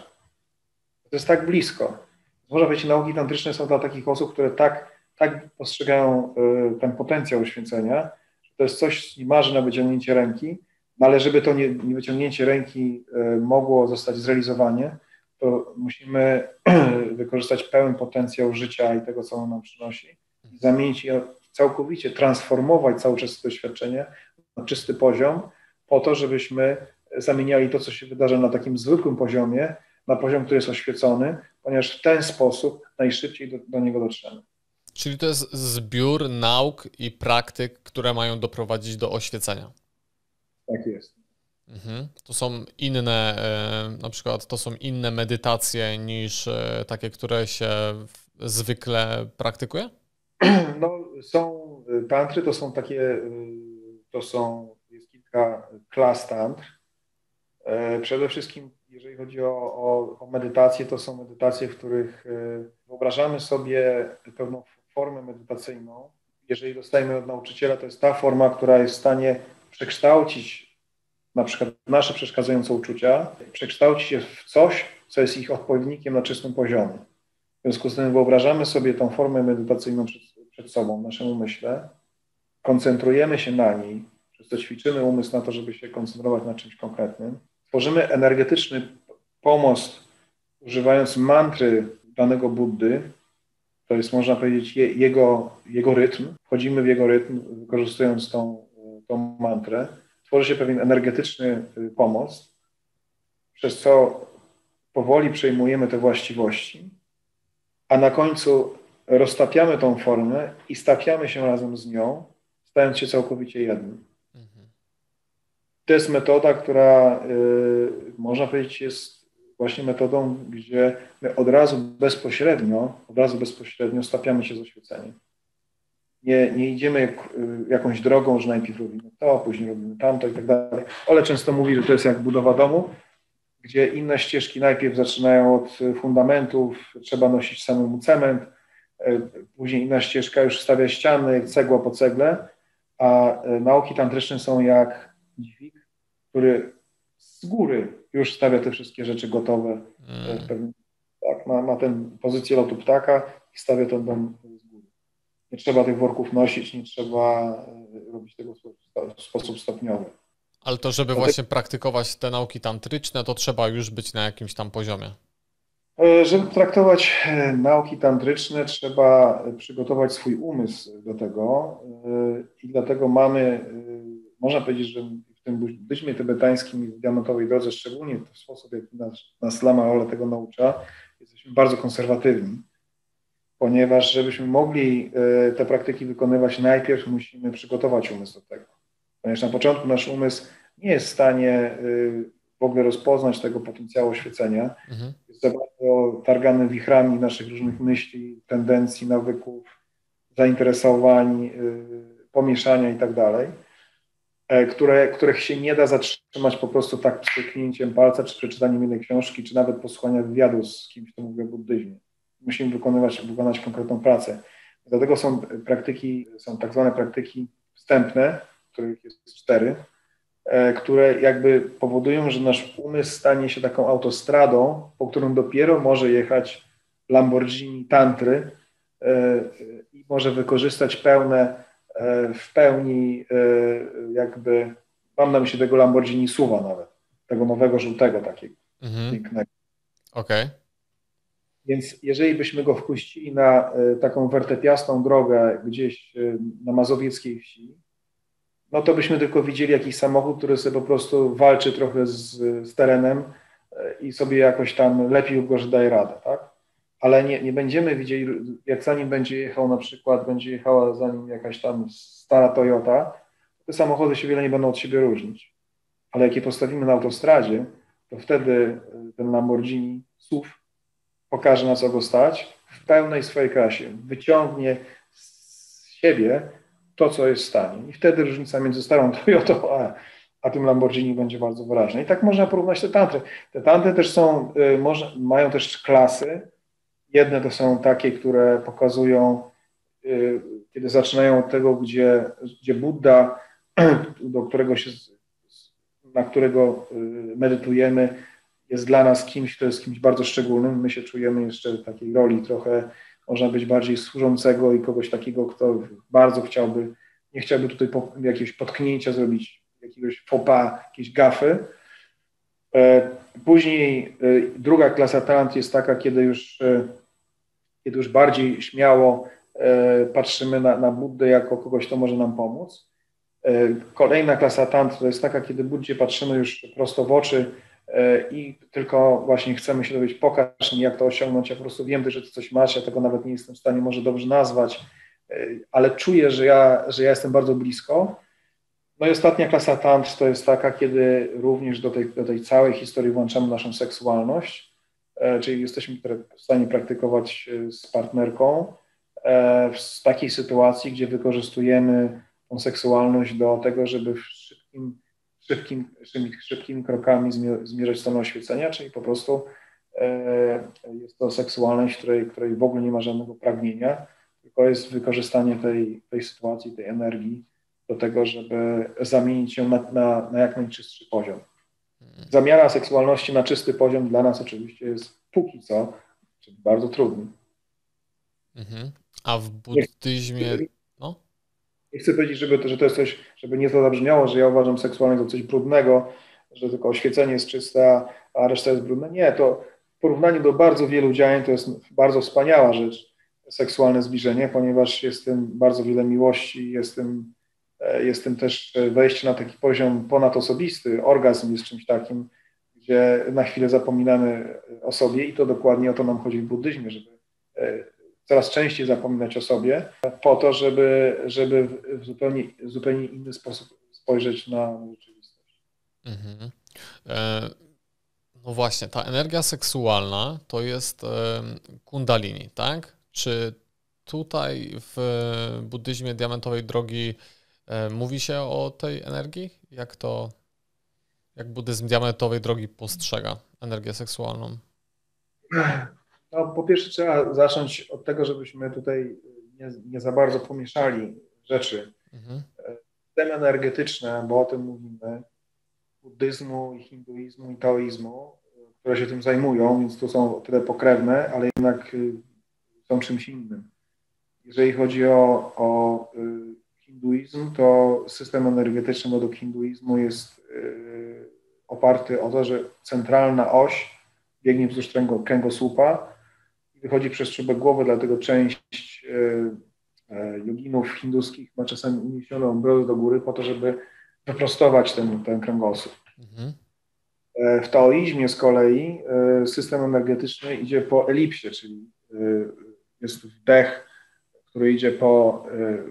To jest tak blisko. Można powiedzieć, nauki tantryczne są dla takich osób, które tak, tak postrzegają y, ten potencjał uświęcenia, że to jest coś, nie marzy na wyciągnięcie ręki, no ale żeby to nie, nie wyciągnięcie ręki y, mogło zostać zrealizowane, to musimy wykorzystać pełen potencjał życia i tego, co on nam przynosi i zamienić je całkowicie, transformować całe czas to doświadczenie na czysty poziom po to, żebyśmy zamieniali to, co się wydarza na takim zwykłym poziomie, na poziom, który jest oświecony, ponieważ w ten sposób najszybciej do, do niego dotrzemy. Czyli to jest zbiór nauk i praktyk, które mają doprowadzić do oświecenia. Tak jest. Mhm. To są inne, na przykład to są inne medytacje niż takie, które się zwykle praktykuje? No, są tantry, to są takie, to są, jest kilka klas tantr. Przede wszystkim, jeżeli chodzi o, o, o medytację, to są medytacje, w których wyobrażamy sobie pewną formę medytacyjną. Jeżeli dostajemy od nauczyciela, to jest ta forma, która jest w stanie przekształcić na przykład nasze przeszkadzające uczucia, przekształcić je w coś, co jest ich odpowiednikiem na czystym poziomie. W związku z tym wyobrażamy sobie tą formę medytacyjną przed, przed sobą, w naszym umyśle, koncentrujemy się na niej, przez to ćwiczymy umysł na to, żeby się koncentrować na czymś konkretnym. Tworzymy energetyczny pomost, używając mantry danego Buddy, to jest, można powiedzieć, je, jego, jego rytm. Wchodzimy w jego rytm, wykorzystując tą, tą mantrę. Tworzy się pewien energetyczny pomost, przez co powoli przejmujemy te właściwości, a na końcu roztapiamy tą formę i stapiamy się razem z nią, stając się całkowicie jednym. Mhm. To jest metoda, która y, można powiedzieć jest właśnie metodą, gdzie my od razu bezpośrednio, od razu bezpośrednio stapiamy się z oświeceniem. Nie, nie idziemy jak, y, jakąś drogą, że najpierw robimy to, później robimy tamto i tak dalej. Ole często mówi, że to jest jak budowa domu, gdzie inne ścieżki najpierw zaczynają od fundamentów, trzeba nosić samemu cement, później inna ścieżka już stawia ściany, cegła po cegle, a nauki tantryczne są jak dźwig, który z góry już stawia te wszystkie rzeczy gotowe. Mm. W pewnym, tak, ma, ma tę pozycję lotu ptaka i stawia ten dom z góry. Nie trzeba tych worków nosić, nie trzeba robić tego w sposób stopniowy. Ale to, żeby właśnie praktykować te nauki tantryczne, to trzeba już być na jakimś tam poziomie. Żeby traktować nauki tantryczne, trzeba przygotować swój umysł do tego i dlatego mamy, można powiedzieć, że w tym buddyzmie tybetańskim i w diamentowej drodze, szczególnie w sposób, w jaki nas, nas Lama Ole tego naucza, jesteśmy bardzo konserwatywni, ponieważ żebyśmy mogli te praktyki wykonywać, najpierw musimy przygotować umysł do tego. Ponieważ na początku nasz umysł nie jest w stanie w ogóle rozpoznać tego potencjału oświecenia. Mhm. Jest za bardzo targany wichrami naszych różnych myśli, tendencji, nawyków, zainteresowań, pomieszania i tak dalej, które, których się nie da zatrzymać po prostu tak pstryknięciem palca, czy przeczytaniem jednej książki, czy nawet posłuchania wywiadu z kimś, kto mówi o buddyzmie. Musimy wykonywać, wykonać konkretną pracę. Dlatego są praktyki, są tak zwane praktyki wstępne, których jest cztery, które jakby powodują, że nasz umysł stanie się taką autostradą, po którą dopiero może jechać Lamborghini Tantry i może wykorzystać pełne, w pełni jakby, mam na myśli tego Lamborghini Suva nawet, tego nowego, żółtego takiego, mhm. pięknego. Okej. Okay. Więc jeżeli byśmy go wpuścili na taką wertepiastą drogę gdzieś na mazowieckiej wsi, no to byśmy tylko widzieli jakiś samochód, który sobie po prostu walczy trochę z, z terenem i sobie jakoś tam lepiej lub gorzej daje radę, tak? ale nie, nie będziemy widzieli, jak za nim będzie jechał na przykład, będzie jechała za nim jakaś tam stara Toyota, te samochody się wiele nie będą od siebie różnić. Ale jak je postawimy na autostradzie, to wtedy ten Lamborghini S U V pokaże, na co go stać w pełnej swojej klasie. Wyciągnie z siebie to, co jest w stanie. I wtedy różnica między starą Toyotą a, a tym Lamborghini będzie bardzo wyraźna. I tak można porównać te tantry. Te tantry też są, y, może, mają też klasy. Jedne to są takie, które pokazują, y, kiedy zaczynają od tego, gdzie, gdzie Buddha, do którego się, na którego y, medytujemy, jest dla nas kimś, kto jest kimś bardzo szczególnym. My się czujemy jeszcze w takiej roli trochę, można być bardziej służącego i kogoś takiego, kto bardzo chciałby, nie chciałby tutaj po, jakiegoś potknięcia zrobić, jakiegoś faux pas, jakiejś gafy. Później druga klasa talent jest taka, kiedy już, kiedy już bardziej śmiało patrzymy na, na Buddę jako kogoś, kto może nam pomóc. Kolejna klasa talent to jest taka, kiedy Buddzie patrzymy już prosto w oczy i tylko właśnie chcemy się dowiedzieć, pokaż mi, jak to osiągnąć. Ja po prostu wiem, że ty coś masz, ja tego nawet nie jestem w stanie może dobrze nazwać, ale czuję, że ja, że ja jestem bardzo blisko. No i ostatnia klasa tantr to jest taka, kiedy również do tej, do tej całej historii włączamy naszą seksualność, czyli jesteśmy w stanie praktykować z partnerką w takiej sytuacji, gdzie wykorzystujemy tą seksualność do tego, żeby w szybkim, szybkim, szybkimi krokami zmierzać w stronę oświecenia, czyli po prostu jest to seksualność, której, której w ogóle nie ma żadnego pragnienia, tylko jest wykorzystanie tej, tej sytuacji, tej energii do tego, żeby zamienić ją na, na, na jak najczystszy poziom. Zamiana seksualności na czysty poziom dla nas oczywiście jest póki co bardzo trudny. Mhm. A w buddyzmie... No? Nie chcę powiedzieć, żeby to, że to jest coś, żeby nie to zabrzmiało, że ja uważam seksualność za coś brudnego, że tylko oświecenie jest czyste, a reszta jest brudna. Nie, to w porównaniu do bardzo wielu działań to jest bardzo wspaniała rzecz, seksualne zbliżenie, ponieważ jest w tym bardzo wiele miłości, jest w tym, jest w tym też wejście na taki poziom ponadosobisty. Orgazm jest czymś takim, gdzie na chwilę zapominamy o sobie i to dokładnie o to nam chodzi w buddyzmie, żeby coraz częściej zapominać o sobie, po to, żeby, żeby w zupełnie, w zupełnie inny sposób spojrzeć na rzeczywistość. Mhm. E, no właśnie, ta energia seksualna to jest e, kundalini, tak? Czy tutaj w buddyzmie diamentowej drogi e, mówi się o tej energii? Jak to, jak buddyzm diamentowej drogi postrzega energię seksualną? No, po pierwsze trzeba zacząć od tego, żebyśmy tutaj nie, nie za bardzo pomieszali rzeczy. Mhm. Systemy energetyczne, bo o tym mówimy, buddyzmu, hinduizmu i taoizmu, które się tym zajmują, więc to są tyle pokrewne, ale jednak są czymś innym. Jeżeli chodzi o, o hinduizm, to system energetyczny według hinduizmu jest oparty o to, że centralna oś biegnie wzdłuż kręgosłupa i wychodzi przez czubek głowy, dlatego część joginów hinduskich ma czasami uniesioną brodę do góry po to, żeby wyprostować ten, ten kręgosłup. Mhm. W taoizmie z kolei system energetyczny idzie po elipsie, czyli jest wdech, który idzie po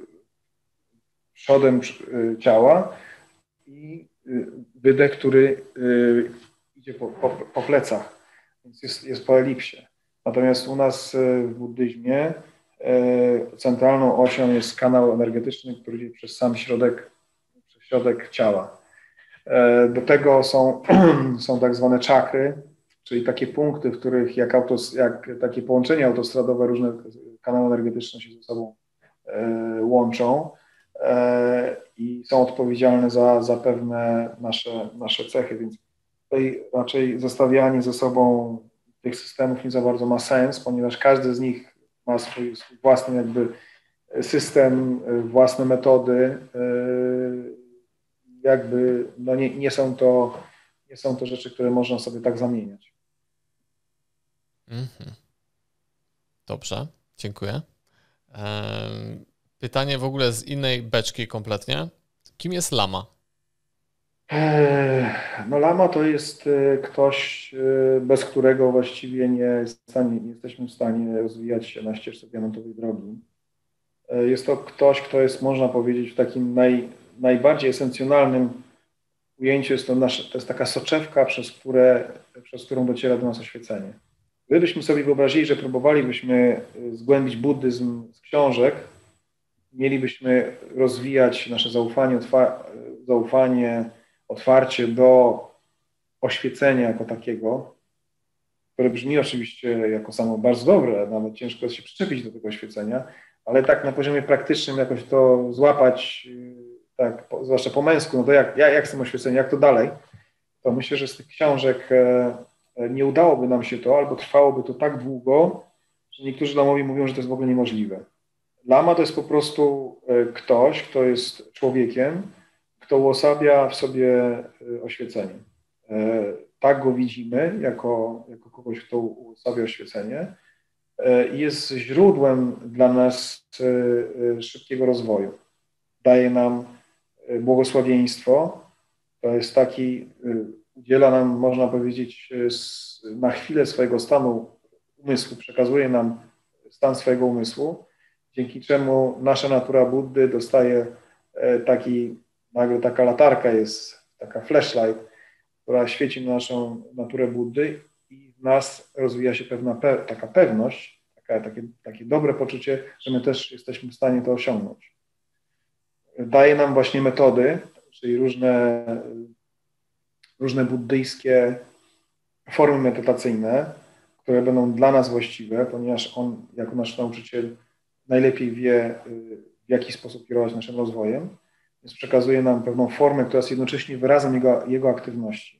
przodem ciała i wydech, który idzie po, po, po plecach, więc jest, jest po elipsie. Natomiast u nas w buddyzmie centralną osią jest kanał energetyczny, który idzie przez sam środek, przez środek ciała. Do tego są, są tak zwane czakry, czyli takie punkty, w których jak, autos, jak takie połączenia autostradowe, różne kanały energetyczne się ze sobą łączą i są odpowiedzialne za, za pewne nasze, nasze cechy, więc tutaj raczej zestawianie ze sobą tych systemów nie za bardzo ma sens, ponieważ każdy z nich ma swój, swój własny jakby system, własne metody, jakby no nie, nie, są to, nie są to rzeczy, które można sobie tak zamieniać. Mm-hmm. Dobrze, dziękuję. Pytanie w ogóle z innej beczki kompletnie. Kim jest lama? No lama to jest ktoś, bez którego właściwie nie, jest w stanie, nie jesteśmy w stanie rozwijać się na ścieżce diamentowej drogi. Jest to ktoś, kto jest, można powiedzieć, w takim naj, najbardziej esencjonalnym ujęciu, jest to, nasze, to jest taka soczewka, przez, które, przez którą dociera do nas oświecenie. Gdybyśmy sobie wyobrazili, że próbowalibyśmy zgłębić buddyzm z książek, mielibyśmy rozwijać nasze zaufanie, otwa zaufanie, otwarcie do oświecenia jako takiego, które brzmi oczywiście jako samo bardzo dobre, nawet ciężko jest się przyczepić do tego oświecenia, ale tak na poziomie praktycznym jakoś to złapać, tak, po, zwłaszcza po męsku, no to jak, jak, jak z tym oświeceniem, jak to dalej, to myślę, że z tych książek nie udałoby nam się to, albo trwałoby to tak długo, że niektórzy lamowie mówią, że to jest w ogóle niemożliwe. Lama to jest po prostu ktoś, kto jest człowiekiem, kto uosabia w sobie oświecenie. Tak go widzimy, jako, jako kogoś, kto uosabia oświecenie i jest źródłem dla nas szybkiego rozwoju. Daje nam błogosławieństwo, to jest taki, udziela nam, można powiedzieć, na chwilę swojego stanu umysłu, przekazuje nam stan swojego umysłu, dzięki czemu nasza natura Buddy dostaje taki, nagle taka latarka jest, taka flashlight, która świeci na naszą naturę Buddy i w nas rozwija się pewna pe taka pewność, taka, takie, takie dobre poczucie, że my też jesteśmy w stanie to osiągnąć. Daje nam właśnie metody, czyli różne, różne buddyjskie formy medytacyjne, które będą dla nas właściwe, ponieważ on jako nasz nauczyciel najlepiej wie, w jaki sposób kierować naszym rozwojem, więc przekazuje nam pewną formę, która jest jednocześnie wyrazem jego, jego aktywności.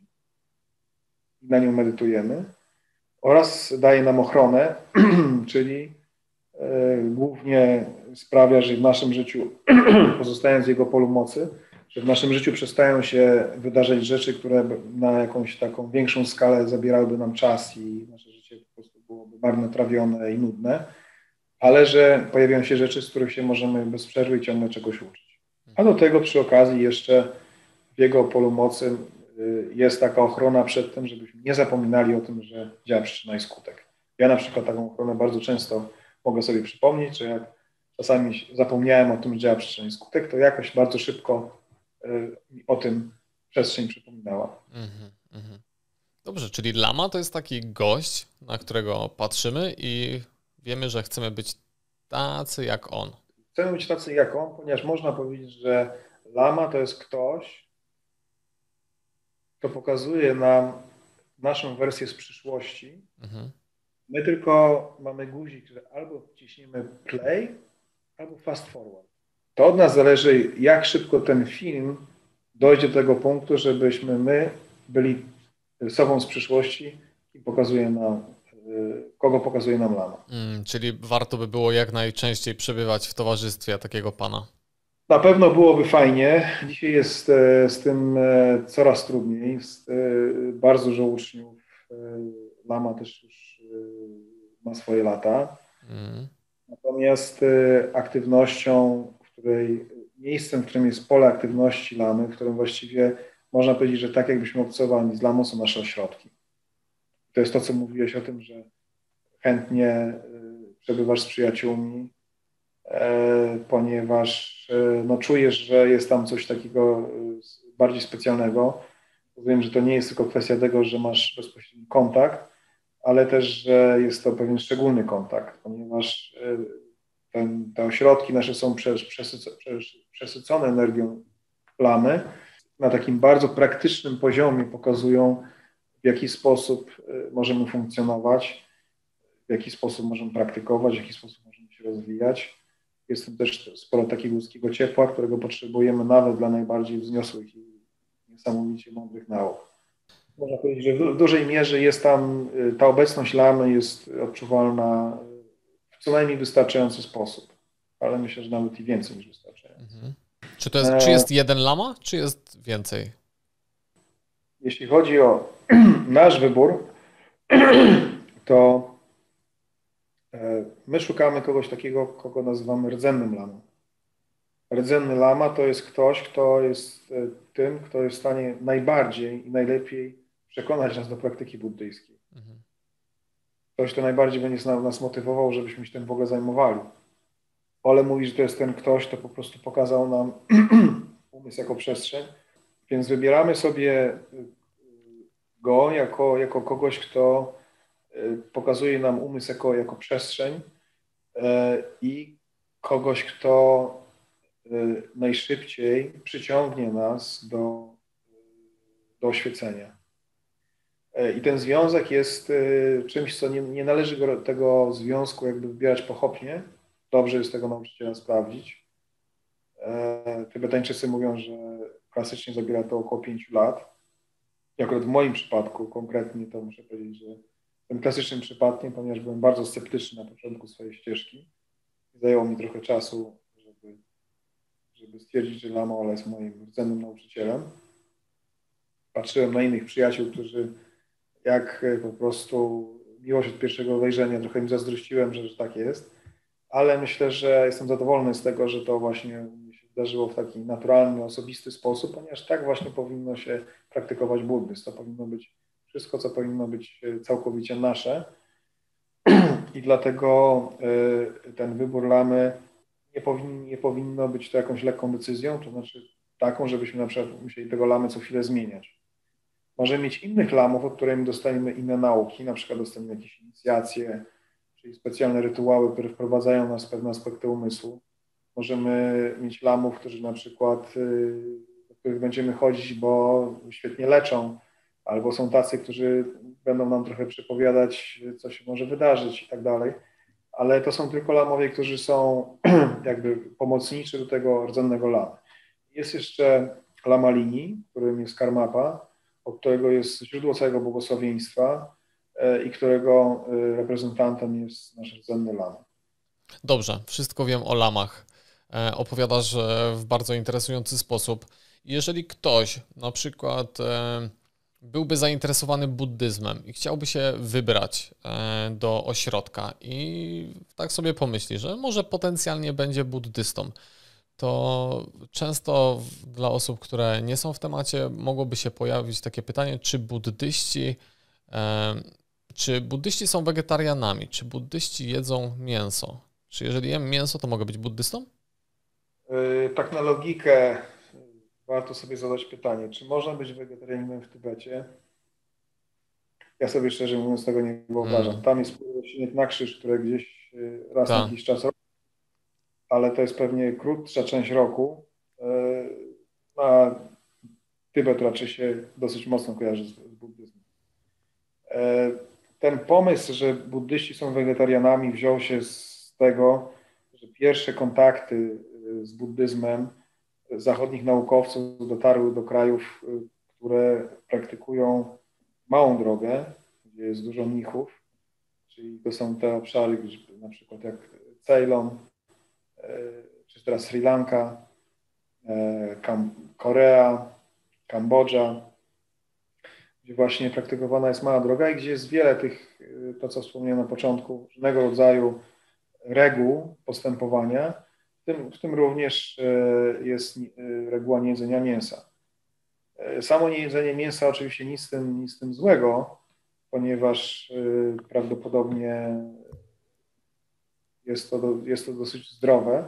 I na nią medytujemy. Oraz daje nam ochronę, czyli y, głównie sprawia, że w naszym życiu, pozostając w jego polu mocy, że w naszym życiu przestają się wydarzać rzeczy, które na jakąś taką większą skalę zabierałyby nam czas i nasze życie po prostu byłoby marnotrawione i nudne, ale że pojawiają się rzeczy, z których się możemy bez przerwy ciągle czegoś uczyć. A do tego przy okazji jeszcze w jego polu mocy jest taka ochrona przed tym, żebyśmy nie zapominali o tym, że działa przyczyna i skutek. Ja na przykład taką ochronę bardzo często mogę sobie przypomnieć, że jak czasami zapomniałem o tym, że działa przyczyna i skutek, to jakoś bardzo szybko o tym przestrzeń przypominała. Mm-hmm, mm-hmm. Dobrze, czyli lama to jest taki gość, na którego patrzymy i wiemy, że chcemy być tacy jak on. Chcemy być tacy jak on, ponieważ można powiedzieć, że lama to jest ktoś, kto pokazuje nam naszą wersję z przyszłości. Mhm. My tylko mamy guzik, że albo wciśniemy play, albo fast forward. To od nas zależy, jak szybko ten film dojdzie do tego punktu, żebyśmy my byli sobą z przyszłości i pokazuje nam, kogo pokazuje nam lama. Mm, czyli warto by było jak najczęściej przebywać w towarzystwie takiego pana. Na pewno byłoby fajnie. Dzisiaj jest z tym coraz trudniej. Jest bardzo dużo uczniów. Lama też już ma swoje lata. Mm. Natomiast aktywnością, w której, miejscem, w którym jest pole aktywności lamy, w którym właściwie można powiedzieć, że tak jakbyśmy obcowali z lamą, są nasze ośrodki. To jest to, co mówiłeś o tym, że chętnie przebywasz z przyjaciółmi, ponieważ no, czujesz, że jest tam coś takiego bardziej specjalnego. Rozumiem, że to nie jest tylko kwestia tego, że masz bezpośredni kontakt, ale też, że jest to pewien szczególny kontakt, ponieważ ten, te ośrodki nasze są przesycone energią lamy. Na takim bardzo praktycznym poziomie pokazują, w jaki sposób możemy funkcjonować, w jaki sposób możemy praktykować, w jaki sposób możemy się rozwijać. Jest tam też sporo takiego ludzkiego ciepła, którego potrzebujemy nawet dla najbardziej wzniosłych i niesamowicie mądrych nauk. Można powiedzieć, że w dużej mierze jest tam, ta obecność lamy jest odczuwalna w co najmniej wystarczający sposób, ale myślę, że nawet i więcej niż wystarczający. Mhm. Czy to jest, czy jest jeden lama, czy jest więcej? Jeśli chodzi o nasz wybór, to my szukamy kogoś takiego, kogo nazywamy rdzennym lamą. rdzenny lama to jest ktoś, kto jest tym, kto jest w stanie najbardziej i najlepiej przekonać nas do praktyki buddyjskiej. Mhm. Ktoś, kto najbardziej będzie nas motywował, żebyśmy się tym w ogóle zajmowali. Ole mówi, że to jest ten ktoś, kto po prostu pokazał nam umysł jako przestrzeń, więc wybieramy sobie go jako, jako kogoś, kto pokazuje nam umysł jako, jako przestrzeń i kogoś, kto najszybciej przyciągnie nas do, do oświecenia. I ten związek jest czymś, co nie, nie należy go, tego związku jakby wybierać pochopnie. Dobrze jest tego nauczyciela sprawdzić. Tybetańczycy mówią, że klasycznie zabiera to około pięciu lat. I akurat w moim przypadku konkretnie to muszę powiedzieć, że tym klasycznym przypadkiem, ponieważ byłem bardzo sceptyczny na początku swojej ścieżki. Zajęło mi trochę czasu, żeby, żeby stwierdzić, że Lama Ola jest moim rdzennym nauczycielem. Patrzyłem na innych przyjaciół, którzy jak po prostu miłość od pierwszego wejrzenia, trochę im zazdrościłem, że, że tak jest, ale myślę, że jestem zadowolony z tego, że to właśnie mi się wydarzyło w taki naturalny, osobisty sposób, ponieważ tak właśnie powinno się praktykować buddyzm. To powinno być wszystko, co powinno być całkowicie nasze i dlatego ten wybór lamy nie, powin, nie powinno być to jakąś lekką decyzją, to znaczy taką, żebyśmy na przykład musieli tego lamy co chwilę zmieniać. Możemy mieć innych lamów, od których dostaniemy inne nauki, na przykład dostaniemy jakieś inicjacje, czyli specjalne rytuały, które wprowadzają nas w pewne aspekty umysłu. Możemy mieć lamów, którzy na przykład, do których będziemy chodzić, bo świetnie leczą, albo są tacy, którzy będą nam trochę przepowiadać, co się może wydarzyć i tak dalej. Ale to są tylko lamowie, którzy są jakby pomocniczy do tego rdzennego lamy. Jest jeszcze lama linii, którym jest Karmapa, od którego jest źródło całego błogosławieństwa i którego reprezentantem jest nasz rdzenny lama. Dobrze, wszystko wiem o lamach. Opowiadasz w bardzo interesujący sposób. Jeżeli ktoś na przykład byłby zainteresowany buddyzmem i chciałby się wybrać do ośrodka i tak sobie pomyśli, że może potencjalnie będzie buddystą, to często dla osób, które nie są w temacie, mogłoby się pojawić takie pytanie, czy buddyści, czy buddyści są wegetarianami, czy buddyści jedzą mięso? Czy jeżeli jem mięso, to mogę być buddystą? Tak na logikę warto sobie zadać pytanie, czy można być wegetarianinem w Tybecie? Ja sobie szczerze mówiąc tego nie wyobrażam. Hmm. Tam jest śnieg na krzyż, które gdzieś raz Ta. na jakiś czas robi, ale to jest pewnie krótsza część roku. A Tybet raczej się dosyć mocno kojarzy z, z buddyzmem. Ten pomysł, że buddyści są wegetarianami, wziął się z tego, że pierwsze kontakty z buddyzmem zachodnich naukowców dotarły do krajów, które praktykują małą drogę, gdzie jest dużo mnichów, czyli to są te obszary, na przykład jak Ceylon, czy teraz Sri Lanka, Korea, Kambodża, gdzie właśnie praktykowana jest mała droga i gdzie jest wiele tych, to co wspomniałem na początku, różnego rodzaju reguł postępowania, w tym, w tym również jest reguła niejedzenia mięsa. Samo niejedzenie mięsa oczywiście nic z tym, nic z tym złego, ponieważ prawdopodobnie jest to, jest to dosyć zdrowe.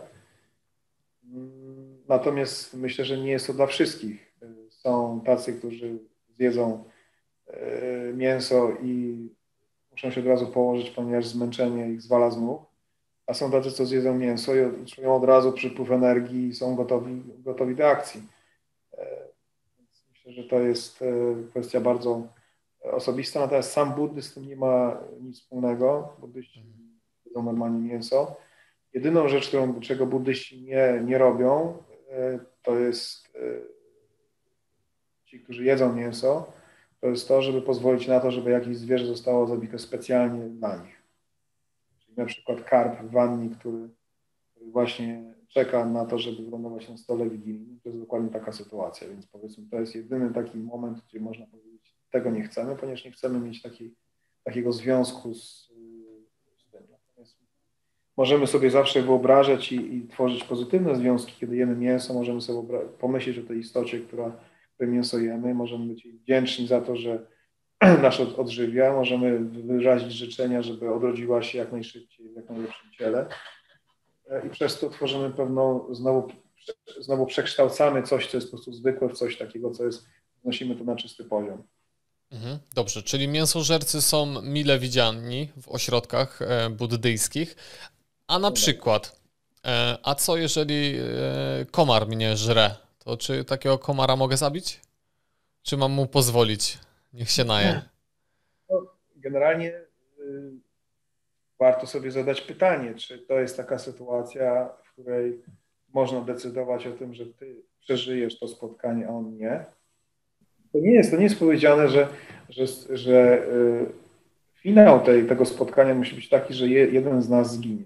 Natomiast myślę, że nie jest to dla wszystkich. Są tacy, którzy zjedzą mięso i muszą się od razu położyć, ponieważ zmęczenie ich zwala z nóg. A są tacy, co zjedzą mięso i czują od razu przypływ energii i są gotowi, gotowi do akcji. Więc myślę, że to jest kwestia bardzo osobista, natomiast sam buddyzm z tym nie ma nic wspólnego. Buddyści jedzą normalnie mięso. Jedyną rzecz, którą, czego buddyści nie, nie robią, to jest ci, którzy jedzą mięso, to jest to, żeby pozwolić na to, żeby jakieś zwierzę zostało zabite specjalnie dla nich. Czyli na przykład karp w wannie, który, który właśnie czeka na to, żeby wylądować na stole wigilijnym. To jest dokładnie taka sytuacja, więc powiedzmy, to jest jedyny taki moment, gdzie można powiedzieć, tego nie chcemy, ponieważ nie chcemy mieć takiej, takiego związku z, z tym. Natomiast możemy sobie zawsze wyobrażać i, i tworzyć pozytywne związki, kiedy jemy mięso, możemy sobie pomyśleć o tej istocie, która, której mięso jemy, możemy być jej wdzięczni za to, że nas odżywia, możemy wyrazić życzenia, żeby odrodziła się jak najszybciej, w jak najlepszym ciele i przez to tworzymy pewną, znowu, znowu przekształcamy coś, co jest po prostu zwykłe, w coś takiego, co jest, wnosimy to na czysty poziom. Mhm, dobrze, czyli mięsożercy są mile widziani w ośrodkach e, buddyjskich, a na przykład, e, a co jeżeli e, komar mnie żre, to czy takiego komara mogę zabić? Czy mam mu pozwolić? Niech się naje. No, generalnie y, warto sobie zadać pytanie, czy to jest taka sytuacja, w której można decydować o tym, że ty przeżyjesz to spotkanie, a on nie. To nie jest, to nie jest powiedziane, że, że, że y, finał tej, tego spotkania musi być taki, że je, jeden z nas zginie.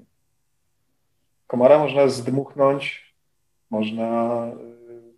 Komara można zdmuchnąć, można y,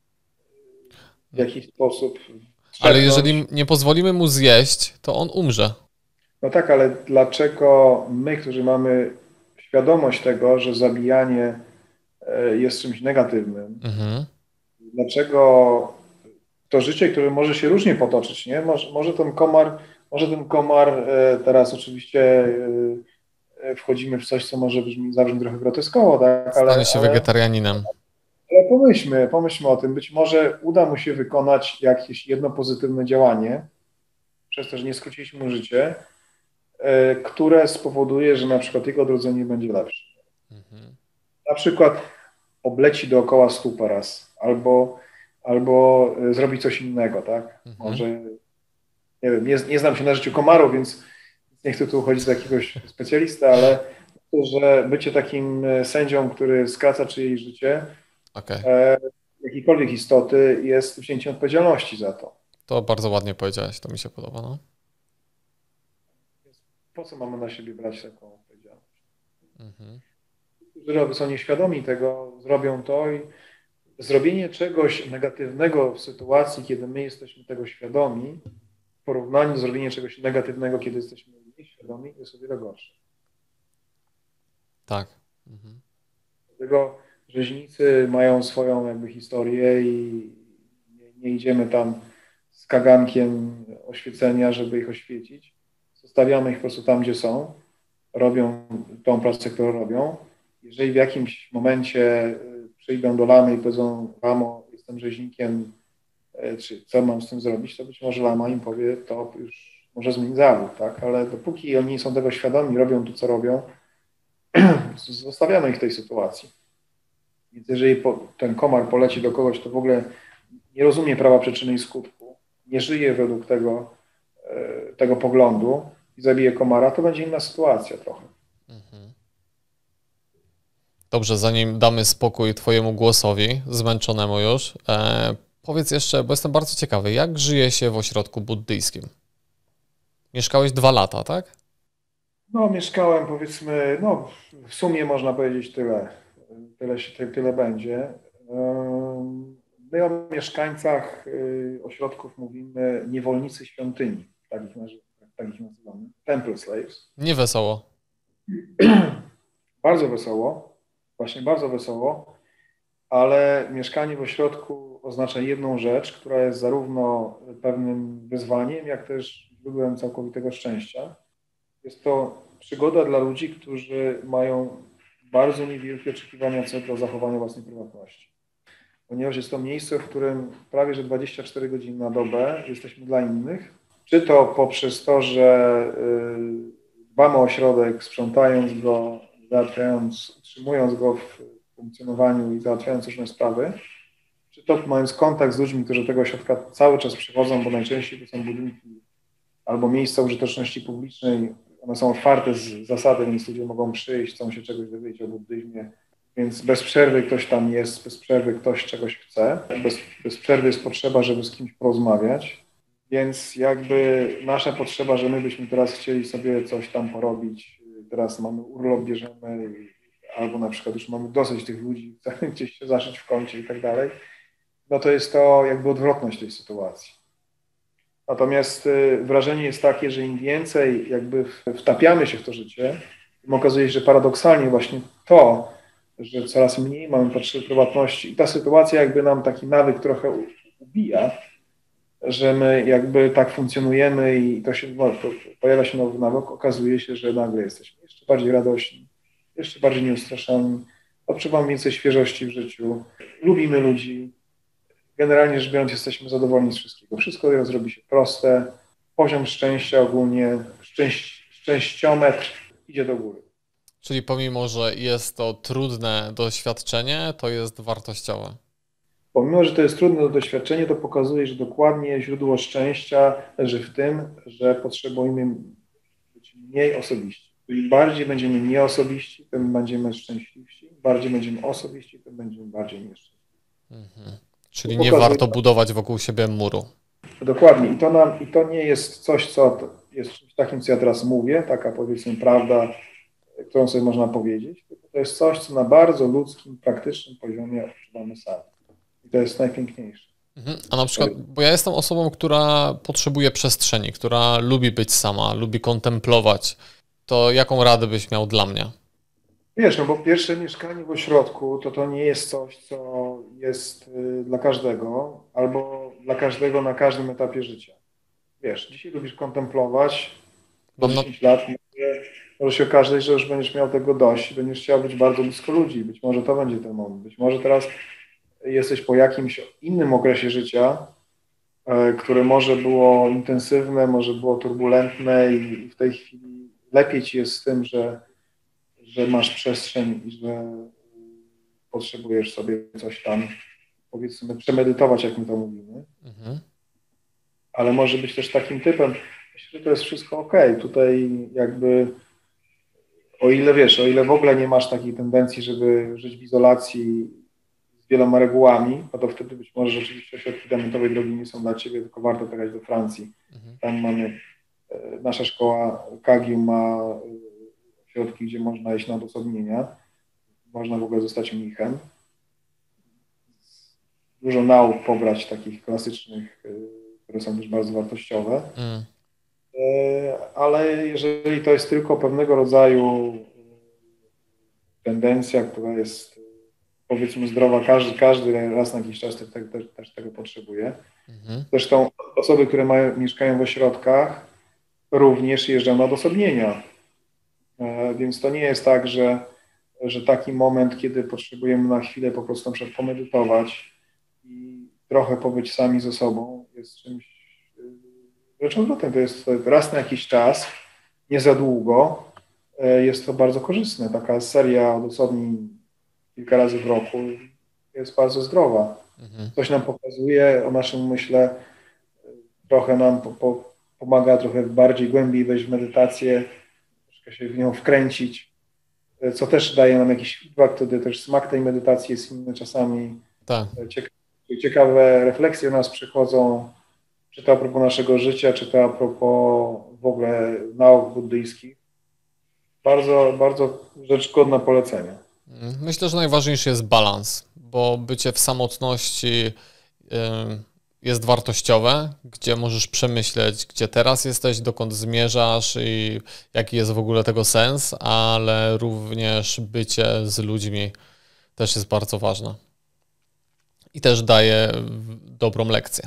w jakiś sposób Ale jeżeli nie pozwolimy mu zjeść, to on umrze. No tak, ale dlaczego my, którzy mamy świadomość tego, że zabijanie jest czymś negatywnym, mhm. dlaczego to życie, które może się różnie potoczyć, nie? Może, może ten komar, może ten komar, teraz oczywiście wchodzimy w coś, co może brzmi, zabrzmi trochę groteskowo, tak? Ale, Stanie się ale, wegetarianinem. Ale pomyślmy, pomyślmy o tym. Być może uda mu się wykonać jakieś jedno pozytywne działanie, przez to, że nie skróciliśmy mu życie, które spowoduje, że na przykład jego odrodzenie będzie lepsze. Mhm. Na przykład obleci dookoła stupa raz, albo, albo zrobi coś innego, tak? Mhm. Może, nie wiem, nie, nie znam się na życiu komarów, więc nie chcę tu uchodzić za jakiegoś specjalista, ale myślę, że bycie takim sędzią, który skraca czyjeś życie, okay. e, jakiejkolwiek istoty, jest wzięciem odpowiedzialności za to. To bardzo ładnie powiedziałeś, to mi się podoba, no. Po co mamy na siebie brać taką odpowiedzialność? Mhm. Którzy są nieświadomi tego, zrobią to i zrobienie czegoś negatywnego w sytuacji, kiedy my jesteśmy tego świadomi, w porównaniu z zrobieniem czegoś negatywnego, kiedy jesteśmy nieświadomi, jest o wiele gorsze. Tak. Mhm. Dlatego rzeźnicy mają swoją jakby historię i nie, nie idziemy tam z kagankiem oświecenia, żeby ich oświecić. Zostawiamy ich po prostu tam, gdzie są, robią tą pracę, którą robią. Jeżeli w jakimś momencie przyjdą do lamy i powiedzą: lamo, jestem rzeźnikiem, czy co mam z tym zrobić, to być może lama im powie, to już może zmienić zawód, tak? Ale dopóki oni są tego świadomi, robią to, co robią, zostawiamy ich w tej sytuacji. Więc jeżeli po, ten komar poleci do kogoś, kto w ogóle nie rozumie prawa przyczyny i skutku, nie żyje według tego, tego poglądu i zabije komara, to będzie inna sytuacja trochę. Mhm. Dobrze, zanim damy spokój twojemu głosowi, zmęczonemu już, e, powiedz jeszcze, bo jestem bardzo ciekawy, jak żyje się w ośrodku buddyjskim? Mieszkałeś dwa lata, tak? No, mieszkałem powiedzmy, no w sumie można powiedzieć tyle, tyle, tyle, tyle będzie. My o mieszkańcach ośrodków mówimy niewolnicy świątyni, tak ich, tak ich nazywamy, temple slaves. Nie wesoło. Bardzo wesoło, właśnie bardzo wesoło, ale mieszkanie w ośrodku oznacza jedną rzecz, która jest zarówno pewnym wyzwaniem, jak też źródłem całkowitego szczęścia. Jest to przygoda dla ludzi, którzy mają bardzo niewielkie oczekiwania co do zachowania własnej prywatności. Ponieważ jest to miejsce, w którym prawie że dwadzieścia cztery godziny na dobę jesteśmy dla innych. Czy to poprzez to, że dbamy o ośrodek, sprzątając go, załatwiając, utrzymując go w funkcjonowaniu i załatwiając różne sprawy, czy to mając kontakt z ludźmi, którzy do tego ośrodka cały czas przychodzą, bo najczęściej to są budynki albo miejsca użyteczności publicznej. One są otwarte z zasady, więc ludzie mogą przyjść, chcą się czegoś dowiedzieć o buddyzmie, więc bez przerwy ktoś tam jest, bez przerwy ktoś czegoś chce, bez, bez przerwy jest potrzeba, żeby z kimś porozmawiać, więc jakby nasza potrzeba, że my byśmy teraz chcieli sobie coś tam porobić, teraz mamy urlop, bierzemy, albo na przykład już mamy dosyć tych ludzi, chcemy gdzieś się zaszyć w kącie i tak dalej, no to jest to jakby odwrotność tej sytuacji. Natomiast wrażenie jest takie, że im więcej jakby wtapiamy się w to życie, Okazuje się, że paradoksalnie właśnie to, że coraz mniej mamy potrzeby prywatności i ta sytuacja jakby nam taki nawyk trochę ubija, że my jakby tak funkcjonujemy i to się no, to pojawia się nowy nawyk, okazuje się, że nagle jesteśmy jeszcze bardziej radośni, jeszcze bardziej nieustraszeni, odczuwamy więcej świeżości w życiu, lubimy ludzi, generalnie rzecz biorąc jesteśmy zadowoleni z wszystkiego. Wszystko teraz robi się proste, poziom szczęścia ogólnie, szczęś, szczęściometr idzie do góry. Czyli pomimo, że jest to trudne doświadczenie, to jest wartościowe. Pomimo, że to jest trudne doświadczenie, to pokazuje, że dokładnie źródło szczęścia leży w tym, że potrzebujemy być mniej osobiści. Im bardziej będziemy nieosobiści, tym będziemy szczęśliwsi. Im bardziej będziemy osobiści, tym będziemy bardziej nieszczęśliwi. Mhm. Czyli nie warto budować wokół siebie muru. Dokładnie. I to, nam, I to nie jest coś, co jest czymś takim, co ja teraz mówię, taka powiedzmy prawda, którą sobie można powiedzieć, tylko to jest coś, co na bardzo ludzkim, praktycznym poziomie odczuwamy sami. I to jest najpiękniejsze. Mhm. A na przykład, bo ja jestem osobą, która potrzebuje przestrzeni, która lubi być sama, lubi kontemplować, to jaką radę byś miał dla mnie? Wiesz, no bo pierwsze mieszkanie w ośrodku to to nie jest coś, co jest y, dla każdego, albo dla każdego na każdym etapie życia. Wiesz, dzisiaj lubisz kontemplować, za dziesięć lat może, może się okazać, że już będziesz miał tego dość i będziesz chciał być bardzo blisko ludzi. Być może to będzie ten moment. Być może teraz jesteś po jakimś innym okresie życia, y, które może było intensywne, może było turbulentne i w tej chwili lepiej ci jest z tym, że że masz przestrzeń i że potrzebujesz sobie coś tam, powiedzmy, przemedytować, jak my to mówimy. Mhm. Ale może być też takim typem, myślę, że to jest wszystko okej. Tutaj jakby, o ile wiesz, o ile w ogóle nie masz takiej tendencji, żeby żyć w izolacji z wieloma regułami, no to wtedy być może rzeczywiście ośrodki diamentowej drogi nie są dla ciebie, tylko warto pojechać do Francji. Mhm. Tam mamy, nasza szkoła Kagium ma środki, gdzie można iść na odosobnienia, można w ogóle zostać mnichem. Dużo nauk pobrać takich klasycznych, które są też bardzo wartościowe. Mm. Ale jeżeli to jest tylko pewnego rodzaju tendencja, która jest powiedzmy zdrowa, każdy, każdy raz na jakiś czas też, też, też tego potrzebuje. Mm-hmm. Zresztą osoby, które mają, mieszkają w ośrodkach, również jeżdżą na odosobnienia. Więc to nie jest tak, że, że taki moment, kiedy potrzebujemy na chwilę po prostu na przykład pomedytować i trochę pobyć sami ze sobą, jest czymś rzeczą odwrotną. To jest raz na jakiś czas, nie za długo, jest to bardzo korzystne. Taka seria odosobnień kilka razy w roku jest bardzo zdrowa. Mhm. Coś nam pokazuje o naszym umyśle, trochę nam po, po, pomaga trochę bardziej głębiej wejść w medytację, się w nią wkręcić, co też daje nam jakiś feedback, wtedy też smak tej medytacji jest inny czasami. Tak. Ciekawe, ciekawe refleksje do nas przychodzą, czy to a propos naszego życia, czy to a propos w ogóle nauk buddyjskich. Bardzo, bardzo rzecz godna polecenia. Myślę, że najważniejszy jest balans, bo bycie w samotności yy... jest wartościowe, gdzie możesz przemyśleć, gdzie teraz jesteś, dokąd zmierzasz i jaki jest w ogóle tego sens, ale również bycie z ludźmi też jest bardzo ważne. I też daje dobrą lekcję.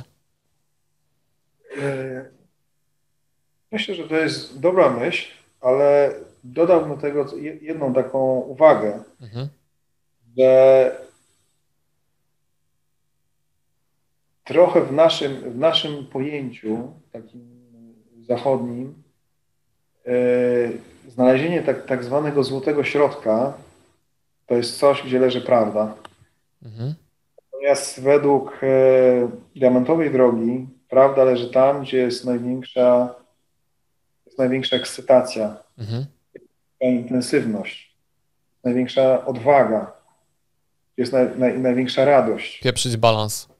Myślę, że to jest dobra myśl, ale dodałbym do tego jedną taką uwagę, mhm. że trochę w naszym, w naszym pojęciu takim zachodnim yy, znalezienie tak, tak zwanego złotego środka to jest coś, gdzie leży prawda. Mhm. Natomiast według yy, diamentowej drogi prawda leży tam, gdzie jest największa, jest największa ekscytacja, mhm. intensywność, największa odwaga, jest naj, naj, największa radość. Pieprzyć balans.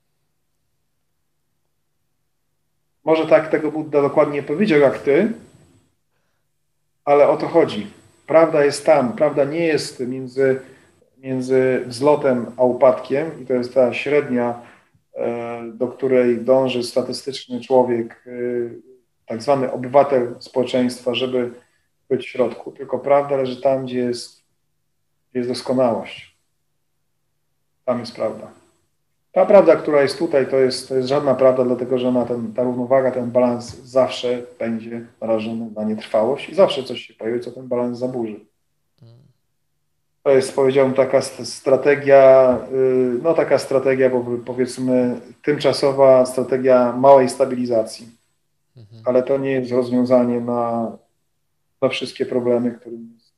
Może tak tego Budda dokładnie nie powiedział jak ty, ale o to chodzi. Prawda jest tam. Prawda nie jest między, między wzlotem a upadkiem i to jest ta średnia, do której dąży statystyczny człowiek, tak zwany obywatel społeczeństwa, żeby być w środku, tylko prawda leży tam, gdzie jest, gdzie jest doskonałość. Tam jest prawda. Ta prawda, która jest tutaj, to jest, to jest żadna prawda, dlatego że ona, ten, ta równowaga, ten balans zawsze będzie narażony na nietrwałość i zawsze coś się pojawi, co ten balans zaburzy. To jest, powiedziałbym, taka strategia, no taka strategia, bo powiedzmy tymczasowa strategia małej stabilizacji, mhm. ale to nie jest rozwiązanie na, na wszystkie problemy, którym jest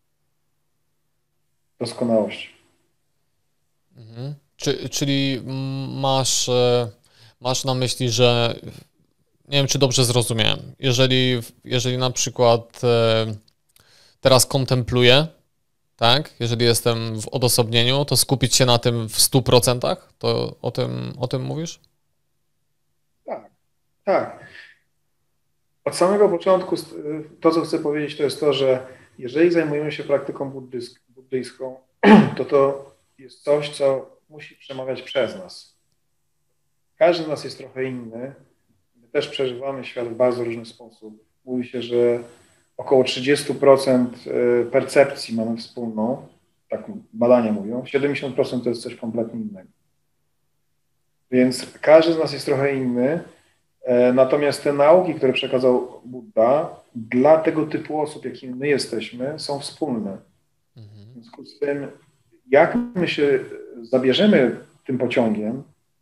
doskonałość. Mhm. Czy, czyli masz, masz na myśli, że nie wiem, czy dobrze zrozumiałem, jeżeli, jeżeli na przykład teraz kontempluję, tak, jeżeli jestem w odosobnieniu, to skupić się na tym w stu procentach? To o tym, o tym mówisz? Tak, tak. Od samego początku to, co chcę powiedzieć, to jest to, że jeżeli zajmujemy się praktyką buddyjską, to to jest coś, co musi przemawiać przez nas. Każdy z nas jest trochę inny. My też przeżywamy świat w bardzo różny sposób. Mówi się, że około trzydzieści procent percepcji mamy wspólną, tak badania mówią, siedemdziesiąt procent to jest coś kompletnie innego. Więc każdy z nas jest trochę inny, natomiast te nauki, które przekazał Buddha, dla tego typu osób, jakimi my jesteśmy, są wspólne. W związku z tym, jak my się zabierzemy tym pociągiem,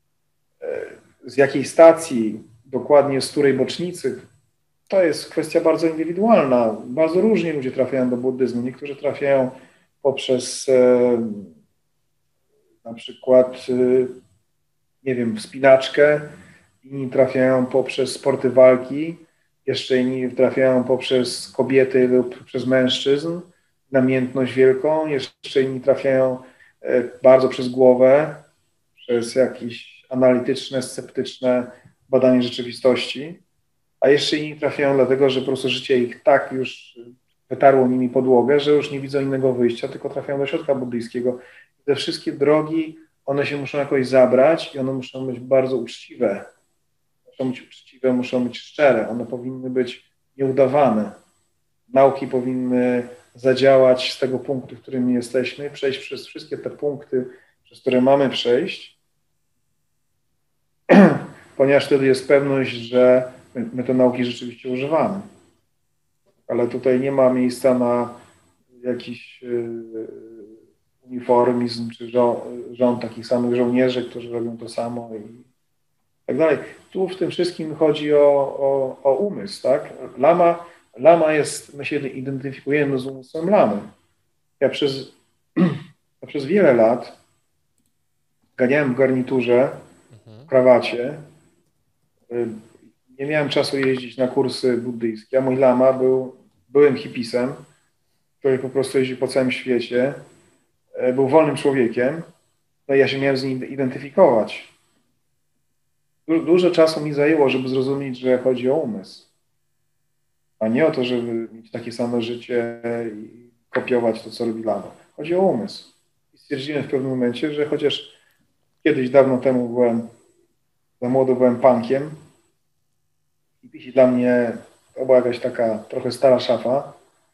z jakiej stacji, dokładnie z której bocznicy, to jest kwestia bardzo indywidualna. Bardzo różni ludzie trafiają do buddyzmu. Niektórzy trafiają poprzez e, na przykład, e, nie wiem, wspinaczkę, inni trafiają poprzez sporty walki, jeszcze inni trafiają poprzez kobiety lub przez mężczyzn, namiętność wielką, jeszcze inni trafiają e, bardzo przez głowę, przez jakieś analityczne, sceptyczne badanie rzeczywistości, a jeszcze inni trafiają dlatego, że po prostu życie ich tak już wytarło nimi podłogę, że już nie widzą innego wyjścia, tylko trafiają do środka buddyjskiego. Te wszystkie drogi, one się muszą jakoś zabrać i one muszą być bardzo uczciwe. Muszą być uczciwe, muszą być szczere, one powinny być nieudawane. Nauki powinny zadziałać z tego punktu, w którym jesteśmy, przejść przez wszystkie te punkty, przez które mamy przejść, ponieważ wtedy jest pewność, że my, my te nauki rzeczywiście używamy. Ale tutaj nie ma miejsca na jakiś yy, uniformizm, czy żo rząd takich samych żołnierzy, którzy robią to samo i tak dalej. Tu w tym wszystkim chodzi o, o, o umysł, tak? Lama, lama jest, my się identyfikujemy z umysłem lamy. Ja przez, ja przez wiele lat ganiałem w garniturze, w krawacie. Nie miałem czasu jeździć na kursy buddyjskie, a mój lama był byłym hipisem, który po prostu jeździł po całym świecie. Był wolnym człowiekiem, no i ja się miałem z nim identyfikować. Du dużo czasu mi zajęło, żeby zrozumieć, że chodzi o umysł, a nie o to, żeby mieć takie samo życie i kopiować to, co robi lama. Chodzi o umysł. I stwierdziłem w pewnym momencie, że chociaż kiedyś dawno temu byłem, za młodo byłem punkiem i dla mnie to była jakaś taka trochę stara szafa,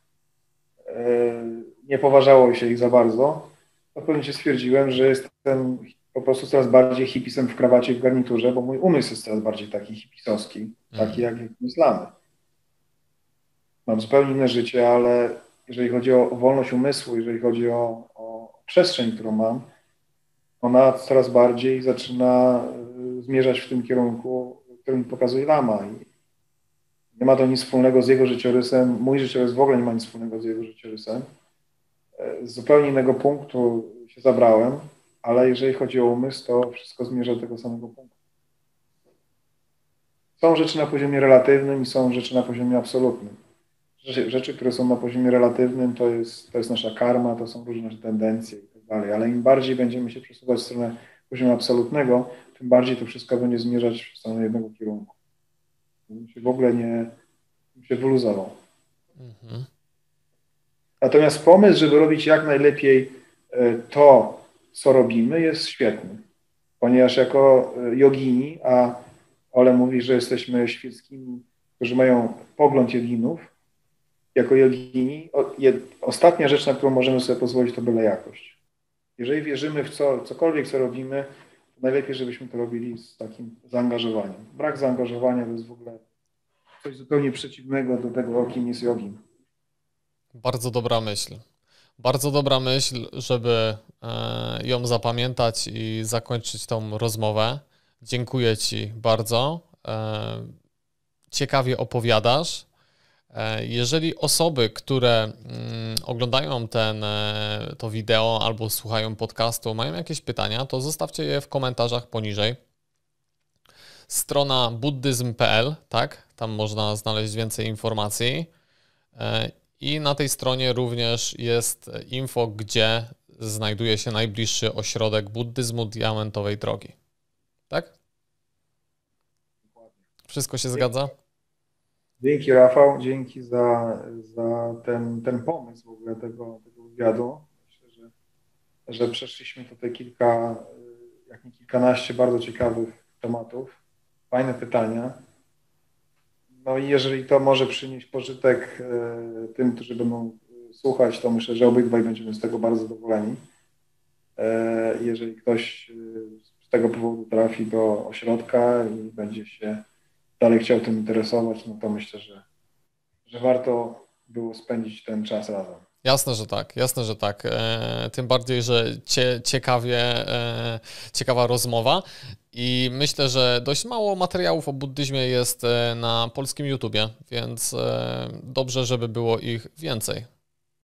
nie poważało się ich za bardzo, to w pewnym momencie stwierdziłem, że jestem po prostu coraz bardziej hipisem w krawacie i w garniturze, bo mój umysł jest coraz bardziej taki hipisowski, taki jak jest lamy. Mam zupełnie inne życie, ale jeżeli chodzi o wolność umysłu, jeżeli chodzi o, o przestrzeń, którą mam, ona coraz bardziej zaczyna zmierzać w tym kierunku, który mi pokazuje lama. I nie ma to nic wspólnego z jego życiorysem. Mój życiorys w ogóle nie ma nic wspólnego z jego życiorysem. Z zupełnie innego punktu się zabrałem, ale jeżeli chodzi o umysł, to wszystko zmierza do tego samego punktu. Są rzeczy na poziomie relatywnym i są rzeczy na poziomie absolutnym. Rzeczy, rzeczy które są na poziomie relatywnym, to jest, to jest nasza karma, to są różne tendencje i tak dalej, ale im bardziej będziemy się przesuwać w stronę poziomu absolutnego, tym bardziej to wszystko będzie zmierzać w stronę jednego kierunku. Bym się w ogóle nie bym się wyluzował. Mhm. Natomiast pomysł, żeby robić jak najlepiej to, co robimy, jest świetny. Ponieważ jako jogini, a Ole mówi, że jesteśmy świeckimi, którzy mają pogląd joginów, jako jogini, o, jed, ostatnia rzecz, na którą możemy sobie pozwolić, to byle jakość. Jeżeli wierzymy w co, cokolwiek, co robimy, to najlepiej, żebyśmy to robili z takim zaangażowaniem. Brak zaangażowania to jest w ogóle coś zupełnie przeciwnego do tego, kim jest jogin. Bardzo dobra myśl. Bardzo dobra myśl, żeby ją zapamiętać i zakończyć tą rozmowę. Dziękuję Ci bardzo. Ciekawie opowiadasz. Jeżeli osoby, które oglądają ten, to wideo albo słuchają podcastu, mają jakieś pytania, to zostawcie je w komentarzach poniżej. Strona buddyzm kropka p l, tak? Tam można znaleźć więcej informacji. I na tej stronie również jest info, gdzie znajduje się najbliższy ośrodek buddyzmu diamentowej drogi. Tak? Wszystko się zgadza? Dzięki, Rafał, dzięki za, za ten, ten pomysł w ogóle tego, tego wywiadu. Myślę, że, że przeszliśmy tutaj kilka, jak nie kilkanaście bardzo ciekawych tematów. Fajne pytania. No i jeżeli to może przynieść pożytek tym, którzy będą słuchać, to myślę, że obydwaj będziemy z tego bardzo zadowoleni. Jeżeli ktoś z tego powodu trafi do ośrodka i będzie się dalej chciał tym interesować, no to myślę, że, że warto było spędzić ten czas razem. Jasne, że tak, jasne, że tak. E, tym bardziej, że cie, ciekawie, e, ciekawa rozmowa i myślę, że dość mało materiałów o buddyzmie jest na polskim YouTubie, więc e, dobrze, żeby było ich więcej.